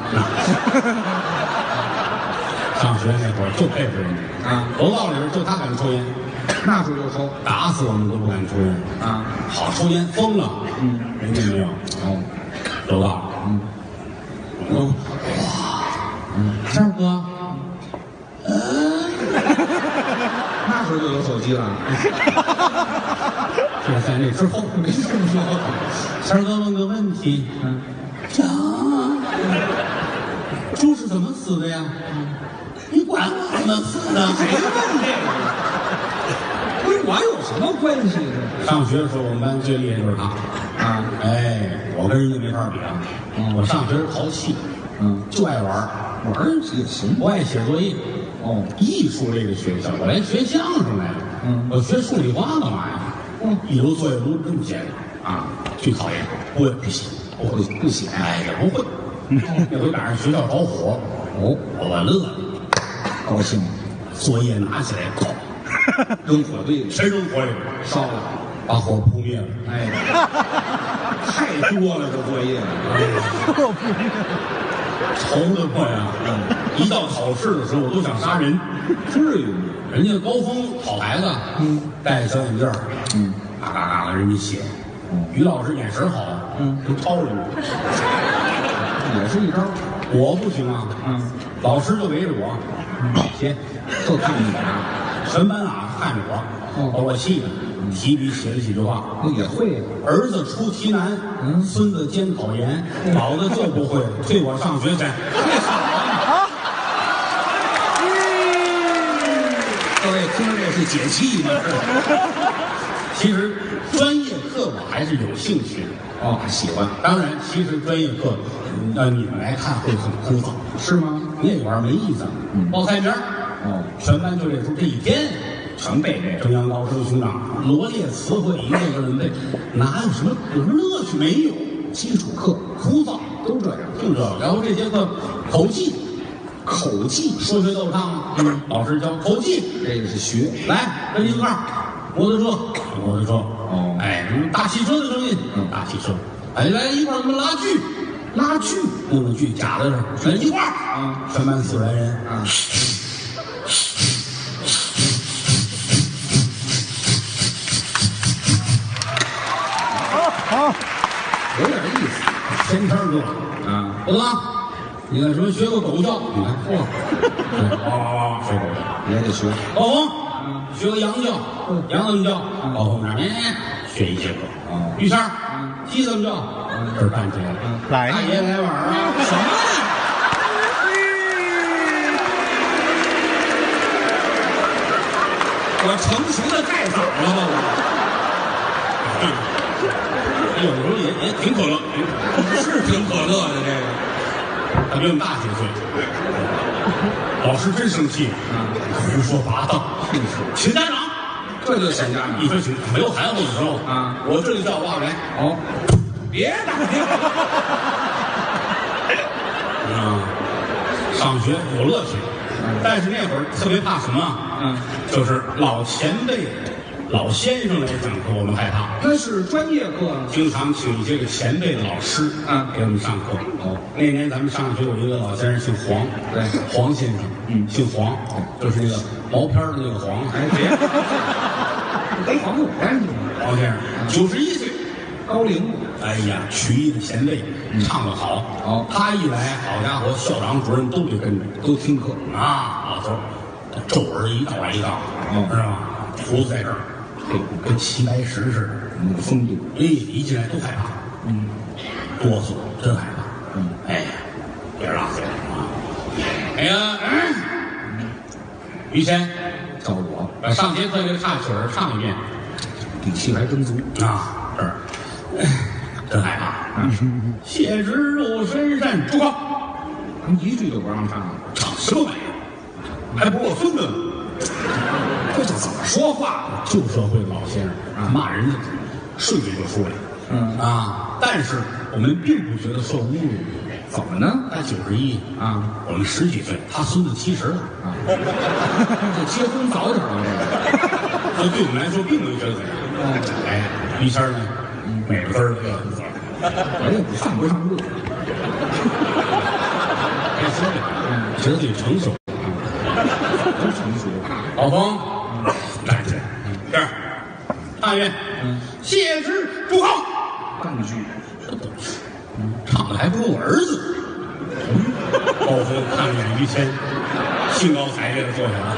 上学那会儿就佩服人家啊，楼道里边就他敢抽烟， 那时候就抽， 打死我们都不敢抽烟啊， 好抽烟疯了，人家没有，楼道，三哥， 那时候就有手机了。 就在那之后没这么说。三哥问个问题，讲，猪是怎么死的呀？你管我怎么死的？ 谁问这个？跟我有什么关系呢？ 上学的时候，我们班最厉害就是他啊！哎，我跟人家没法比啊！我上学是淘气，就爱玩，玩也行，不爱写作业。艺术类的学校，我来学相声来的。我学数理化干嘛呀？一留作业都这么写的啊，巨讨厌，不写，不写，哎，也不会。那回赶上学校着火，我乐了， 高兴， 作业拿起来，哐， 扔火堆里， 谁扔火里边？烧了，把火扑灭了。 哎，太多了这作业， 愁得我呀！一到考试的时候，我都想杀人。 至于吗？ 人家高峰好孩子，戴着小眼镜，嘎嘎嘎的人家写。于老师眼神好，能抄人家， 也是一招。 我不行啊，老师就围着我，写， 就看你俩， 全班啊看着我，把我气的，提笔写了几句话。 也会儿子出题难，孙子监考严，老子就不会，推我上学去。 各位听着这是解气吗？ 其实专业课我还是有兴趣的，喜欢。当然，其实专业课，你们来看会很枯燥， 是吗？ 那玩意儿没意思。报菜名儿，全班就这时候这一天全背这个。蒸羊羔、蒸熊掌、罗列词汇，一个个人背，哪有什么乐趣？没有，基础课枯燥，都这样，就这个。然后这节课口技。口技，说学逗唱，老师教口技， 这个是学。 来，跟一块儿，摩托车，哎，大汽车的声音，大汽车，哎，来一块儿，我们拉锯，弄个锯夹在这儿，来一块儿，全班400人，有点意思，天天热，不能。你看什么学个狗叫？你看，嚯，学狗叫也得学。 老冯，学个羊叫，羊怎么叫？老冯那学一节课。玉山，鸡怎么叫？这半天了。 来， 大爷来晚啊？什么呀？ 我成熟的太早了吧？ 我有时候也挺可乐， 是挺可乐的这个。 他比我们大几岁，老师真生气，胡说八道，请家长， 这就请家长。 一说请，没有孩子的时候我这里叫我爸来， 别打电话。 上学有乐趣，但是那会儿特别怕什么？就是老前辈、老先生来讲课，我们害怕。 那是专业课， 经常请一些个前辈的老师给我们上课。那年咱们上学有一个老先生姓黄，对，黄先生，姓黄，就是那个毛片的那个黄。 哎，别。 跟房子有关系吗？ 王先生91岁， 高龄。 哎呀，曲艺的前辈，唱得好。 哦他一来，好家伙，校长主任都得跟着， 都听课啊，老头儿，他皱耳一道一道，知道吗？胡子在这儿，跟齐白石似的， 风度。 哎，一进来都害怕，哆嗦，真害怕。哎呀，别让别啊！哎呀，于谦， 叫我把上节课这个插曲儿唱一遍底气还真足。 啊，这儿真害怕。谢之入深山，住口！ 一句都不让唱， 唱什么玩意儿？还不是我孙子呢？ 这叫怎么说话？ 旧社会的老先生骂人家顺嘴就出来，但是我们并不觉得受侮辱。 怎么呢？ 他91 啊， 我们10几岁，他孙子70了啊，这结婚早点了， 这对我们来说并没有觉得怎样。哎，于谦呢，美了根儿乐死了。 我也不犯不上乐。 该说的，觉得自己成熟。 都成熟。 老冯，站起来，这儿，大爷，谢之住口。 半句。 唱的还不如我儿子。高峰看了眼于谦，兴高采烈的坐下来。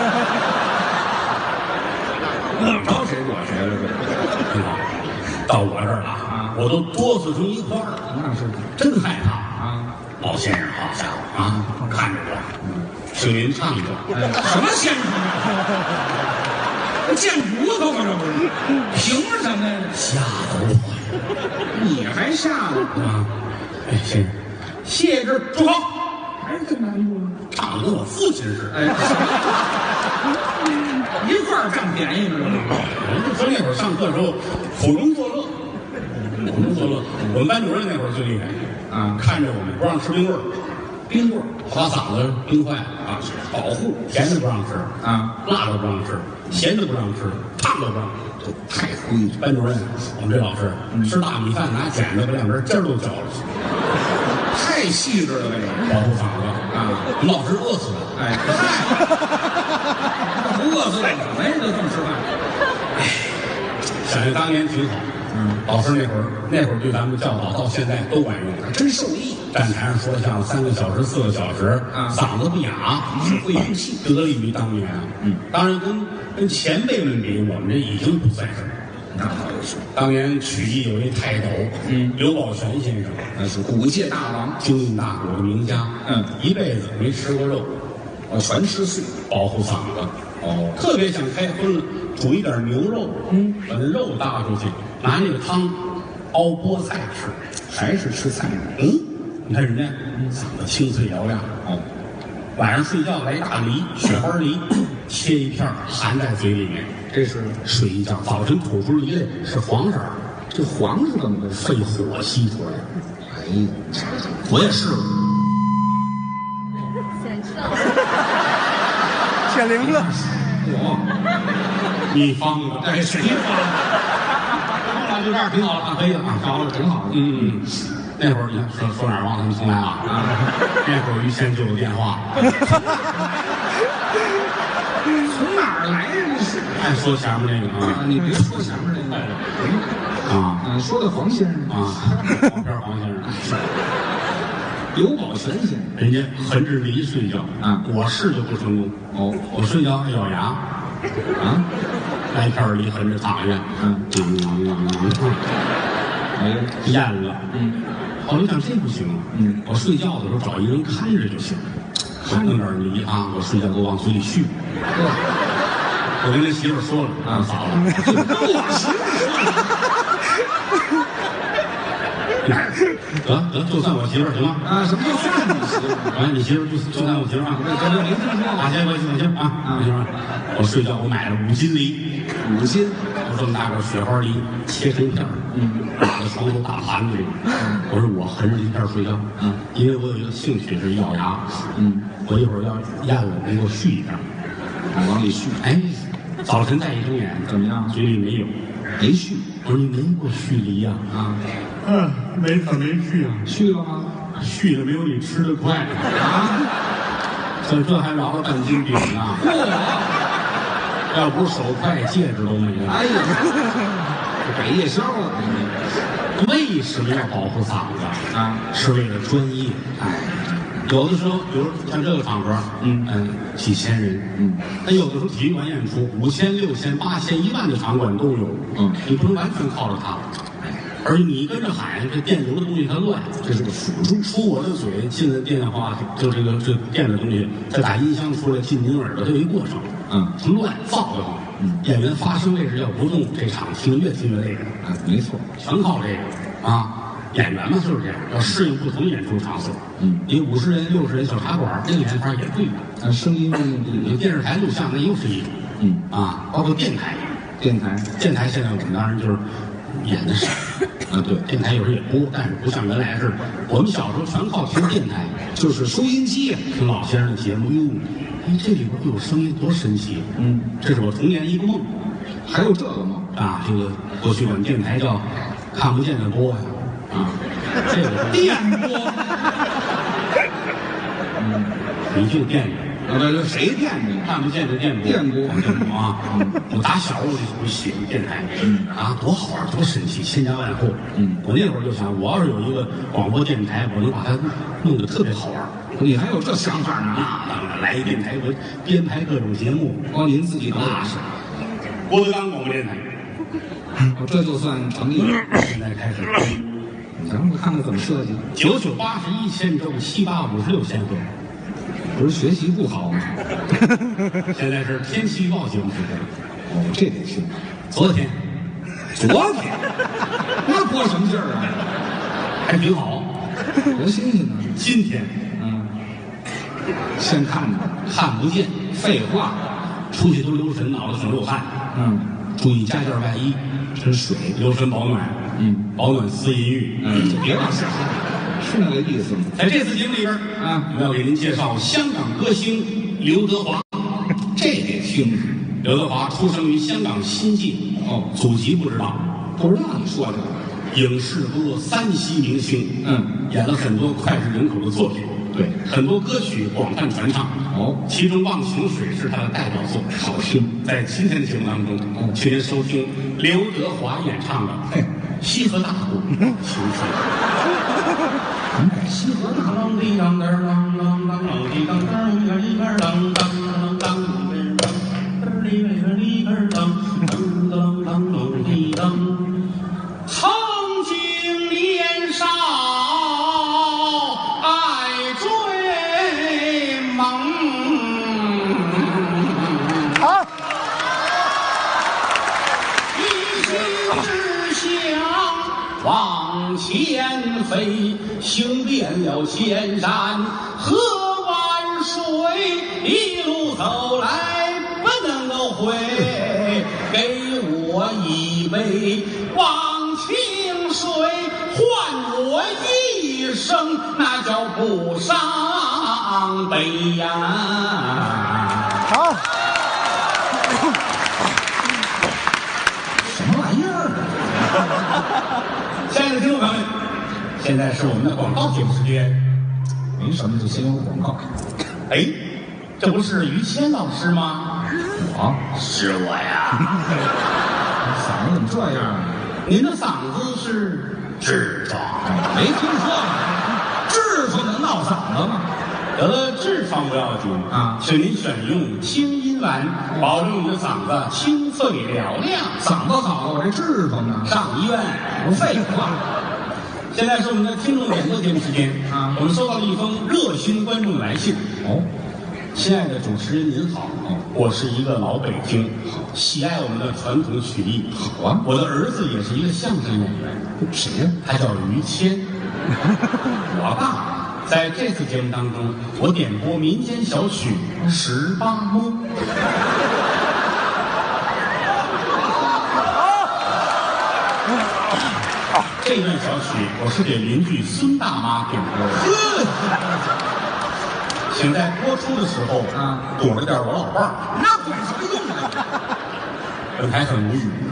招谁惹谁了？这到我这儿了，我都哆嗦成一块儿了。 那是真害怕啊！ 老先生，好家伙啊，看着我，请您唱一段。 什么先生啊？见骨头吗？这不是？凭什么呀？ 吓得我你还吓了啊！哎，先生，谢之住口！ 还是真难住了。 唱的跟我父亲似的。 哎，一块儿占便宜呢？ 人家说那会儿上课的时候苦中作乐，苦中作乐。我们班主任那会儿最厉害啊， 看着我们不让吃冰棍儿，冰棍儿把嗓子冰坏啊，保护甜的不让吃啊， 辣的不让吃，咸的不让吃，烫的不让吃，太规矩。班主任，我们这老师吃大米饭拿剪子把两根尖儿都绞了去， 太细致了，这个保护嗓子啊。我们老师饿死了， 哎，不饿死怎么呀？就这么吃饭？ 想想当年挺好。老师那会儿对咱们的教导到现在都管用， 真受益。 站台上说相声3个小时、4个小时，嗓子不哑，会用气，得力于当年。当然跟前辈们比，我们这已经不算什么。 那倒是， 当年曲艺有一泰斗，刘宝全先生， 那是古界大王， 京韵大鼓的名家，一辈子没吃过肉， 我全吃素， 保护嗓子。特别想开荤了，煮一点牛肉，把那肉搭出去，拿那个汤熬菠菜吃， 还是吃菜。 你看人家嗓子清脆嘹亮。晚上睡觉来一大梨，雪花梨，切一片含在嘴里面， 这是睡一觉。早晨吐出梨来是黄色儿， 这黄是怎么回事？ 肺火吸出来。 哎， 我也试了。 显灵了。 你方的， 哎，谁方？ 就这样挺好了，可以了，好了，挺好的。那会儿你看说哪儿忘了？你重来啊！那会儿于谦就有电话。 从哪儿来呀？你是爱说前面那个啊？ 你别说前面那个啊， 说的黄先生啊，黄先生， 刘宝全先生， 人家横着梨睡觉我试就不成功。我睡觉还咬牙来一片梨横着躺下，咽了。后来想这不行，我睡觉的时候找一人看着就行，我弄点梨啊，我睡觉都往嘴里续。我跟那媳妇说了嫂子，得，就算我媳妇行吗？ 什么叫算你媳妇？ 你媳妇就算我媳妇啊？行，我媳妇啊，我睡觉我买了5斤梨 ，5斤， 我这么大个雪花梨切成片，打在床头大盘子里。我说我横着一片睡觉，因为我有一个兴趣是咬牙，我一会儿要咽了，你给我续一片， 往里续。 哎，早晨再一睁眼， 怎么样？ 嘴里没有， 没续。 我说你没给我续梨呀？没续啊？ 续了吗？ 续了没有你吃的快这还饶了半斤饼呢。 要不是手快，戒指都没有。 哎呀，这给夜宵了。 为什么要保护嗓子啊？ 是为了专业。哎，有的时候，比如像这个场合，几千人，那有的时候体育馆演出5000、6000、8000、10000的场馆都有，你不能完全靠着它。而你跟着喊，这电流的东西它乱，这是个辅助。出我的嘴进了电话，就这电的东西，再打音箱出来进您耳朵，它有一过程。乱躁的慌。演员发声位置要不动，这场听越听越累。 没错， 全靠这个啊！演员嘛就是这样，要适应不同演出场所。你50人、60人小茶馆，这个演法也不一样。 声音你电视台录像那又是一种。包括电台现在我们当然就是演的少。对，电台有时候也播，但是不像原来似的。我们小时候全靠听电台，就是收音机，听老先生的节目。这里边会有声音，多神奇！这是我童年一个梦。 还有这个吗？ 这个过去我们电台叫看不见的播呀。这个电波。你就电影。 这谁电你？ 看不见的电波。 电波啊！我打小我就喜欢电台。多好玩，多神奇，千家万户。我那会儿就想，我要是有一个广播电台，我能把它弄得特别好玩。 你还有这想法呢？ 当然，来一电台，我编排各种节目。 您自己那是郭德纲广播电台。 这就算成立了。 现在开始， 咱们看看怎么设计。 9981千周，7856千赫。 不是学习不好吗？ 现在是天气预报节目时间。 这得听。 昨天， 那播什么劲儿啊？ 还挺好， 多新鲜呢！ 今天， 先看着， 看不见， 废话， 出去都留神，脑子很流汗。注意加件外衣， 这水， 留神保暖。保暖思淫欲。 就别往下是那个意思吗？ 在这次节目里边，我们要给您介绍香港歌星刘德华。 这得听。 刘德华出生于香港新界，祖籍不知道， 不知道你说的。 影视歌3栖明星，演了很多脍炙人口的作品， 对， 很多歌曲广泛传唱。其中《忘情水》是他的代表作， 好听。 在今天的节目当中，请您收听刘德华演唱的《西河大鼓情曲》。西河大啷滴啷啷啷啷啷啷滴啷啷啷哩个啷啷啷啷哩个哩个啷啷啷啷滴啷。曾经年少爱追梦，一心只想往前飞，行遍了千山和万水，一路走来不能够悔，给我一杯忘情水，换我一生那叫不伤悲呀。什么玩意儿？亲爱的听众朋友们，现在是我们的广告节目时间。 没什么，就先有广告。 这不是于谦老师吗？是我呀。 嗓子怎么这样啊？ 您的嗓子是痔疮？ 没听说过，痔疮能闹嗓子吗？ 得了痔疮不要紧请您选用清音丸，保证你的嗓子清脆嘹亮。 嗓子好了，我这痔疮呢？ 上医院。 不废话。 现在是我们的听众点播节目时间我们收到了一封热心观众的来信。亲爱的主持人您好，我是一个老北京，喜爱我们的传统曲艺。 好啊， 我的儿子也是一个相声演员。 谁呀？ 他叫于谦。我爸在这次节目当中，我点播民间小曲《18摸》。这段小曲我是给邻居孙大妈点播的。请在播出的时候躲着点我老伴儿。 那管什么用啊？ 本台很无语，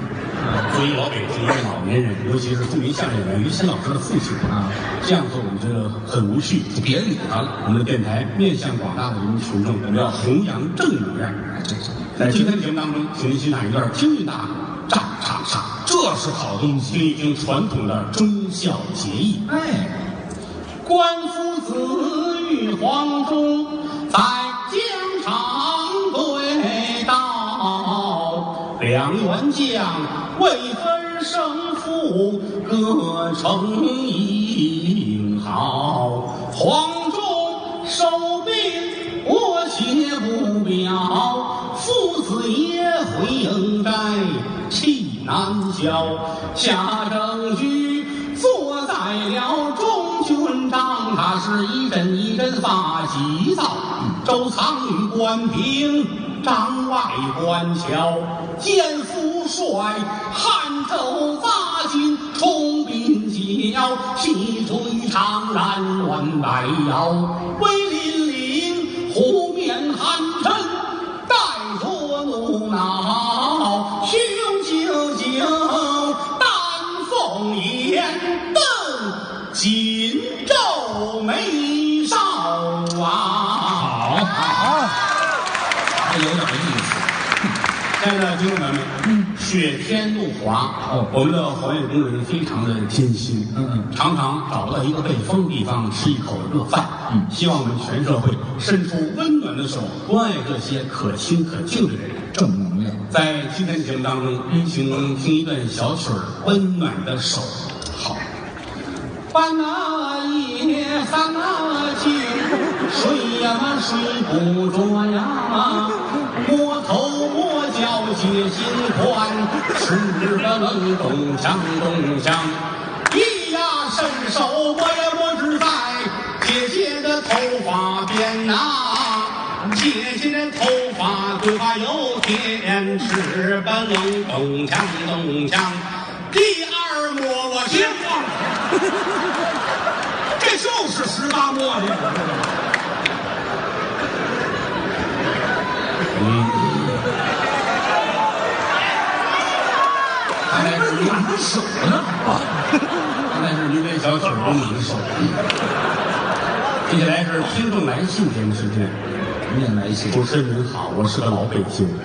作为老北京一个老年人，尤其是著名相声演员于谦老师的父亲啊，这样做我们觉得很无趣，就别理他了。我们的电台面向广大的人民群众，我们要弘扬正能量。在今天的节目当中，请您欣赏一段京韵大唱唱唱，这是好东西，听一听传统的忠孝节义。 哎，官夫子与黄忠在疆场对道，两员将未分胜负，各逞英豪。黄忠收兵，我且不表，父子也会应战，气难消。夏正居坐在了中军帐，他是一阵一阵发急躁。周仓与关平帐外观瞧，见父帅汉州杂军冲并交，气吹长髯乱摆摇，威凛凛湖面寒沉，带着怒恼，雄赳赳丹凤眼，瞪紧皱眉梢啊！ 好， 还有点意思。 亲爱的听众朋友们，雪天路滑，我们的环卫工人非常的艰辛，常常找不到一个被风的地方吃一口热饭，希望我们全社会伸出温暖的手，关爱这些可亲可敬的人， 正能量。 在今天的节目当中，请听一段小曲儿《温暖的手》。好。 半那夜三那觉，睡呀睡不着呀，摸头摸脚解心宽，吃得冷咚锵咚锵。一呀伸手我也不知在姐姐的头发边呐，姐姐的头发规划有天，吃得冷咚锵咚锵。第二摸我去。这就是18摸的。 看来是暖着手呢，看来是您这小曲儿都暖手。接下来是听众来信节目时间， 念来信。 主持人您好，我是个老北京，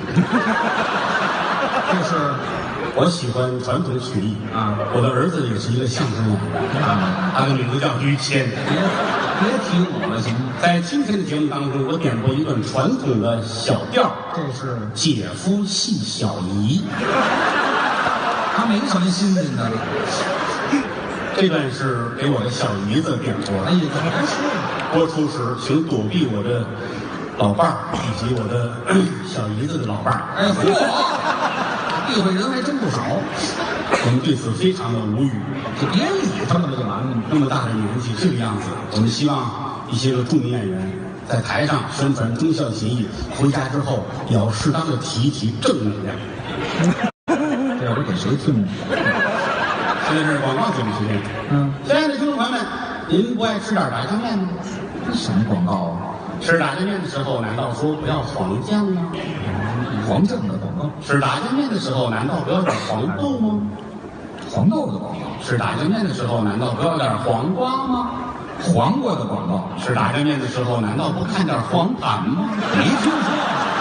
但是我喜欢传统曲艺啊，我的儿子也是一个相声演员啊，他的名字叫于谦。 别提我了，行吗？ 在今天的节目当中，我点播一段传统的小调， 这是姐夫戏小姨。 他没什么新鲜的。 这段是给我的小姨子点播。 哎呀，怎么还说呢？ 播出时请躲避我的老伴儿以及我的小姨子的老伴儿。 哎嚯，避讳人还真不少。 我们对此非常的无语， 就别理他们了就完了。 那么大的年纪这个样子，我们希望一些个著名演员在台上宣传忠孝节义，回家之后也要适当的提一提正能量。 这要是给谁听呢？ 现在是广告节目时间。亲爱的听众朋友们，您不爱吃点炸酱面吗？ 这什么广告啊？ 吃炸酱面的时候，难道说不要黄酱吗？ 黄酱的广告。 吃炸酱面的时候，难道不要点黄豆吗？ 黄豆的广告。 吃炸酱面的时候，难道不要点黄瓜吗？ 黄瓜的广告。 吃炸酱面的时候，难道不看点黄盘吗？ 没听说。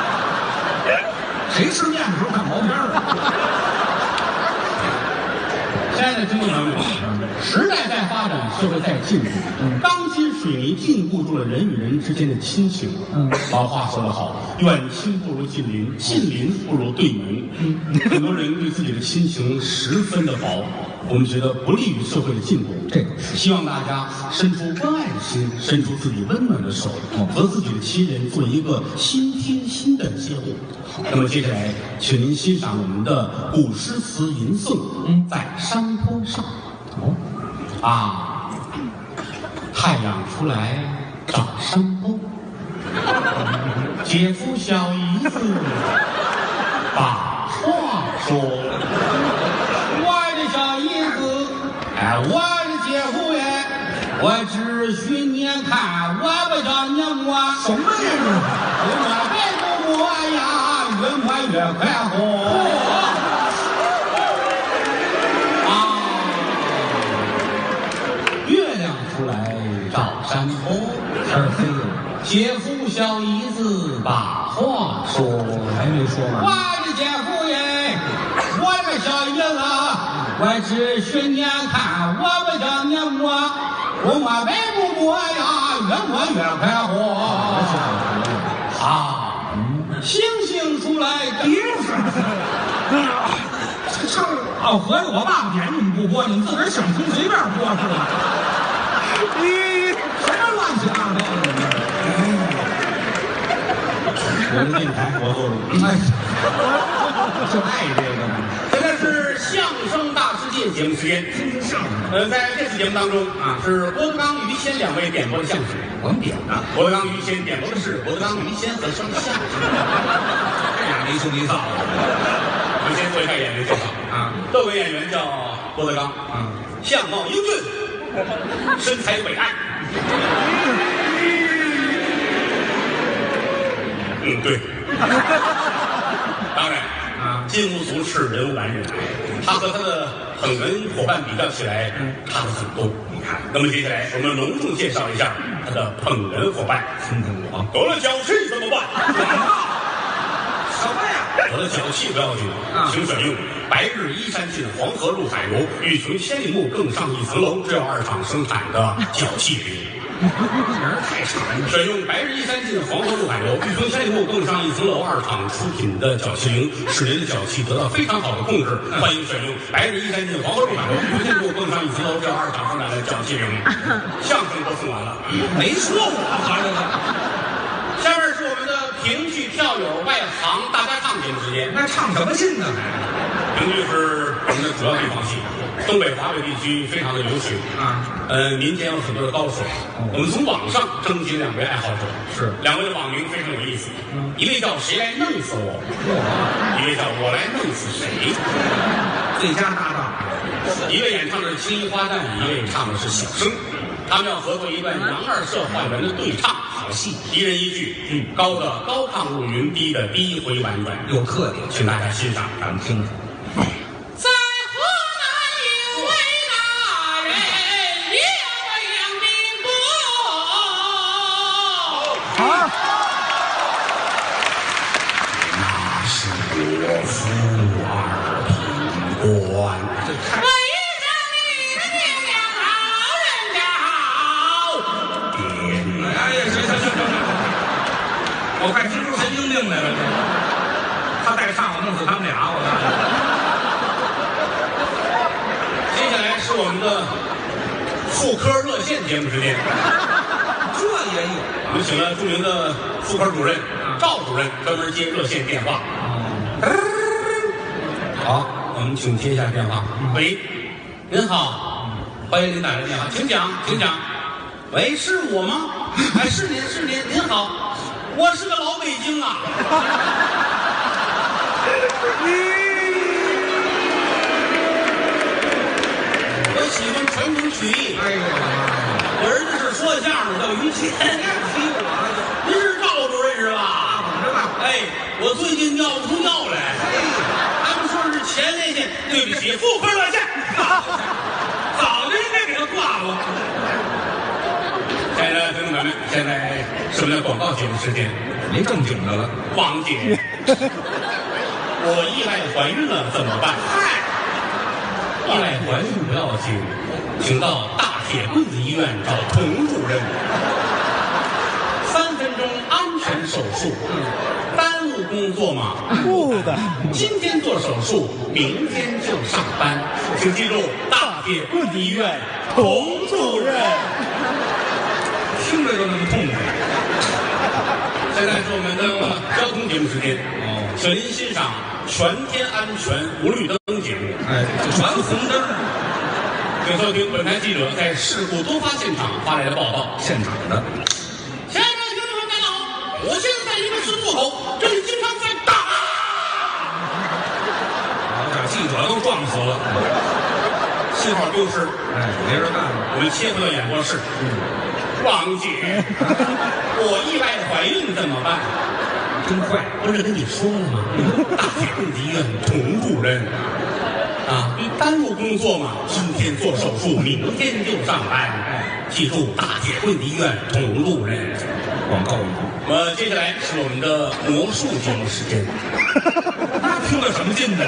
谁吃面的时候看毛片啊？ 亲爱的听众朋友们，时代在发展，社会在进步，钢筋水泥禁锢住了人与人之间的亲情。老话说得好，远亲不如近邻，近邻不如对门。很多人对自己的亲情十分的薄，我们觉得不利于社会的进步。 这个是希望大家伸出关爱的心，伸出自己温暖的手，和自己的亲人做一个心贴心的接触。那么接下来，请您欣赏我们的古诗词吟诵，在山坡上。太阳出来照山坡，姐夫小姨子把话说。我的小姨子，我的姐夫耶，我只许你看，我不叫你摸。 什么呀？ 我别不摸呀，越摸越快活。 婆。姐夫小姨子把话说， 还没说完。 我的姐夫耶，我的小姨子，我只许年看，我不叫年磨，不磨白不磨呀，越磨越快活。啊，星星出来别这唱哦，合着我爸爸点你们不播，你们自个儿想听随便播是吧？什么乱七八糟的？ 我的电台，我做主。 哎，就爱这个嘛。 现在是相声大世界节目时间。在这次节目当中啊，是郭德纲、于谦两位点播的相声。 我们点的， 郭德纲、于谦点播的是郭德纲、于谦和声相声。 这俩没羞没臊的。 我们先做一下演员介绍啊，各位演员叫郭德纲，相貌英俊，身材伟岸。对。当然金无足赤，人无完人。他和他的捧哏伙伴比较起来，差了很多。你看，那么接下来我们隆重介绍一下他的捧哏伙伴。得了脚气怎么办？ 什么呀？ 得了脚气不要紧，请选用白日依山尽，黄河入海流，欲穷千里目，更上一层楼。这2厂生产的脚气灵。 名儿太长了。 选用白日依山尽，黄河入海流，欲穷千里目，更上一层楼2厂出品的脚气灵，使您的脚气得到非常好的控制。欢迎选用白日依山尽，黄河入海流，欲穷千里目，更上一层楼。这2厂生产的脚气灵。相声都送完了， 没说我合着呢。 下面是我们的评剧票友外行大家唱节目时间。 那唱什么劲呢？ 评剧是我们的主要地方戏，东北华北地区非常的流行民间有很多的高手。我们从网上征集2位爱好者，是2位的网名非常有意思，一位叫谁来弄死我，一位叫我来弄死谁。 最佳搭档， 一位演唱的是青衣花旦，一位唱的是小生。他们要合作一段杨二社坏人的对唱，好戏，一人一句，高的高亢入云，低的低回婉转， 有特点， 请大家欣赏，咱们听听。 在河南有位大人，也为杨明伯。 啊！ 那是我父儿平官。 我快听出神经病来了，他再唱我弄死他们俩，我接下来是我们的妇科热线节目时间， 这也有。 我们请了著名的妇科主任赵主任专门接热线电话。好，我们请接一下电话。喂，您好，欢迎您打来电话，请讲，请讲。喂，是我吗？哎，是您，是您，您好。我是个老北京啊！我喜欢传统曲艺。 哎呦， 我儿子是说相声的，叫于谦。您是赵主任是吧？哎，我最近尿不出尿来，他们说是前列腺，对不起，妇科热线，早就应该给他挂了。亲爱的听众朋友们，现在是我们的广告节目时间， 没正经的了。 王姐，我意外怀孕了怎么办？嗨，意外怀孕不要紧，请到大铁棍子医院找童主任。3分钟安全手术，耽误工作吗？ 不的。 今天做手术，明天就上班。请记住，大铁棍子医院童主任。 听着就那么痛快。 现在是我们的交通节目时间，请您欣赏全天安全无绿灯节目。 哎，全红灯。 请收听本台记者在事故多发现场发来的报道。 现场的。 亲爱的听众们，大家好，我现在在一个十字路口，这里经常在打。 好家伙，记者都撞死了。 信号丢失， 哎，没人干了。 我们切回到演播室。王姐，我意外怀孕怎么办？ 真快！ 不是跟你说了吗？大铁棍子医院童主任， 啊，你耽误工作嘛，今天做手术，明天就上班。记住，大铁棍的医院同路人。广告语。接下来是我们的魔术节目时间。 那听了什么劲呢？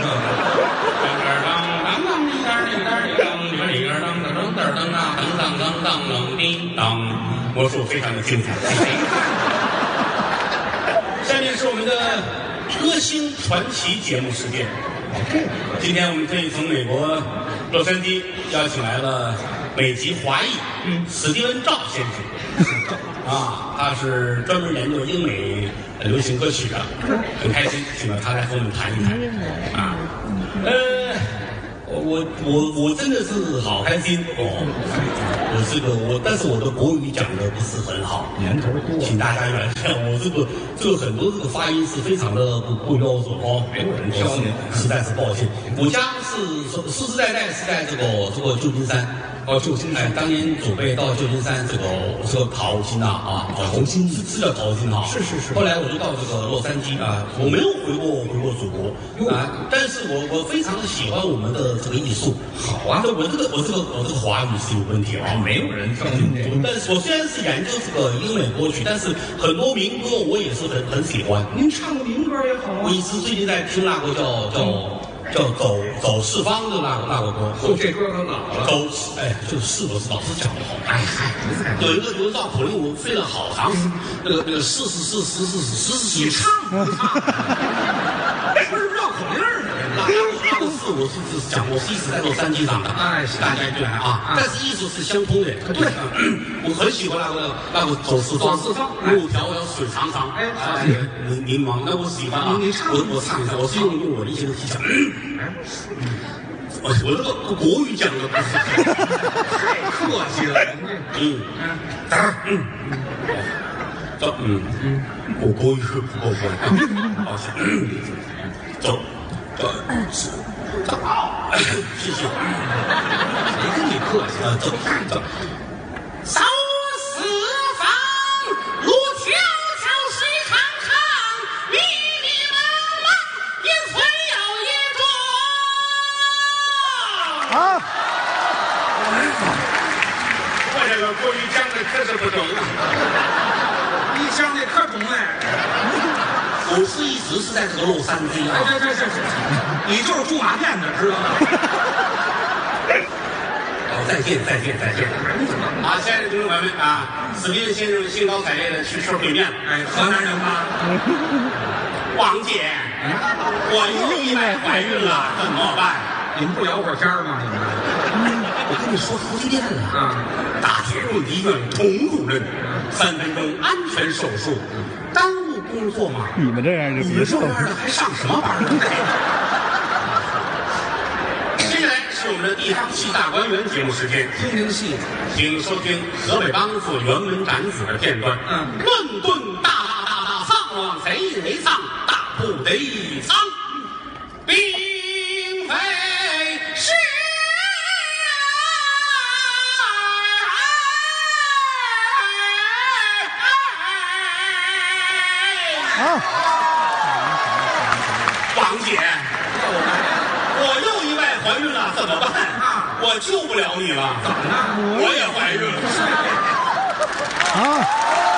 魔术非常的精彩。下面是我们的歌星传奇节目时间。今天我们特意从美国洛杉矶邀请来了美籍华裔史蒂文赵先生。啊，他是专门研究英美流行歌曲的，很开心，请到他来和我们谈一谈。啊，我真的是好开心哦！但是我的国语讲的不是很好，年头多，请大家原谅我这个很多发音是非常的不标准哦，没有人教你，实在是抱歉。我家是世世代代是在这个旧金山。旧金山，当年准备到旧金山这个淘金淘金是叫淘金哈，是。后来我就到这个洛杉矶啊，我没有回过祖国啊，但是我非常的喜欢我们的这个艺术。好啊，我这个华语是有问题啊，没有人教你。但是我虽然是研究这个英美歌曲，但是很多民歌我也是很喜欢。您唱个民歌也好啊。我一直最近在听那个叫走四方的那个歌， 这歌可老了。 就是不是老师讲的好？有一个绕口令，我费了好长时间。那个是，你唱不唱？ 不是绕口令儿。 那个是我是讲，我是一直在洛杉矶长的，大家对啊。但是艺术是相通的。对，我很喜欢那个走四方，路迢迢水长长，迷茫。那我喜欢啊，我唱一下，我是用我的一些技巧。我这个国语讲的不是太客气了。 我国语不够好，抱歉。走，谢谢。谁跟你客气啊？走。扫四方，路迢迢，水长长，迷迷茫茫，阴森摇野庄。啊！我这个国语讲的可是不中啊！ 你讲的可中哎！ 我是一直是在这个洛杉矶啊。 是，你就是驻马店的，知道吗？ 再见。啊，亲爱的听众朋友们啊，史蒂文先生兴高采烈的去吃烩面了。 河南人吗？ 王姐，我又意外怀孕了，怎么办？ 你们不聊会儿天吗？你们？ 我跟你说好几遍了啊！大铁棍医院同路人，3分钟安全手术，耽误工作吗？ 你们这样就别说班了，还上什么班呢？接下来是我们的地方戏大观园节目时间， 听戏， 请收听河北梆子辕门斩子的片段。论顿大，上往谁为上，大不得仓，并非是。王姐，我又意外怀孕了，怎么办？我救不了你了。怎么了？我也怀孕了。